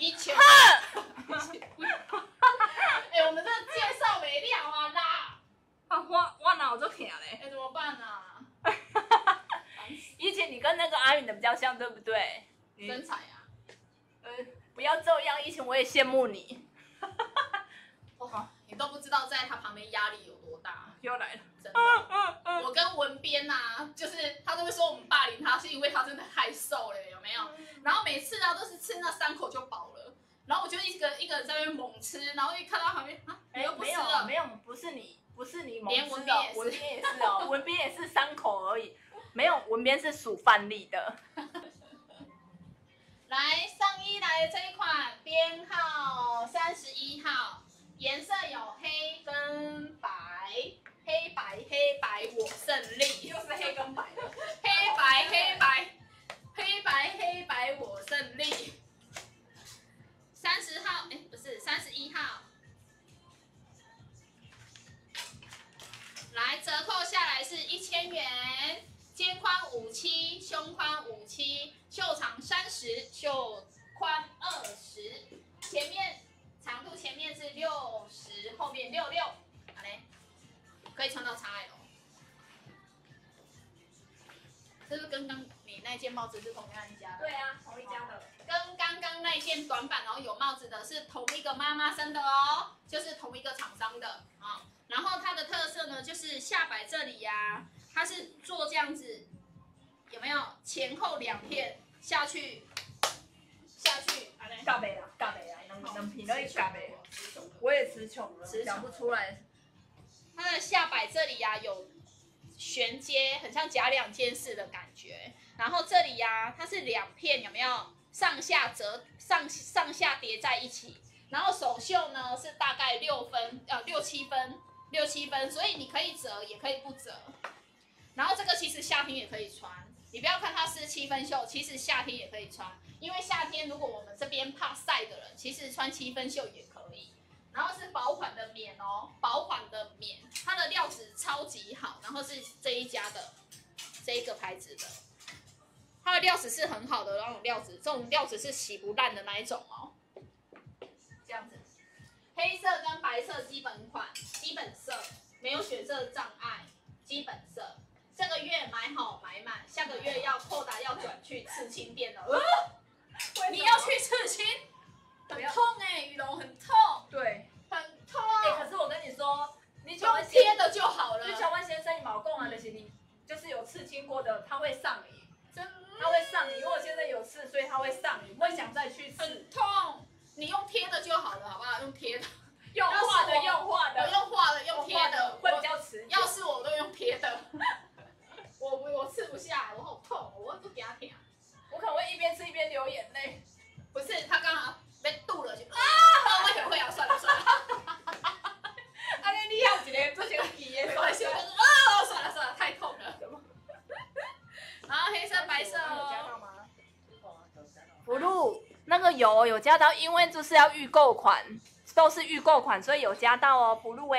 A: 哎，我们这介绍没了啊啦！
C: 啊，我脑子疼嘞。
A: 哎，怎么办啊？
B: 以前你跟那个阿允的比较像，对不对？
A: 身材啊。
B: 不要这样，以前我也羡慕你。
A: 哇，你都不知道在他旁边压力有多大。
B: 又来了。
A: 真的，我跟文编呐，就是他都会说我们霸凌他，是因为他真的太瘦了，有没有？然后每次啊都是吃那3口就饱了，然后我就一个在那边猛吃，然后一看到旁边啊，你又不吃了，
B: 没有，不是你猛
A: 连
B: 吃的，文编也是哦，文编也是3口而已，没有，文编是属范例的。
A: 来，上衣来的这一款编号31号，颜色有黑跟白。黑白我胜利，
C: 又是黑跟白的。
A: 黑白我胜利。30号，不是31号。来，折扣下来是1000元，肩宽57，胸宽57，袖长30，袖宽20，长度前面是60，后面66，好嘞。可以穿到 XL， 这是跟刚你那件帽子是同样一家的。
C: 对啊，同一家的。
A: 跟刚刚那件短版然后有帽子的是同一个妈妈生的哦，就是同一个厂商的啊。然后它的特色呢，就是下摆这里呀，它是做这样子，有没有？前后2片下去，
B: 尬杯啦，能品类尬杯。我也词穷了，讲不出来。
A: 它的下摆这里呀有衔接，很像夹2件式的感觉。然后这里呀，它是2片，有没有？上下上下叠在一起。然后手袖呢是大概6七分，所以你可以折也可以不折。然后这个其实夏天也可以穿，你不要看它是7分袖，其实夏天也可以穿，因为夏天如果我们这边怕晒的人，其实穿7分袖也可以。然后是薄款的棉哦，薄款的棉，它的料子超级好，然后是这一家的这一个牌子的，它的料子是很好的那种料子，这种料子是洗不烂的那一种哦。这样子，黑色跟白色基本款，基本色，没有选色障碍，基本色。这个月买好买满，下个月要扣打要转去刺青店了。你要去刺青？很痛羽绒很痛。
B: 对，
A: 很痛。
B: 可是我跟你说，你
A: 用贴的就好了。
B: 就乔万先生你毛讲啊，就是你就是有刺青过的，他会上瘾，
A: 真
B: 他会上瘾，因为我现在有刺，所以他会上瘾，会想再去刺。
A: 很痛，你用贴的就好了，好不好？用贴的。
B: 用画的，
A: 用贴的
B: 会比较持久。
A: 要是我都用贴的，我刺不下来，我好痛，我都给他舔。
B: 我可能会一边吃一边流眼泪。
A: 不是，他刚好被堵了，就我也会啊，算了。
C: 安尼你还有一个做成皮的，
A: 算了，太痛了。然后黑色、白色哦。
B: blue 那个有加到，因为就是要预购款，都是预购款，所以有加到哦 ，blue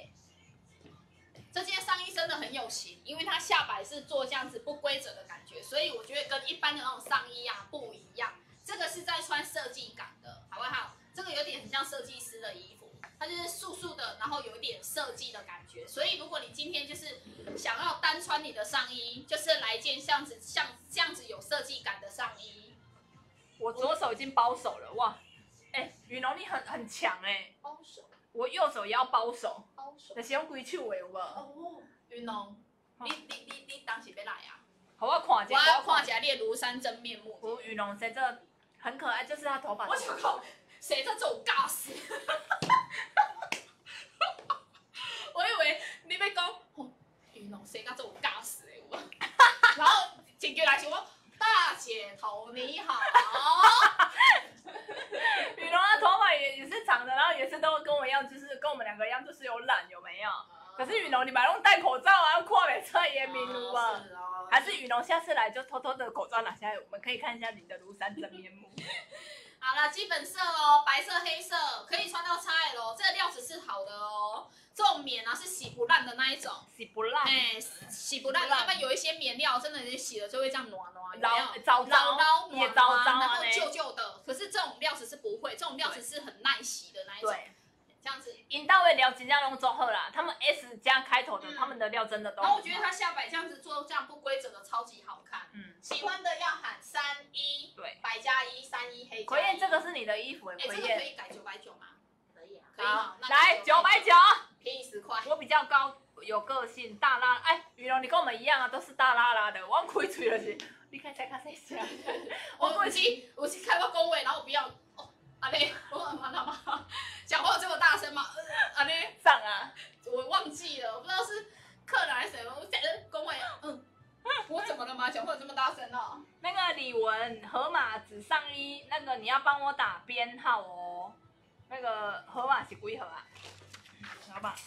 A: 这件上衣真的很有型，因为它下摆是做这样子不规则的感觉，所以我觉得跟一般的那种上衣啊不一样。这个是在穿设计感的，好不好？这个有点很像设计师的衣服，它就是素素的，然后有一点设计的感觉。所以如果你今天就是想要单穿你的上衣，就是来一件像这样子有设计感的上衣。
B: 我左手已经包手了，哇！羽绒你很强
A: 包手。
B: 我右手也要包手。
A: 包手。
B: 就是用规手的有无？
A: 哦，羽绒，你当时要来啊？
B: 好，我看一下。
A: 我要看一下你的庐山真面目。
B: 我羽绒谁这很可爱，就是他头发。
A: 我想讲，谁这种尬死？我以为你要讲，羽绒谁这种尬死的有无？然后一句来想我大姐头你好。
B: 雨龙的头发也是长的，然后也是都跟我一样，就是跟我们两个一样，就是有染，有没有？可是雨龙，你买弄戴口罩啊，看不出来颜面目啊。还是雨龙下次来就偷偷的口罩拿下来，我们可以看一下你的庐山真面目。
A: 好了，基本色哦，白色、黑色可以穿到 XL 哦，这个料子是好的哦。这种棉啊是洗不烂的那一种，
B: 洗不烂，
A: 哎，洗不烂。要不然有一些棉料真的你洗了就会这样暖暖，
B: 糟糟也糟糟，
A: 然后旧旧的。可是这种料子是不会，这种料子是很耐洗的那一种。对，这样子。
B: 引导的料尽量用中厚啦，他们 S 加开头的，他们的料真的都。
A: 然后我觉得它下摆这样子做这样不规则的超级好看。喜欢的要喊31，对，白加1，31黑加1。
B: 奎燕，这个是你的衣服哎，
A: 这个可以改990吗？可以啊，可以
B: 好，来990，
A: 便宜10块。
B: 我比较高，有个性，大拉。哎，雨龙，你跟我们一样啊，都是大拉拉的。我开嘴就是，你看才看谁下。
A: 我有去开过工位，然后我不要。哦，阿妹，我妈讲话这么大声吗？阿妹
B: 上啊，
A: 我忘记了，我不知道是客人还是谁，我在工位，我怎么了吗？讲话这么大声哦。
B: 那个李文，河马紫上衣，那个你要帮我打编号哦。那个河马是几号啊？老板，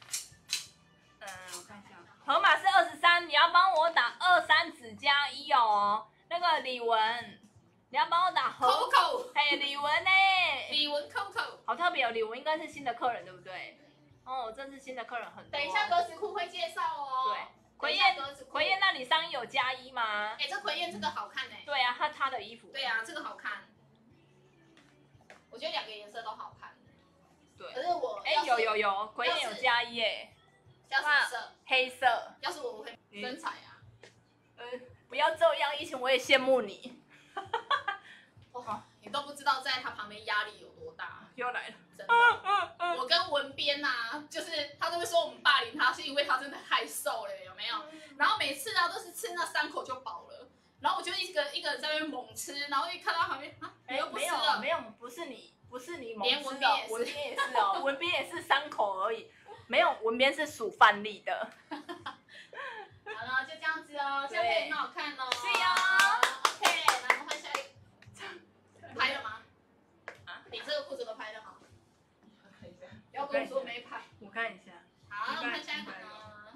B: 我看一下，河马是23，你要帮我打23子加1哦。那个李文，你要帮我打
A: Coco，
B: 嘿，李文呢？
A: 李文 Coco，
B: 好特别哦，李文应该是新的客人对不对？哦，这次新的客人很多。
A: 等一下格子裤会介绍哦。
B: 对。奎燕，那你上衣有加1吗？
A: 哎，这奎燕这个好看哎。
B: 对啊，他的衣服。
A: 对啊，这个好看。我觉得2个颜色都好看。
B: 对。
A: 可是我
B: 有，奎燕有加1哎。
A: 加什么色？
B: 黑色。
A: 要是我会身材啊。
B: 不要这样，以前我也羡慕你。
A: 哇，你都不知道在他旁边压力有多大。
B: 又来了。
A: 真的，我跟文编啊，就是他都会说我们霸凌他，是因为他真的太瘦了，有没有？然后每次啊都是吃那3口就饱了，然后我就一个人在那边猛吃，然后一看到旁边啊，你又不吃了，
B: 没有，不是你猛吃的，
A: 文编
B: 也是哦，文编也是3口而已，没有，文编是数饭粒的。
A: 好了，就这样子哦，这样可以很好看哦。
B: 是哦
A: ，OK，那我们换下一个，拍了吗？你这个裤子都拍的好。不要跟我说没拍，
B: 我看一下。
A: 好，我们看下一款呢。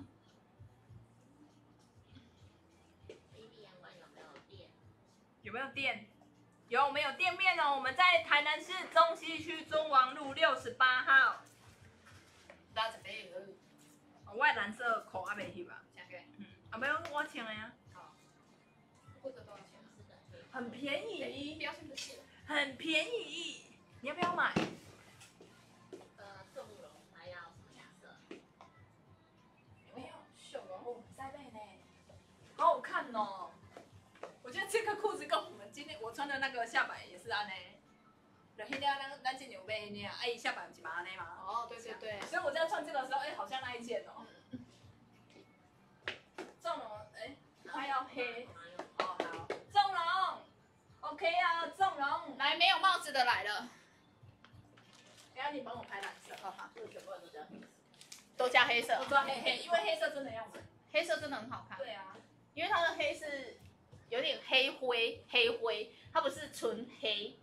B: 有没有店？有，我们有店面哦。我们在台南市中西区中王路68号。
A: 大家准
B: 我的蓝色裤还没翕吧？没有，我穿的呀。
A: 好。裤子多少钱？
B: 很便宜。
A: 不要生气。
B: 很便宜，你要不要买？
D: 宋绒还要什么颜色？
B: 没有，秀哦，在内呢，好好看哦。我觉得这个裤子跟我们今天我穿的那个下摆也是安呢。就迄个咱这牛背呢，哎，下摆不是嘛安尼嘛？
A: 哦，对对对。
B: 所以我在穿这个的时候，哎，好像那一件哦。纵容，哎，它要黑。哦，好，纵容。OK 啊，纵容，
A: 来没有帽子的来了。
B: 等下你帮我拍蓝色，
A: 好好，
D: 这个全部都加黑色。
A: 都加黑色，
B: 都加黑，因为黑色真的要买。
A: 黑色真的很好看。
B: 对啊，
A: 因为它的黑是有点黑灰，它不是纯黑。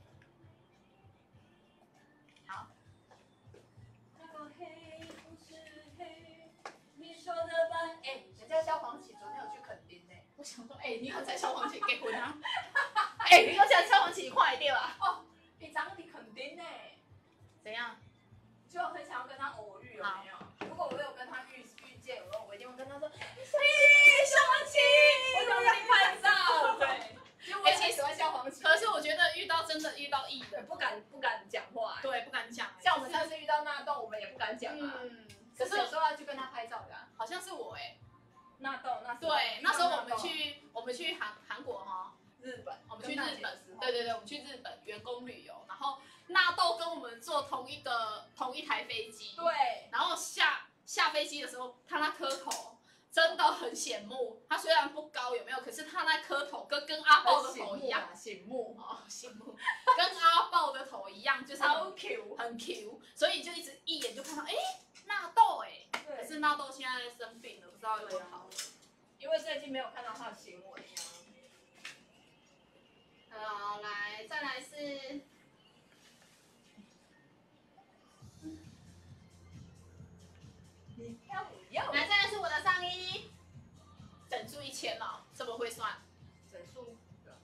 A: 好。
B: 那个黑不是黑，你说的白。哎，人家萧煌奇昨天有去垦丁呢。
A: 我想说，哎，你要在萧煌奇结婚啊？哎，你要在萧煌奇快点啊！
B: 哦，你长得肯定呢。
A: 怎样？
B: 就很想要跟他偶遇，有没有？如果我有跟他遇见，我一定会跟他说，萧煌奇，我想跟你拍照。对，因为我也喜欢萧煌奇。
A: 可是我觉得真的遇到异的，
B: 不敢讲话。
A: 对，不敢讲。
B: 像我们上次遇到纳豆，我们也不敢讲啊。可是有时候要去跟他拍照的，
A: 好像是我哎。
B: 纳豆那时候。
A: 对，那时候我们去韩国哈。
B: 日本，
A: 我们去日本，对，我们去日本员工旅游，然后纳豆跟我们坐同一台飞机，
B: 对，
A: 然后下飞机的时候，他那颗头真的很显目，他虽然不高有没有，可是他那颗头跟阿豹的头一样，
B: 醒目，
A: 跟阿豹的头一样，就是
B: 好 Q，
A: 很 Q， 所以就一眼就看到，哎，纳豆哎，可是纳豆现在生病了，不知道有没有好，
B: 因为最近没有看到他的新闻。
A: 来，再来是。来，再来是我的上衣，整数1000哦，这么会算，
C: 整数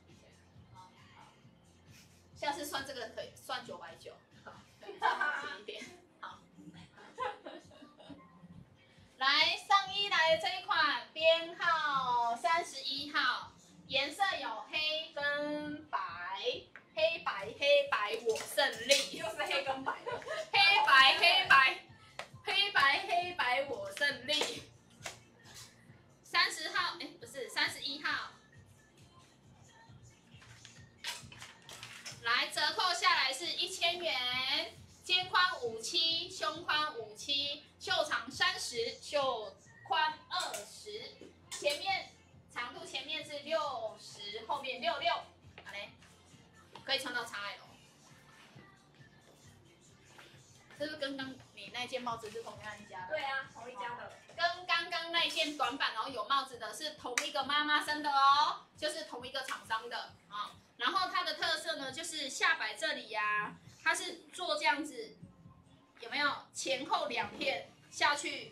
A: 下次算这个可以算990，好，对，一点，好。来，上衣来这一款编号31号，颜色有黑跟白，黑白我胜利，
C: 又是黑跟白的，
A: 黑白我胜利。30号，哎，不是31号。来，折扣下来是1000元，肩宽57，胸宽57，袖长30，袖宽20，前面长度前面是60，后面66，好嘞，可以穿到 XL。是不是跟刚你那件帽子是同样一家的？
C: 对啊，同一家的。
A: 跟刚刚那件短版然后有帽子的是同一个妈妈生的哦，就是同一个厂商的啊。然后它的特色呢，就是下摆这里呀、它是做这样子，有没有前后2片下去，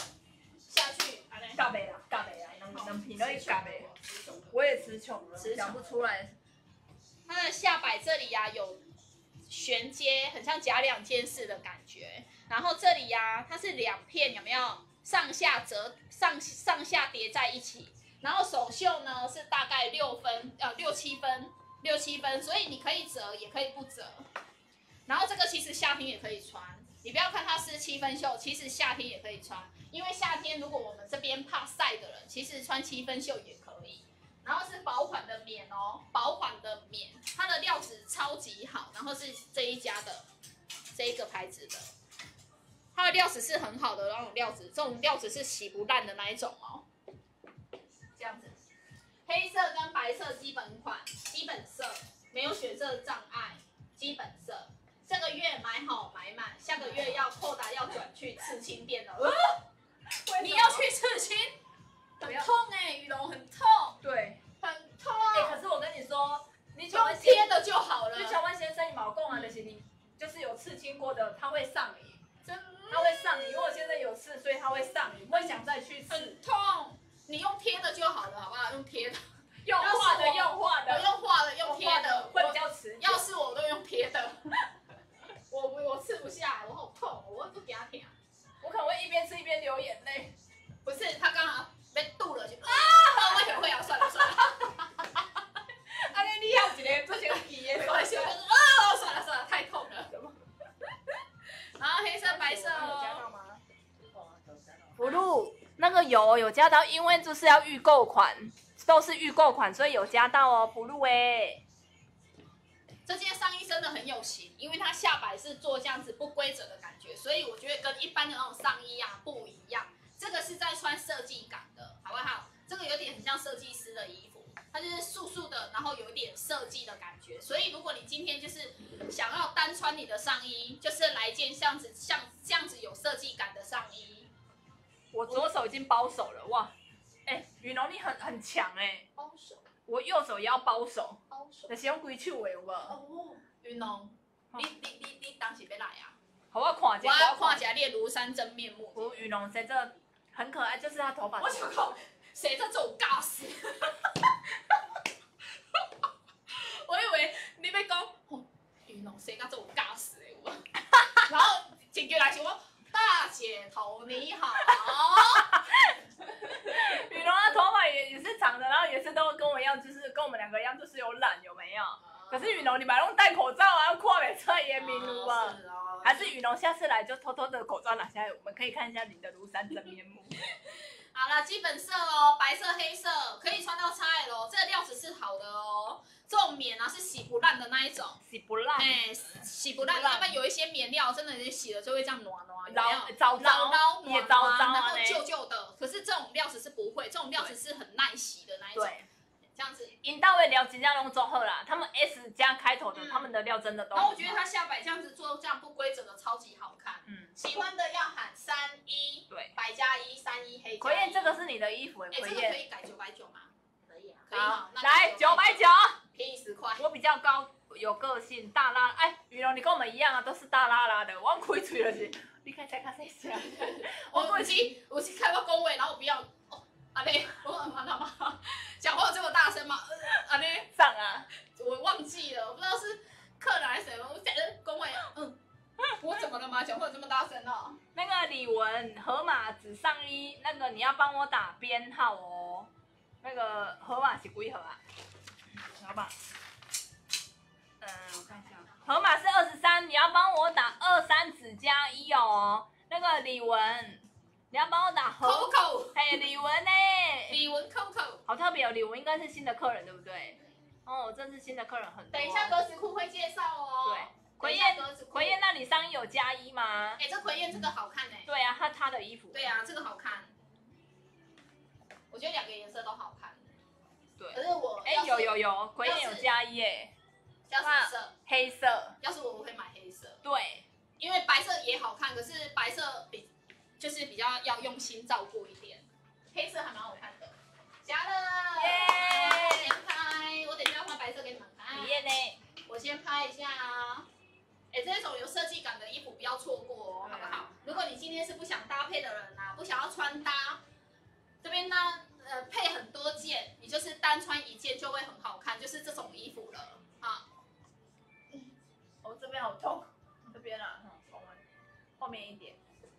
B: 嘎贝啦，能品类嘎贝。我也词穷了，讲不出来。
A: 它的下摆这里呀、有衔接，很像夹2件式的感觉。然后这里呀、它是2片，有没有上下折上下叠在一起？然后手袖呢是大概6七分，所以你可以折也可以不折。然后这个其实夏天也可以穿，你不要看它是7分袖，其实夏天也可以穿，因为夏天如果我们这边怕晒的人，其实穿7分袖也可以。然后是薄款的棉哦，薄款的棉，它的料子超级好，然后是这一家的这一个牌子的，它的料子是很好的那种料子，这种料子是洗不烂的那一种哦。这样子，黑色跟白色基本款，基本色，没有选色障碍，基本色。这个月买好买满，下个月要扣打要转去刺青店了。你要去刺青？很痛哎、羽绒很痛，
B: 对，
A: 很痛。
C: 可是我跟你说，你
A: 用贴的就好了。
C: 就乔万先生毛共啊，就是你就是有刺青过的，他会上瘾，
A: 真
C: 他会上瘾。因为我现在有刺，所以他会上瘾，会想再去刺。
A: 很痛，你用贴的就好了，好不好？用贴的，
C: 用画的，用画的，
A: 用画的，用贴的，
C: 会比较持久。
A: 要是我都用贴的，我刺不下来，我好痛，我不给他贴。
C: 我可能会一边吃一边流眼泪。
A: 不是，他刚好被堵了，就我也会啊，算了。
C: 啊，你要一个做些皮的，
A: 没关系，我就算了，太痛了。然后黑色、白色哦。
B: 福禄那个有加到，因为就是要预购款，都是预购款，所以有加到哦，福禄哎。
A: 这件上衣真的很有型，因为它下摆是做这样子不规则的感觉，所以我觉得跟一般的那种上衣啊不一样。这个是在穿设计感的，好不好？这个有点很像设计师的衣服，它就是素素的，然后有一点设计的感觉。所以如果你今天就是想要单穿你的上衣，就是来一件像这样子有设计感的上衣。
B: 我左手已经包手了，哇！哎，雨农你很强哎。
A: 包手。
B: 我右手也要包手。
A: 包手。
B: 就是用规手的有无？
A: 哦，云龙，你当时要来啊？
B: 好，我看一下。
A: 我要看一下你的庐山真面目。
B: 我雨农谁这很可爱，就是他头发。
A: 我想讲，谁这种尬死？我以为你要讲，云龙谁这种尬死的有？然后紧接来想我大姐头你好。
B: 雨龙的头发也是长的，然后也是都跟我一样，就是跟我们2个一样，就是有染，有没有？可是雨龙，你买用戴口罩啊，要看不出也面目啊。还是雨龙下次来就偷偷的口罩拿下来，我们可以看一下你的庐山真面目。
A: 好了，基本色哦，白色、黑色可以穿到 XL 哦，这个料子是好的哦。这种棉啊是洗不烂的那一种，
B: 洗不烂，
A: 洗不烂。要不然有一些棉料真的你洗了就会这样暖，
B: 糟
A: 也糟，然后
B: 呢
A: 旧旧的。可是这种料子是不会，这种料子是很耐洗的那一种。对，这样子。
B: 引导的料真正拢做好啦，他们 S 加开头的，他们的料真的都。
A: 然后我觉得它下摆这样子做这样不规则的超级好看。喜欢的要喊31，对，白加1，31黑加1。
B: 奎燕，这个是你的衣服，
A: 这个可以改990吗？
D: 可以啊。
A: 可以吗？
B: 来990，
A: 便宜10块。
B: 我比较高， 有个性，大拉。哎，雨龙，你跟我们一样啊，都是大拉拉的。我开嘴就是，你看才看谁声？
A: 我有去开过工位，然后我不要哦，安尼，我妈讲话有这么大声吗？安尼
B: 上啊，
A: 我忘记了，我不知道是客人还是谁，我讲工位，我怎么了吗？讲话有这么大声哦？
B: 那个李文，河马紫上衣，那个你要帮我打编号哦。那个河马是几号啊？好吧。我看一下，河马是23，你要帮我打23子加1哦。那个李文，你要帮我打
A: Coco，
B: 嘿，李文呢？
A: 李文 Coco，
B: 好特别哦，李文应该是新的客人对不对？哦，这次新的客人很多。
A: 等一下格子裤会介绍哦。
B: 对，奎燕，那你上衣有加1吗？
A: 哎，这奎燕这个好看哎。
B: 对啊，他的衣服。
A: 对啊，这个好看。我觉得2个颜色都好看。
B: 对。
A: 可是我
B: 有，奎燕有加1哎。
A: 要什么色？
B: 黑色。
A: 要是我会买黑色。
B: 对，
A: 因为白色也好看，可是白色就是比较要用心照顾一点。黑色还蛮好看的。夹了，
B: 耶！
A: 先拍，我等一下换白色给你们看。
B: 李燕呢？
A: 我先拍一下啊。哎，这种有设计感的衣服不要错过哦，好不好？如果你今天是不想搭配的人啊，不想要穿搭，这边呢，配很多件，你就是单穿1件就会很好看，就是这种衣服了啊。
B: 哦，这边好痛，这边啊，后面一点。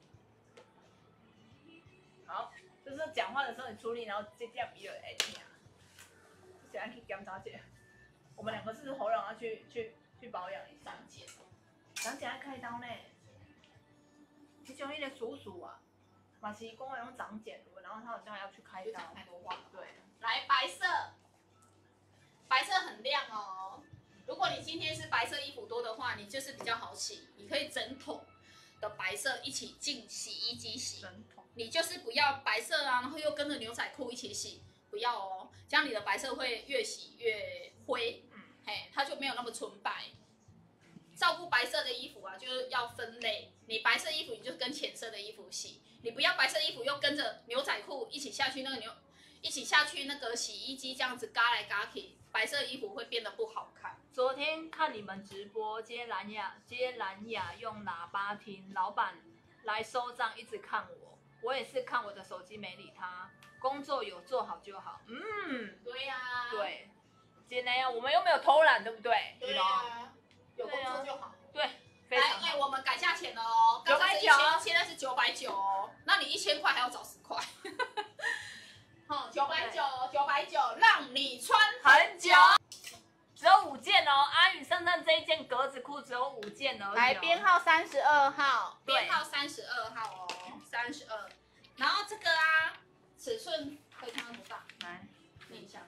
B: 好，就是讲话的时候你出力，然后这样比较会听。现在去检查一下，我们2个是不是喉咙要去保养一下？长茧要开刀呢。其中那个叔叔啊，马是讲用长茧了，然后他好像要去开刀。
A: 太多话了。
B: 对。
A: 来白色，白色很亮哦。如果你今天是白色衣服多的话，你就是比较好洗，你可以整桶的白色一起进洗衣机洗。
B: 整桶。
A: 你就是不要白色啊，然后又跟着牛仔裤一起洗，不要哦，这样你的白色会越洗越灰，嘿，它就没有那么纯白。照顾白色的衣服啊，就是要分类。你白色衣服你就跟浅色的衣服洗，你不要白色衣服又跟着牛仔裤一起下去那个洗衣机这样子嘎来嘎去，白色衣服会变得不好看。
B: 昨天看你们直播接蓝牙用喇叭听，老板来收账一直看我也是看我的手机没理他，工作有做好就好。
A: 对呀。对。
B: 今天我们又没有偷懒，对不对？
A: 对呀。有工作就好。
B: 对。
A: 来，我们改价钱了哦。990，现在是990哦。那你1000块还要找10块。990，让你穿很久。
B: 只有5件哦，阿宇身上这一件格子裤只有5件而已。
A: 来，编号32号，编号32号哦，32。然后这个啊，尺寸可以看到多大？来，念一下。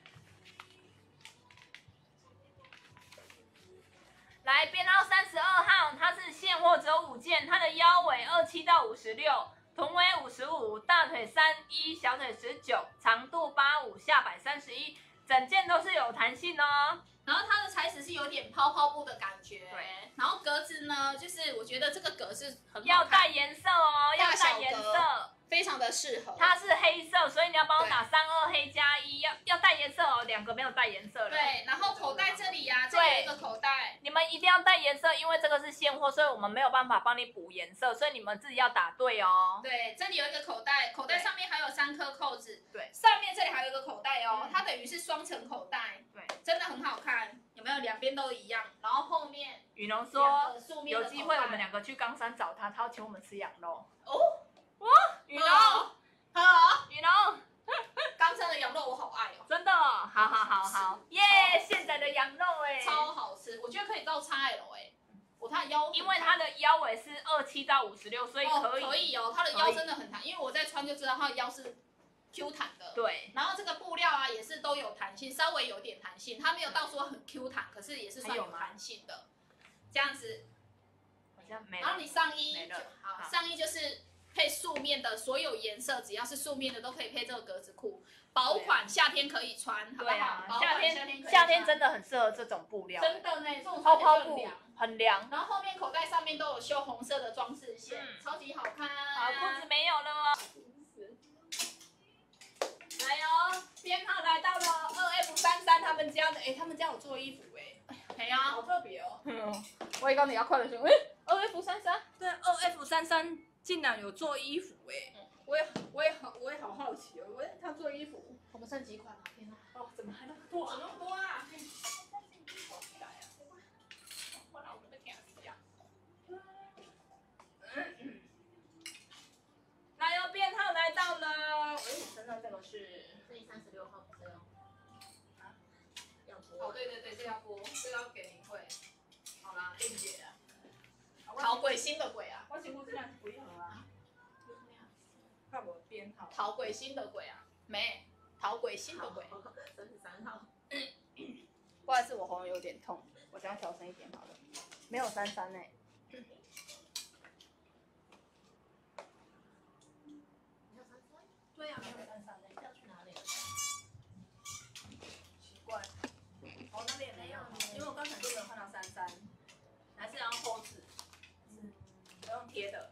B: 来，编号32号，它是现货只有5件，它的腰围27到56，臀围55，大腿31，小腿19，长度85，下摆31，整件都是有弹性哦。
A: 然后它的材质是有点泡泡布的感觉，
B: 对。
A: 然后格子呢，就是我觉得这个格是很好看，
B: 要带颜色哦，要带颜色，
A: 非常的适合。
B: 它是黑色，所以你要帮我打32黑加1，要带颜色哦，2个没有带颜色了。
A: 对，然后口袋这里呀，这里有一个口袋，
B: 你们一定要带颜色，因为这个是现货，所以我们没有办法帮你补颜色，所以你们自己要打对哦。
A: 对，这里有一个口袋，口袋上面还有3颗扣子，
B: 对，
A: 上面这里还有一个口袋哦，它等于是双层口袋，
B: 对，
A: 真的很好看，有没有？2边都一样，然后后面
B: 雨农说有机会我们2个去冈山找他，他要请我们吃羊肉。
A: 哦，
B: 哇，雨农，雨农，
A: 冈山的羊肉我好爱哦，
B: 真的，好，耶！现在的羊肉哎，
A: 超好吃，我觉得可以到 XL 哎，它的腰，
B: 因为它的腰围是27到56，所以可以。
A: 可以哦，它的腰真的很弹，因为我在穿就知道它的腰是 Q 弹的。
B: 对。
A: 然后这个布料啊也是都有弹性，稍微有点弹性，它没有到说很 Q 弹，可是也是算有弹性的。这样子。
B: 好像没了。
A: 然后你上衣，
B: 没了。
A: 好，上衣就是配素面的，所有颜色只要是素面的都可以配这个格子裤。薄款夏天可以穿，好不好？
B: 夏天真的很适合这种布料。
A: 真的呢，这种
B: 泡泡布很凉。
A: 然后后面口袋上面都有绣红色的装饰线，超级好看。
B: 好，裤子没有了哦。
A: 来哦，编号来到了2F33他们家的，他们家有做衣服哎， 嘿呀，
C: 好特别哦。
B: 我刚你要快的时候，2F33，
C: 对，2F33竟然有做衣服哎，我也好好奇哦，他做衣服，
A: 我们剩几款了？天哪！
C: 哦，怎么还那么多啊？
A: 那么多啊！
C: 来哟，编号来到了，身上这个是
D: 这里36号不是哦？
C: 啊？
D: 要播？
C: 哦，对，这要播，这要给你会。好啦，链接啊。
A: 讨鬼心的鬼啊！
C: 我全部这样不要啊。看我编号。
A: 讨鬼心的鬼啊！没，讨鬼心的鬼。
D: 33号。
B: 不好意思，我喉咙有点痛，我等下调声一点好了。没有33呢。
D: 没有33？
C: 对呀，没有33呢。
D: 要去哪里？
C: 奇怪。哦，那边也没有，因为我刚才就没有看到33，还是要后置，不用贴的。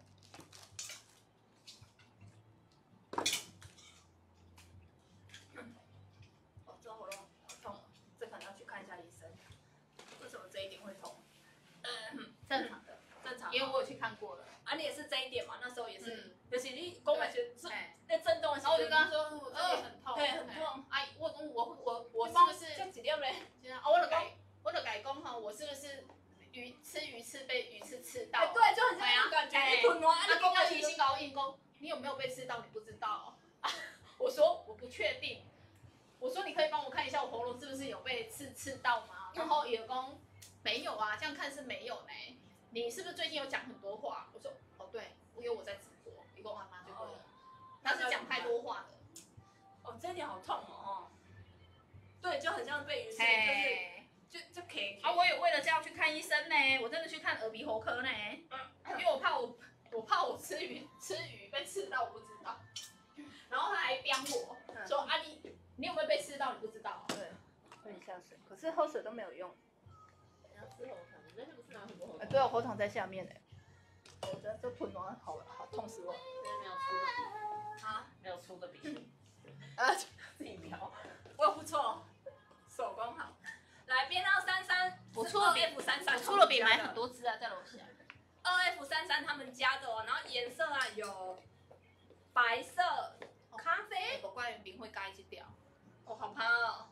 C: 哦，这喉咙好痛，这可能要去看一下医生。为什么这一点会痛？
A: 正常的，
C: 正常。
A: 因为我有去看过了。
C: 啊，你也是这一点嘛？那时候也是，
A: 嗯
C: 就是你宫本学
A: 哎，
C: 在震动的时候，
A: 然后我就跟他说，我这里很痛，
C: 对很痛。
A: 哎，我是
C: 帮
A: 不是？
C: 这几点嘞？
A: 我的改工哈，我是不是吃鱼翅被鱼翅刺到？
C: 哎，对，就很像那种感觉，你吞完，
A: 阿公要提醒高硬工，你有没有被刺到？你不知道。我说我不确定。我说你可以帮我看一下我喉咙是不是有被刺到吗？然后野工没有啊，这样看是没有呢。你是不是最近有讲很多话？我说哦对，因为我在直播，野工妈妈就对了。他是讲太多话的。
C: 哦，这一点好痛哦。对，就很像被鱼刺，就可以。
A: 啊，我也为了这样去看医生呢，我真的去看耳鼻喉科呢，因为我怕我吃鱼被刺到，我不知道。然后他还刁我说啊你有没有被刺到？你不知道。
B: 对，有点像是，可是喝水都没有用。
D: 要吃喉糖，那天不是拿很多喉糖？
B: 对啊，喉糖在下面呢。我觉得这吞完好痛死我。
D: 因为没有出的笔，
C: 啊，
D: 没有出的笔，
B: 啊，
D: 自己描。
C: 我不错，手工好。来，编号33，
A: 我出了笔
C: 2F33，
A: 我出了笔买很多支啊，在楼下。
C: 2F33他们家的哦，然后颜色啊有白色、咖啡，
A: 我怪冰会盖一条。
C: 哦，好怕哦。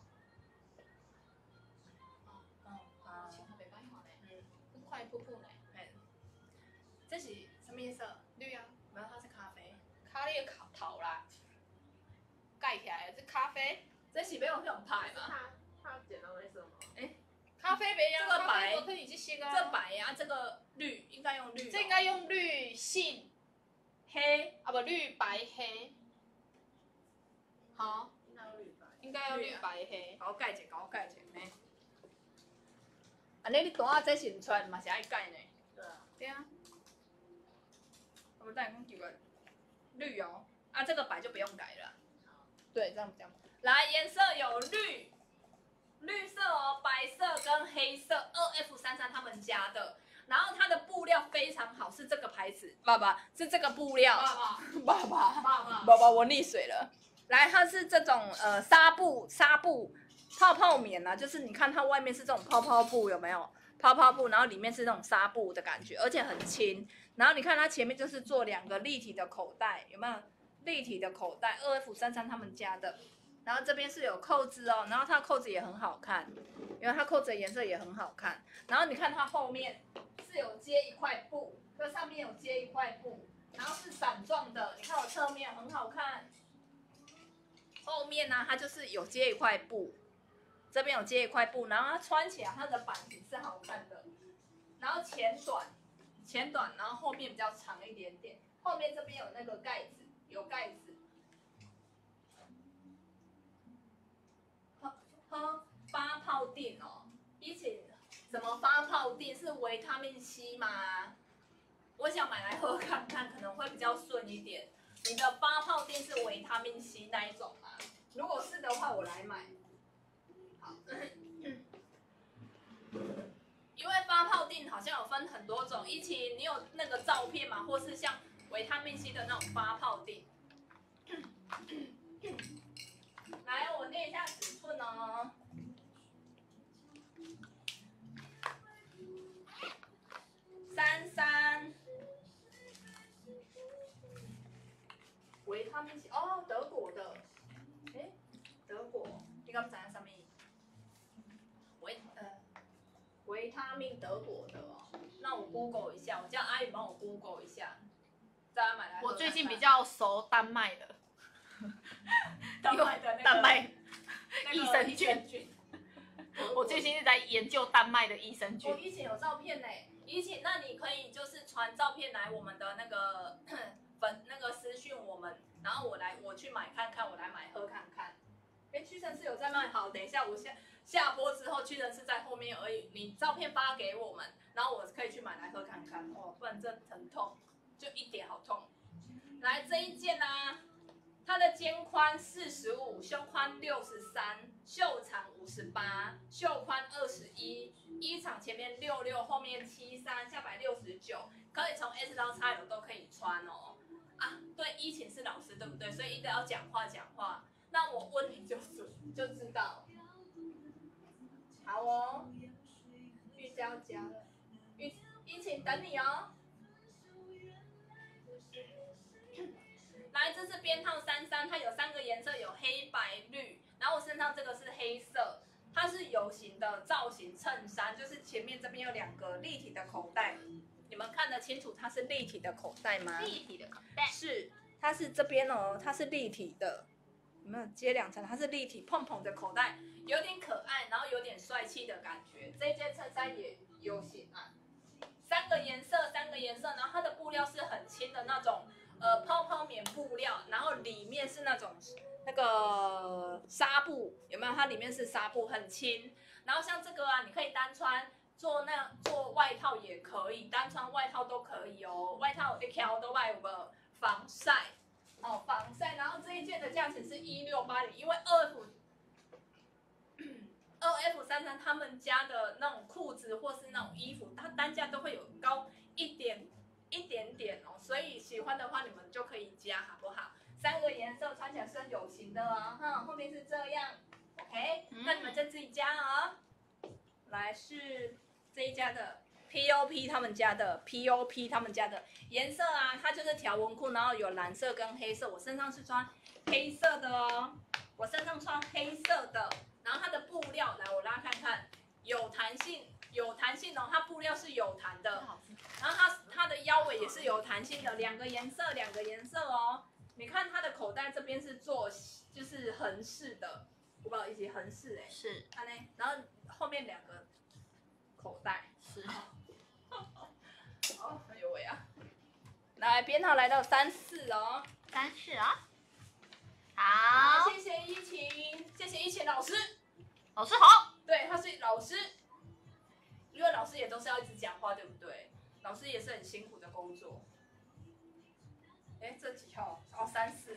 A: 其他没办法嘞，快瀑布呢。
C: 这是什么颜色？
A: 绿啊，
C: 没有，它是咖啡。
A: 咖喱烤头啦，盖起来这咖啡，
C: 这是没有那种牌嘛？
D: 他捡到那什么？
A: 咖啡没呀，
C: 这个白
A: 我可以去写啊。
C: 这白呀，这个绿应该用绿哦。
A: 这应该用绿杏
C: 黑
A: 啊，不绿白黑。好，
D: 应该有绿白。
A: 应该要绿白黑。
C: 搞盖者，搞盖者呢。安尼你单仔这是唔出来，嘛是爱盖呢。
D: 对啊。
A: 对啊。
C: 我们再讲几个绿哦，啊这个白就不用改了。
B: 对，这样比较。
C: 来，颜色有绿色哦，白色跟黑色，2F33他们家的。然后它的布料非常好，是这个牌子，爸爸是这个布料。爸爸，我溺水了。来，它是这种纱布泡泡棉啊，就是你看它外面是这种泡泡布，有没有？泡泡布，然后里面是那种纱布的感觉，而且很轻。然后你看它前面就是做2个立体的口袋，有没有？立体的口袋，2F33他们家的。然后这边是有扣子哦，然后它的扣子也很好看，因为它扣子的颜色也很好看。然后你看它后面是有接一块布，这上面有接一块布，然后是伞状的，你看我侧面很好看。后面呢，它就是有接一块布，这边有接一块布，然后它穿起来它的版型是好看的。然后前短，然后后面比较长一点点，后面这边有那个盖子，有盖子。喝发泡锭哦，以前怎么发泡锭是维他命 C 吗？我想买来喝看看，可能会比较顺一点。你的发泡锭是维他命 C 那一种吗？如果是的话，我来买。好，因为发泡锭好像有分很多种，一起你有那个照片吗？或是像维他命 C 的那种发泡锭？来，我念一下尺寸哦。 帮我 Google 一下，我叫阿宇帮我 Google 一下，再买来喝看看。
A: 我最近比较熟丹麦的，
C: 丹麦的那个
A: 丹麦
C: 那个
A: 益生菌。我最近是在研究丹麦的益生菌
C: 我。以前有照片呢，那你可以就是传照片来我们的那个那个私讯我们，然后我去买看看，我来买喝看看。哎，屈臣氏有在卖，好，等一下我下播之后，屈臣氏在后面而已，你照片发给我们，然后我可以去买来喝看看。哦，不然真的疼痛，就一点好痛。来这一件啊，它的肩宽45，胸宽63，袖长58，袖宽21，衣长前面66，后面73，下摆69，可以从 S 到 XL 都可以穿哦。啊，对，依琴是老师对不对？所以一定要讲话。那我问你就知道。好哦，玉娇加了，依琴等你哦。来，这是编号33，它有3个颜色，有黑白绿，然后我身上这个是黑色，它是有型的造型衬衫，就是前面这边有2个立体的口袋，你们看得清楚它是立体的口袋吗？
A: 立体的口袋
C: 是，它是这边哦，它是立体的，有没有接2层？它是立体碰碰的口袋，有点可爱，然后有点帅气的感觉。这件衬衫也有型啊，3个颜色，然后它的布料是很轻的那种。泡泡棉布料，然后里面是那种那个纱布，有没有？它里面是纱布，很轻。然后像这个啊，你可以单穿做外套也可以，单穿外套都可以哦。外套一条都卖有防晒哦，防晒。然后这一件的价钱是1680，因为2F33他们家的那种裤子或是那种衣服，它单价都会有高一点点哦，所以喜欢的话你们就可以加，好不好？3个颜色穿起来是很有型的哦，后面是这样 ，OK，那你们就自己加哦。来是这一家的 POP 他们家的颜色啊，它就是条纹裤，然后有蓝色跟黑色，我身上是穿黑色的哦，然后它的布料来我拉看看，有弹性哦，它布料是有弹的。然后它的腰围也是有弹性的，2个颜色哦。你看它的口袋这边是做就是横式的，不好意思，横式哎，
A: 是，
C: 然后后面2个口袋
A: 是。
C: 哦，哎呦喂啊！来，编号来到34哦
A: ，34哦。好，
C: 谢谢依琴老师，
A: 老师好。
C: 对，他是老师，因为老师也都是要一直讲话，对不对？老师也是很辛苦的工作。哎，这几号？哦，34。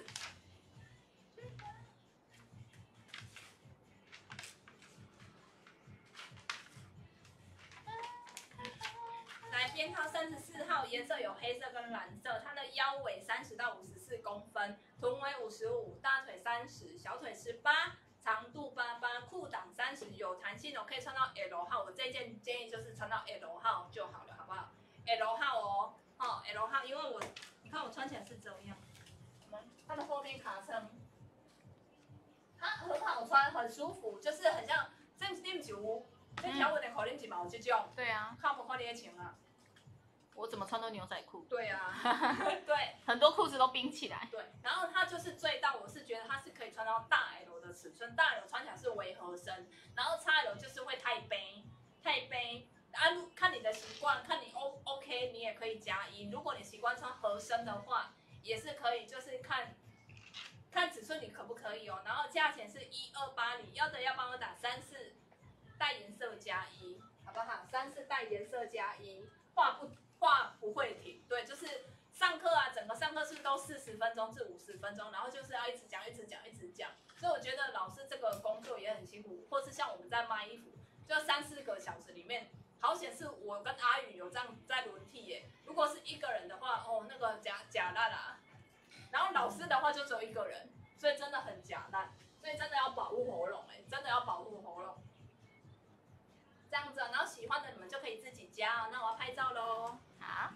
C: 来，编号34号，颜色有黑色跟蓝色，它的腰围30到54公分，臀围55，大腿30，小腿18，长度88，裤裆30，有弹性哦，可以穿到 L 号。我这件建议就是穿到 L 号就好了，好不好？L 号哦，L 号，因为你看我穿起来是这样，它的后面卡层，它很好穿，很舒服，就是很像，这你不是有，这条纹的口令是嘛有这种，
A: 对啊，
C: 看不看你的穿啊？
A: 我怎么穿都牛仔裤。
C: 对啊，对。
A: 很多裤子都冰起来。
C: 对，然后它就是最大，我是觉得它是可以穿到大 L 的尺寸，大 L 穿起来是微合身，然后 XL 就是会太背啊，看你的习惯，看你 OK， 你也可以加1。如果你习惯穿合身的话，也是可以，就是看尺寸你可不可以哦。然后价钱是1280，要的要帮我打34带颜色加1，好不好？34带颜色加1，话不会停，对，就是上课啊，整个上课是都40分钟至50分钟，然后就是要一直讲。所以我觉得老师这个工作也很辛苦，或是像我们在卖衣服，就3-4个小时里面，好险是我跟阿宇有这样在轮替耶。如果是一个人的话，哦，那个假烂啦。然后老师的话就只有1个人，所以真的很假烂，所以真的要保护喉咙真的要保护喉咙。这样子，然后喜欢的你们就可以自己加哦。那我要拍照喽。
A: 好。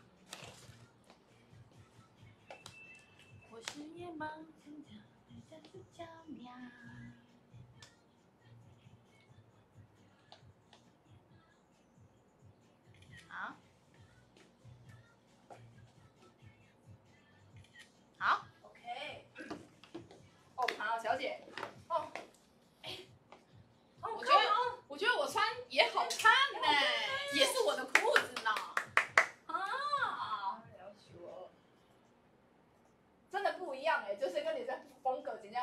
A: 我是夜盲人家，人家是巧妙。好。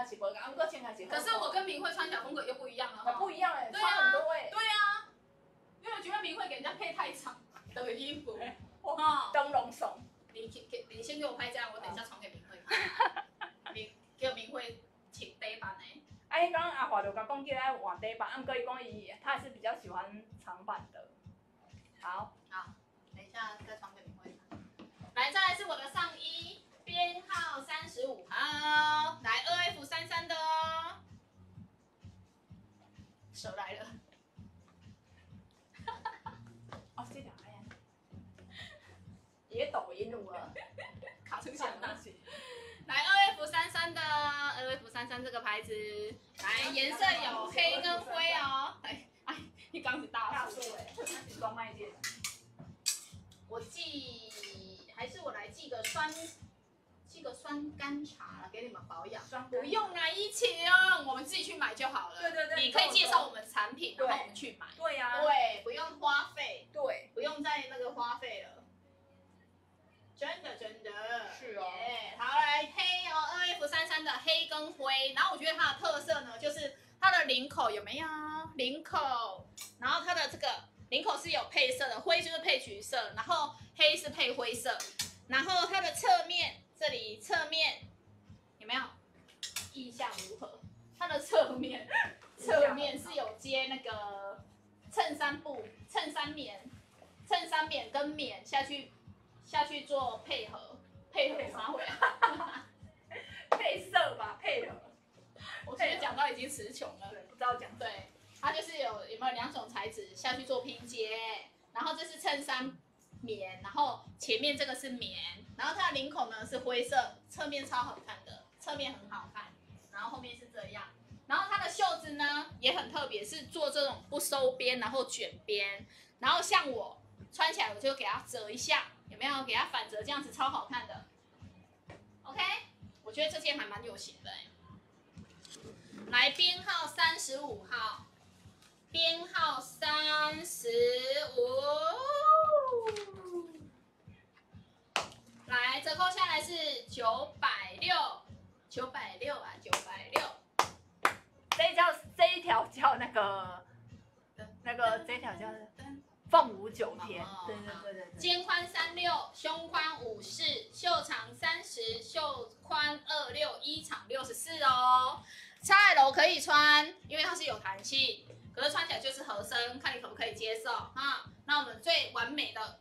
C: 是无共，不过穿起来是好看。
A: 可是我跟明慧穿起来风格又不一样了哈。
C: 不一样哎，
A: 对啊
C: 差很多哎。
A: 对啊，因为我觉得明慧给人家配太长的衣服，哦，
C: 灯笼送。
A: 你先给我拍这样，我等一下传给明慧看。你叫明慧请背版的。
C: 哎，刚刚阿华就甲讲叫爱换底版，啊，不过伊讲他还是比较喜欢长版的。好，
A: 等一下再传给明慧看。来，再来是我的上衣，编号35号，来2F33的哦。手来了。
C: 哦，这条哎，也抖音了，
A: 卡出响了。
C: 是。
A: 来2F33的2F33这个牌子，来颜色有黑跟灰哦。哎，你刚是大树哎，
C: 那是专卖店。
A: 我还是我来寄个酸甘茶给你们保养。不用啦，一起哦，我们自己去买就好了。
C: 对，
A: 你可以介绍我们产品，然后我们去买。
C: 对呀。
A: 对，不用花费。
C: 对。
A: 不用再那个花费了。真的。
C: 是哦。
A: 好，来黑哦，2F33的黑跟灰，然后我觉得它的特色呢，就是它的领口有没有？领口，然后它的这个领口是有配色的，灰就是配橘色，然后黑是配灰色，然后它的侧面这里侧面有没有？意象如何？它的侧面是有接那个衬衫棉跟棉下去做配合啥回来？
C: 配色吧，配合。
A: 我觉得讲到已经词穷了。
C: 对，不知道讲。
A: 对，它就是有没有2种材质下去做拼接，然后这是衬衫棉，然后前面这个是棉，然后它的领口呢是灰色，侧面超好看的，侧面很好看，然后后面是这样，然后它的袖子呢也很特别，是做这种不收边，然后卷边，然后像我穿起来我就给它折一下，有没有？给它反折，这样子超好看的。OK， 我觉得这件还蛮有型的哎。来，编号35号，编号35，来折扣下来是960，960啊，960。
C: 这一条叫那个这一条叫凤舞9天。对。
A: 肩宽36，胸宽54，袖长30，袖宽26，衣长64哦。XL 可以穿，因为它是有弹性，可是穿起来就是合身，看你可不可以接受哈。那我们最完美的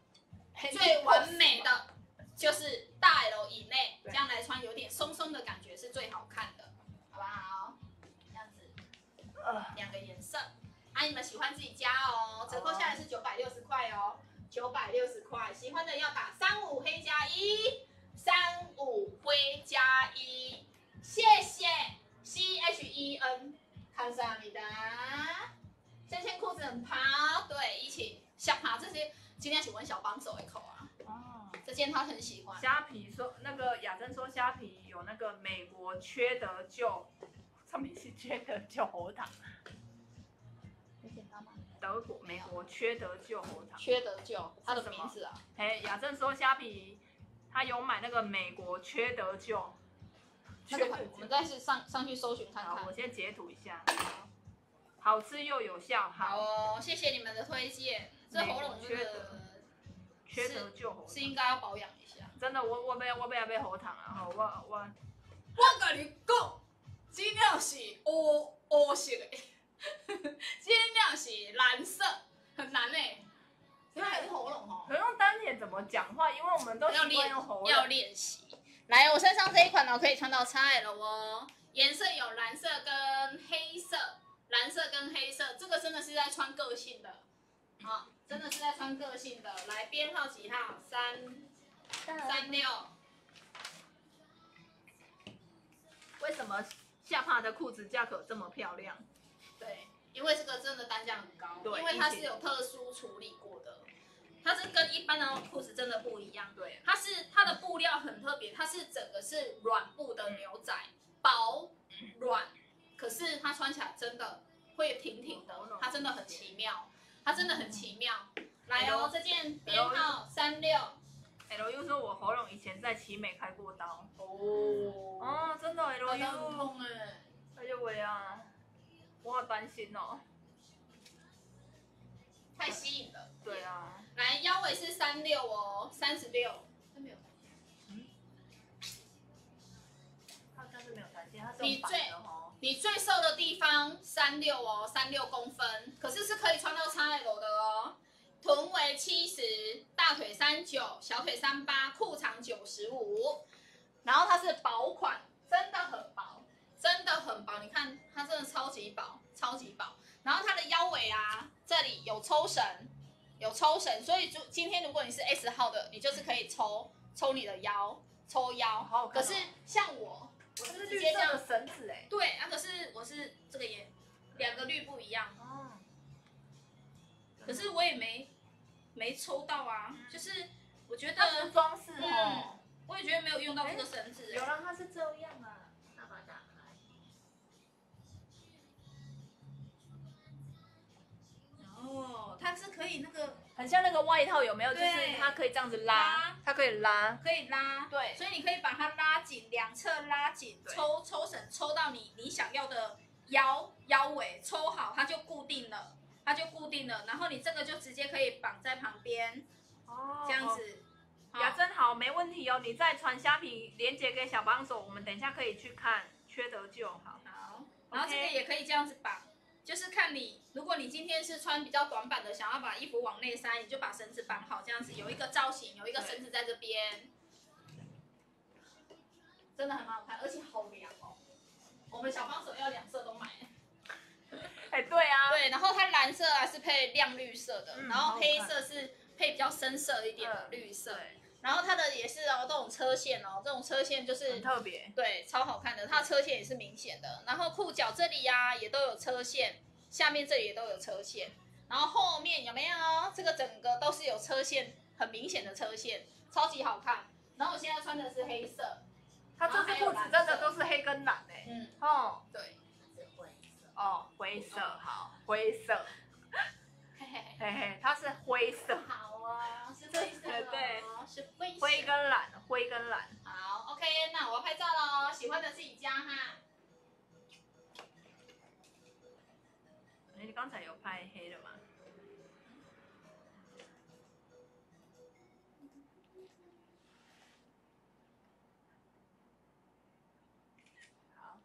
A: 就是大 L 以内，这样来穿有点松松的感觉是最好看的，好不好？这样子，2个颜色，你们喜欢自己加哦。折扣下来是960块哦，960块，喜欢的要打35黑加1，35灰加1，谢谢。CHEN， 看上你的，这件裤子很跑，对，一起想爬这些，今天请问小帮手一口啊。这件他很喜欢。
C: 虾皮说那个雅珍说虾皮有那个美国缺德舅，上面是缺德舅喉糖。
A: 有点大吗？
C: 美国缺德舅喉糖。
A: 缺德舅，他的名字啊。
C: 雅珍说虾皮他有买那个美国缺德舅。
A: 我们再是上去搜寻看看。
C: 好，我先截图一下。好吃又有效。
A: 好哦，谢谢你们的推荐。这喉咙真的
C: 缺德救喉糖
A: 是应该要保养一下。
C: 真的，我要喉糖啊！我
A: 跟你讲，尽量是黑色的，尽量是蓝色，很难嘞。因为还是喉咙哦。
C: 可用丹田怎么讲话？因为我们都习惯用喉咙。
A: 要练习。来，我身上这一款呢，可以穿到 XL 哦。颜色有蓝色跟黑色，这个真的是在穿个性的，真的是在穿个性的。来，编号几号？36。
C: 为什么下帕的裤子价格这么漂亮？
A: 对，因为这个真的单价很高，
C: 对，
A: 因为它是有特殊处理过的。它是跟一般的裤子真的不一样，
C: 对，
A: 它的布料很特别，它是整个是软布的牛仔，薄软，可是它穿起来真的会挺挺的，它真的很奇妙，来哦，这件编号36，
B: LU 说我喉咙以前在奇美开过刀。
A: 哦，
B: 真的
A: 很
B: LU。
A: 痛哎。
B: 哎呦喂啊，我好担心哦。
A: 太吸引了。
B: 对啊。
A: 来，腰围是36哦，36。这没有。
B: 它但是没有弹性，它是用板的哦。
A: 你最瘦的地方36哦，36公分，可是是可以穿到 XL 的哦。臀围70，大腿39，小腿38，裤长95，然后它是薄款，真的很薄，真的很薄。你看它真的超级薄，超级薄。然后它的腰围啊，这里有抽绳，有抽绳，所以就今天如果你是 S 号的，你就是可以抽你的腰，抽腰。
B: 好好看哦。
A: 可是像我是直
B: 绿色
A: 接这样
B: 的绳子哎。
A: 对啊，可是我是这个也2个绿不一样。
B: 哦。
A: 可是我也没抽到啊，就是我觉
B: 它是
A: 得，
B: 装饰哦。
A: 我也觉得没有用到这个绳子。
B: 有了，它是这样啊。
D: 那把它打开。
A: 哦，它是可以那个
B: 很像那个外套，有没有？就是
A: 对
B: 它可以这样子拉，它可以拉。
A: 可以拉，
B: 对
A: 所以你可以把它拉紧，两侧拉紧，
B: 对
A: 抽绳抽到你想要的腰围，抽好它就固定了，然后你这个就直接可以绑在旁边，
B: 哦
A: 这样子。
B: 呀，真好，没问题哦。你再传虾皮连接给小帮手，我们等一下可以去看，缺德就好。
A: 好，然后这个也可以这样子绑，就是看你，如果你今天是穿比较短版的，想要把衣服往内塞，你就把绳子绑好，这样子有一个造型，有一个绳子在这边，真的很好看，而且好凉哦。我们小帮手要2色都买。
B: 哎，对啊。
A: 对，然后它蓝色啊是配亮绿色的，然后黑
B: 好
A: 色是配比较深色一点的绿色。
B: 对。
A: 然后它的也是哦，这种车线哦，这种车线就是
B: 很特别。
A: 对，超好看的，它的车线也是明显的。然后裤脚这里呀、也都有车线，下面这里也都有车线。然后后面有没有？这个整个都是有车线，很明显的车线，超级好看。然后我现在穿的是黑色，
B: 它这只裤子真的都是黑跟蓝哎。
A: 嗯，
B: 哦。
A: 对，
D: 是灰色。
B: 哦，灰色好，灰色。
A: 嘿嘿嘿，
B: 嘿嘿，它是灰色。
A: 好啊，是灰色哦，
B: 对，
A: 是灰色。
B: 灰跟蓝，灰跟蓝。
A: 好 ，OK， 那我要拍照喽，喜欢的自己加哈。
B: 你刚才有拍黑的吗？好。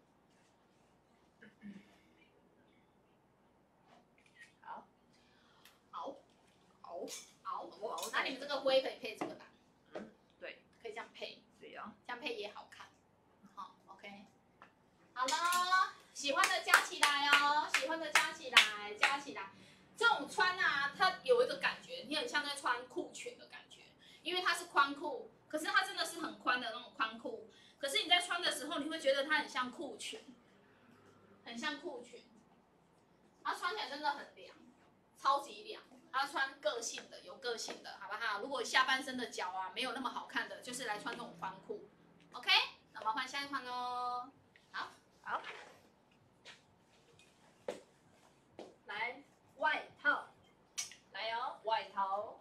B: 好。
A: 好，
B: 好。
A: 好，那你们这个灰可以配这个蓝，
B: 对，
A: 可以这样配，
B: 对哦。
A: 这样配也好看。好 ，OK， 好了，喜欢的加起来哦，喜欢的加起来，加起来。这种穿啊，它有一个感觉，你很像在穿裤裙的感觉，因为它是宽裤，可是它真的是很宽的那种宽裤。可是你在穿的时候，你会觉得它很像裤裙，很像裤裙。它穿起来真的很凉，超级凉。它穿个性的，有个性的，好不好？如果下半身的脚啊没有那么好看的，就是来穿这种宽裤。OK， 那我们换下一款喽。好，
B: 好。
C: 来外套，来哦，外套。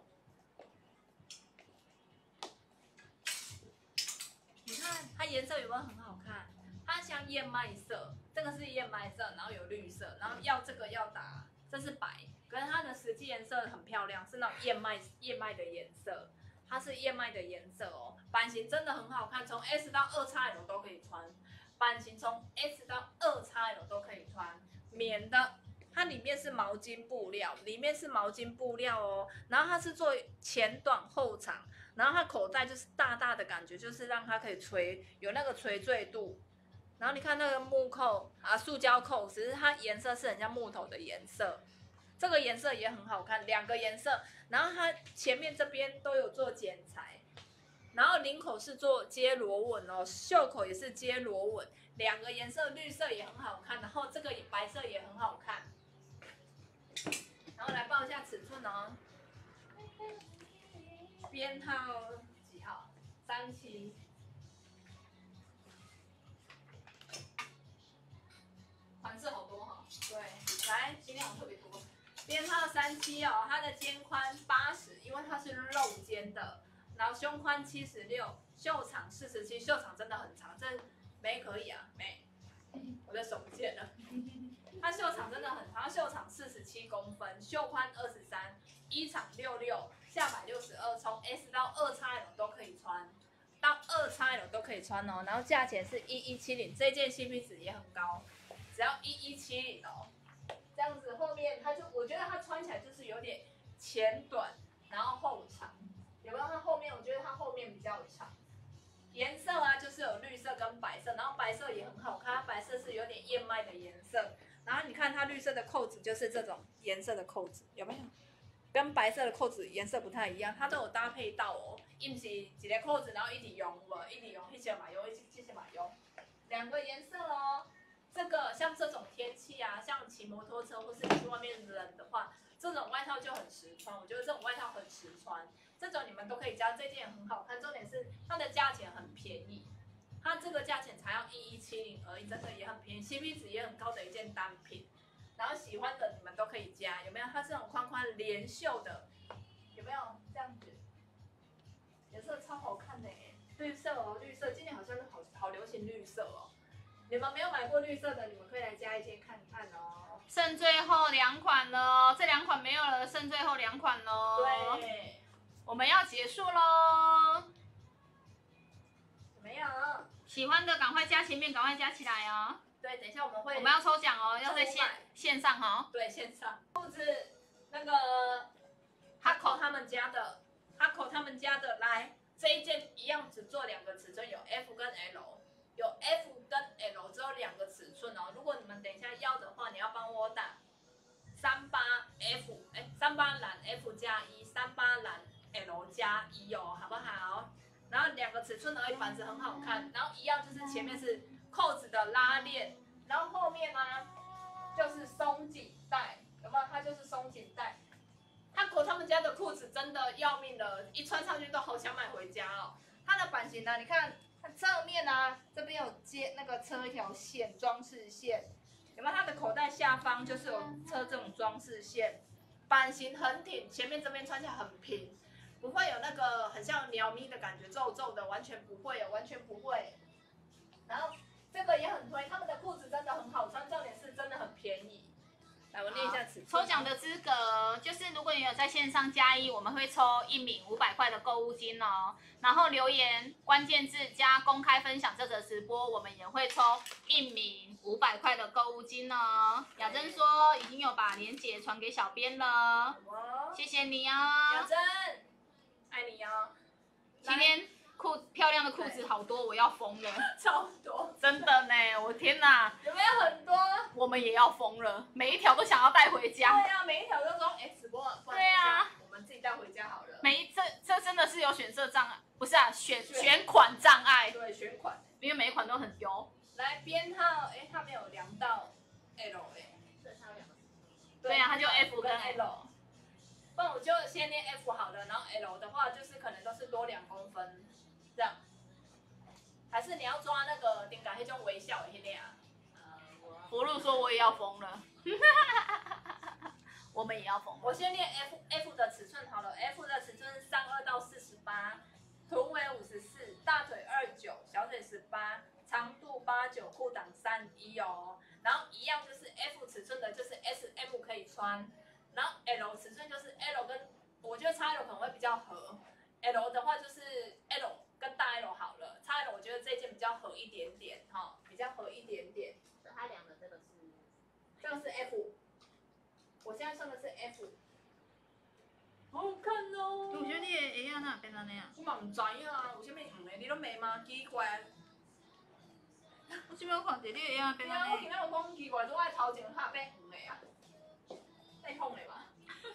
B: 你看它颜色有没有很好看？它像燕麦色，这个是燕麦色，然后有绿色，然后要这个要打，这是白，可是它的实际颜色很漂亮，是那种燕麦的颜色，它是燕麦的颜色哦。版型真的很好看，从 S 到2XL 都可以穿，版型从 S 到2XL 都可以穿，棉的。它里面是毛巾布料，哦，然后它是做前短后长，然后它口袋就是大大的感觉，就是让它可以垂，有那个垂坠度。然后你看那个木扣啊，塑胶扣，只是它颜色是很像木头的颜色，这个颜色也很好看，2个颜色。然后它前面这边都有做剪裁，然后领口是做接螺纹哦，袖口也是接螺纹，2个颜色，绿色也很好看，然后这个白色也很好看。然后来报一下尺寸哦，编号几号？37。
A: 款式好多哈。
B: 对，来，
A: 今天好特别多。
B: 编号37哦，它的肩宽80，因为它是露肩的，然
C: 然后胸宽76，袖长47，袖长真的很长，这没可以啊，没，我的手不见了。它袖长真的很长，袖长47公分，袖宽23，衣长66，下摆62，从 S 到2XL 都可以穿，到2XL 都可以穿哦。然后价钱是1170，这件 CP 值也很高，只要1170哦。这样子后面我觉得它穿起来就是有点前短，然后后长，有没有？它后面我觉得它后面比较长。颜色啊，就是有绿色跟白色，然后白色也很好看，它白色是有点燕麦的颜色。然后你看它绿色的扣子就是这种颜色的扣子，有没有？跟白色的扣子颜色不太一样，它都有搭配到哦。伊不是一个扣子，然后一直用无，一直用，一些嘛用，一些嘛用，两个颜色哦。这个像这种天气啊，像骑摩托车或是你去外面冷的话，这种外套就很实穿。我觉得这种外套很实穿，这种你们都可以加，这件也很好看。重点是它的价钱很便宜。它这个价钱才要1170而已，真的也很便宜 ，CP 值也很高的一件单品。然后喜欢的你们都可以加，有没有？它是这种宽宽连袖的，有没有？这样子，颜色超好看的耶，绿色哦，绿色，今年好像是好流行绿色哦。你们没有买过绿色的，你们可以来加一件看看哦。
A: 剩最后2款了，这2款没有了，剩最后2款喽。
C: 对，
A: 我们要结束喽。
C: 怎么样？
A: 喜欢的赶快加前面，赶快加起来哦。
C: 对，等一下我们
A: 要抽奖哦，要在线上哦。
C: 对，线上。裤子那个哈口他们家的，来这一件一样只做2个尺寸，有 F 跟 L， 有 F 跟 L 只有2个尺寸哦。如果你们等一下要的话，你要帮我打38蓝 F 加1，38蓝 L 加1哦，好不好？然后2个尺寸而已，版子很好看。然后一样就是前面是扣子的拉链，然后后面呢就是松紧带，有没有？它就是松紧带。他们家的裤子真的要命了，一穿上去都好想买回家哦。它的版型呢，你看它侧面啊，这边有接那个车一条线，装饰线，有没有？它的口袋下方就是有车这种装饰线，版型很挺，前面这边穿起来很平。不会有那个很像鸟咪的感觉，皱皱的，完全不会有，完全不会。然后这个也很推，他们的裤子真的很好穿，重点是真的很便宜。来，我念一下尺寸。
A: 抽奖的资格就是如果你有在线上加1，我们会抽1名500块的购物金哦。然后留言关键字加公开分享这则直播，我们也会抽1名500块的购物金哦。雅珍说已经有把链接传给小编了，谢谢你哦。
C: 雅珍。爱你哦！
A: 今天漂亮的裤子好多，我要疯了，
C: 超多，
A: 真的呢！我天哪，
C: 有没有很多？
A: 我们也要疯了，每一条都想要带回家。
C: 对啊，每一条都说直播，
A: 对啊，
C: 我们自己带回家好了。
A: 这真的是有选色障碍，不是啊，选款障碍。
C: 对，选款，
A: 因为每一款都很丢。
C: 来编号，它没有量到 L
D: 这它有2个。
A: 对啊，它就 F 跟 L。
C: 不然我就先念 F 好了，然后 L 的话就是可能都是多2公分，这样。还是你要抓那个顶感那种微笑的那样？
A: 福禄说我也要疯了，我们也要疯了。
C: 我先念 F 的尺寸好了 ，F 的尺寸是32到48，臀围54，大腿29，小腿18，长度89，裤裆31哦。然后一样就是 F 尺寸的，就是 S、M 可以穿。然后 L 尺寸就是 L 跟我觉得 XL 可能会比较合 ，L 的话就是 L 跟大 L 好了，XL 我觉得这件比较合一点点哈，比较合一点点。
D: 它量的这个是，
C: 这个是 F， 我现在穿的是 F， 好好看哦。
A: 我觉得你的鞋啊哪变成那样？
C: 我嘛唔知啊，有啥物黄的，你拢没吗？奇怪。
A: 我这边看到你的鞋啊变成那
C: 我今仔有讲奇怪，我爱头前下变黄的啊。太痛了吧！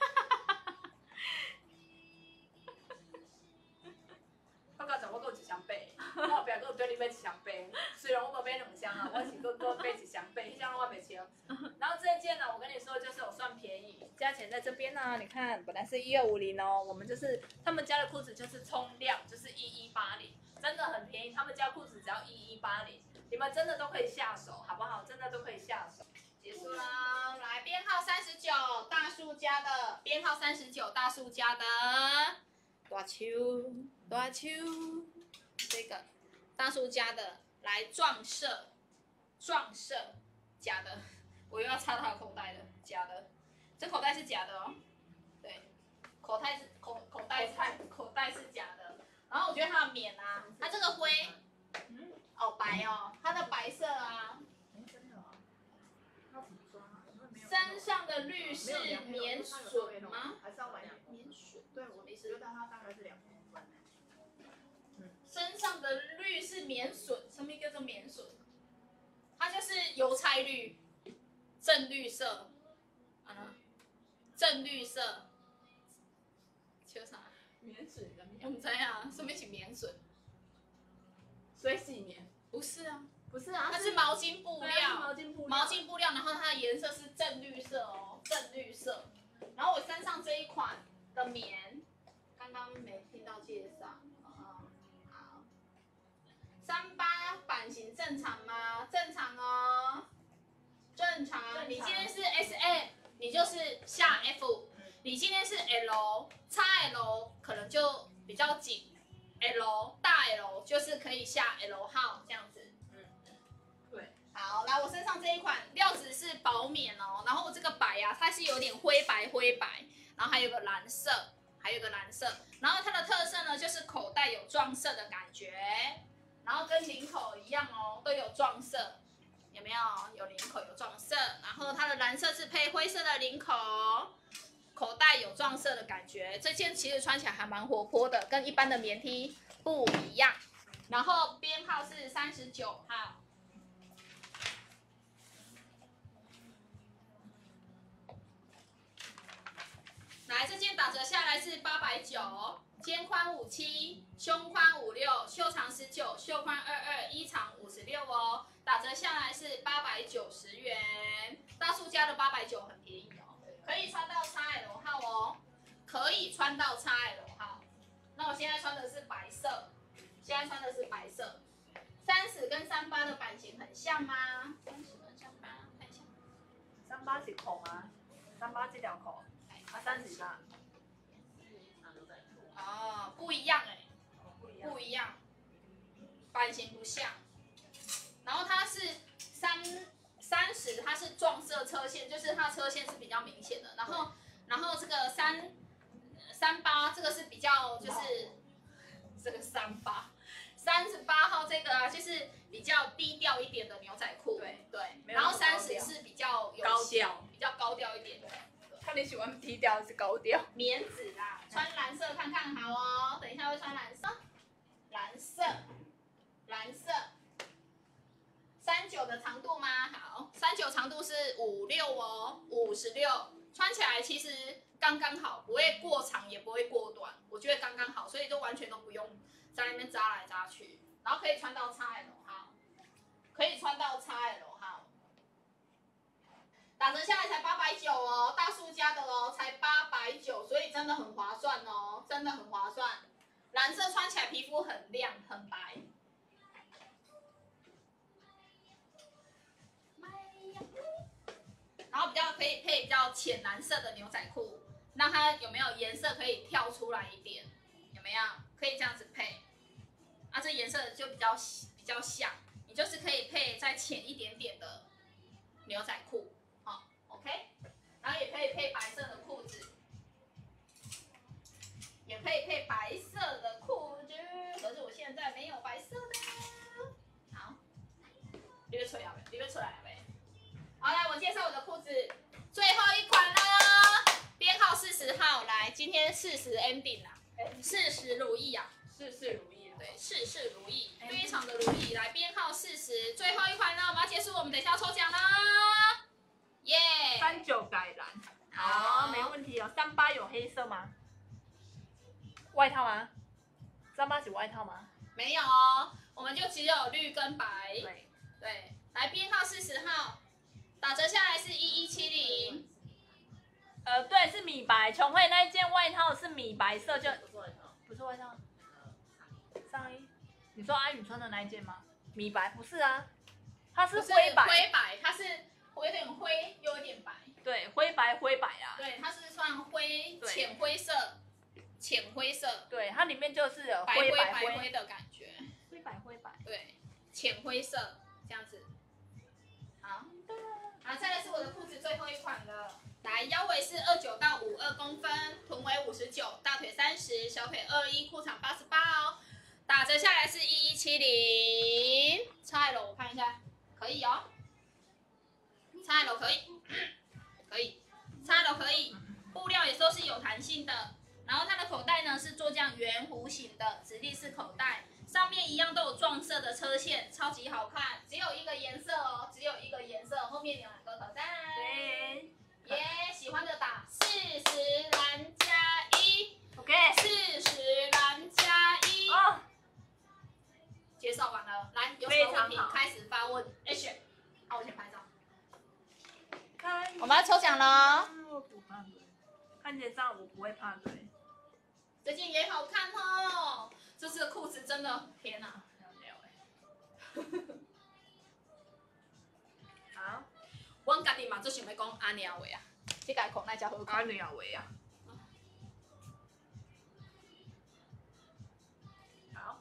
C: 我刚才我有1双白，我后壁有对你买1双白，虽然我无买2双啊，我是搁买1双白，迄双我袂穿。然后这一件呢，我跟你说就是有算便宜，价钱在这边呢、你看本来是1250哦，我们就是他们家的裤子就是冲量就是1180，真的很便宜，他们家裤子只要1180，你们真的都可以下手，好不好？真的都可以下手。结束啦，
A: 来编号39大树家的，编号39大树家的， 大秋，大秋，这个大叔家的来撞色，撞色，假的，我又要插他的口袋了，假的，这口袋是假的哦，对，口袋是假的，然后我觉得它的棉啊，它这个灰，哦白哦，它的白色啊，身上的绿是棉笋吗？
D: 还是要买
A: 棉笋。
D: 对，我觉得它大概是2公分。
A: 身上的绿是棉笋，什么叫做棉笋？它就是邮差绿，正绿色，正绿色，叫啥？
C: 棉水的棉，
A: 我们知啊，什么是棉笋？
C: 水洗棉，
A: 不是啊，
C: 不是啊，
A: 它是毛巾布
C: 对啊，
A: 料，
C: 毛巾布料，
A: 毛巾布料，然后它的颜色是正绿色哦，正绿色。然后我身上这一款的棉，刚刚没听到介绍，好，38版型正常吗？正常哦，正常。你今天是 SM， 你就是下 F， 你今天是 L，XL 可能就比较紧 ，L 大 L 就是可以下 L 号这样子。
C: 对，
A: 好，来我身上这一款料子是薄棉哦，然后我这个白啊，它是有点灰白，然后还有个蓝色，然后它的特色呢就是口袋有撞色的感觉，然后跟领口一样哦，都有撞色，有没有？有领口有撞色，然后它的蓝色是配灰色的领口，口袋有撞色的感觉，这件其实穿起来还蛮活泼的，跟一般的棉 T 不一样，然后编号是39号。来，这件打折下来是890，肩宽57，胸宽56，袖长19，袖宽22，衣长56哦。打折下来是890元，大叔家的890很便宜哦，可以穿到 XL 号哦，可以穿到 XL 号。那我现在穿的是白色，30跟38的版型很像吗？30跟38很像。
B: 38是口吗？38这条口。30啦。
A: 哦，不一样哎，不一样，版型不像。然后它是30，它是撞色车线，就是它的车线是比较明显的。然后这个38这个是比较就是这个38号这个啊，就是比较低调一点的牛仔裤。对，然后30是比较有
B: 高调，
A: 比较高调一点的。
B: 看你喜欢低调还是高调？
A: 棉质啦，穿蓝色看看好哦。等一下会穿蓝色，39的长度吗？好，39长度是56哦，56，穿起来其实刚刚好，不会过长也不会过短，我觉得刚刚好，所以就完全都不用在那边扎来扎去，然后可以穿到 XL 号，打折下来才890哦，大叔家的哦，才890，所以真的很划算哦，真的很划算。蓝色穿起来皮肤很亮很白。然后可以配比较浅蓝色的牛仔裤，让它有没有颜色可以跳出来一点？有没有？可以这样子配。啊，这颜色就比较像，你就是可以配再浅一点点的牛仔裤。OK， 然后也可以配白色的裤子，可是我现在没有白色的。好，你别出来呗。好，来我介绍我的裤子，最后一款了，编号40号，来，今天40 ending 啦，40如意啊，
C: 事事如意。
A: 对，事事如意，非常的如意。来，编号40，最后一款了，我们要结束，我们等一下要抽奖啦。耶
B: ！39改蓝，
A: 好
B: 没问题哦。38有黑色吗？外套吗？38是外套吗？
A: 没有哦，我们就只有绿跟白。
B: 对，
A: 来编号40号，打折下来是1170。
B: 对，是米白。琼慧那一件外套是米白色，就不是外套，上衣。你说阿宇穿的那一件吗？米白不是啊，它是灰白。
A: 灰白，它是有点灰，又有点白。
B: 对，灰白啊。
A: 对，它是算灰
B: 对
A: 浅灰色， 浅灰色，
B: 对，它里面就是有
A: 白
B: 灰
A: 白灰的感觉，
B: 灰白。
A: 对，浅灰色这样子。好，好，再来是我的裤子最后一款了。来，腰围是29到52公分，臀围59，大腿30，小腿21，裤长88哦。打折下来是1170。XL 我看一下，可以哦。XL 可以，可以，XL 可以，布料也都是有弹性的。然后它的口袋呢是做这样圆弧形的直立式口袋，上面一样都有撞色的车线，超级好看。只有一个颜色哦，只有一个颜色。后面有2个口袋。
B: 对。
A: 耶，喜欢的打40蓝加1。
B: OK。
A: 40蓝加1。
B: 哦。
A: 介绍完了，来，有什么问题开始发问。Action。好，我先拍照。我们要抽奖了。
B: 我不怕鬼，看见上我不会怕鬼。
A: 这件也好看哦，这次的裤子真的，天哪！
B: 好，
A: 我家己嘛最想要讲阿尼亚维啊，这个裤那才好看。
B: 阿尼亚维啊。好。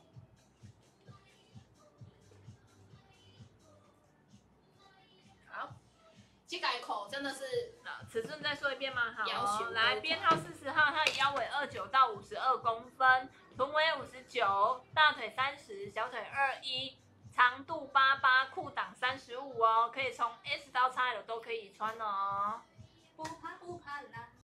B: 好。
A: 这个口真的是，
B: 尺寸再说一遍吗？好、
A: 哦，
B: 来，编号40号，它的腰围29到52公分，臀围59，大腿30，小腿21，长度88，裤档35哦，可以从 S 到 XL 都可以穿哦。
C: 不怕不怕啦。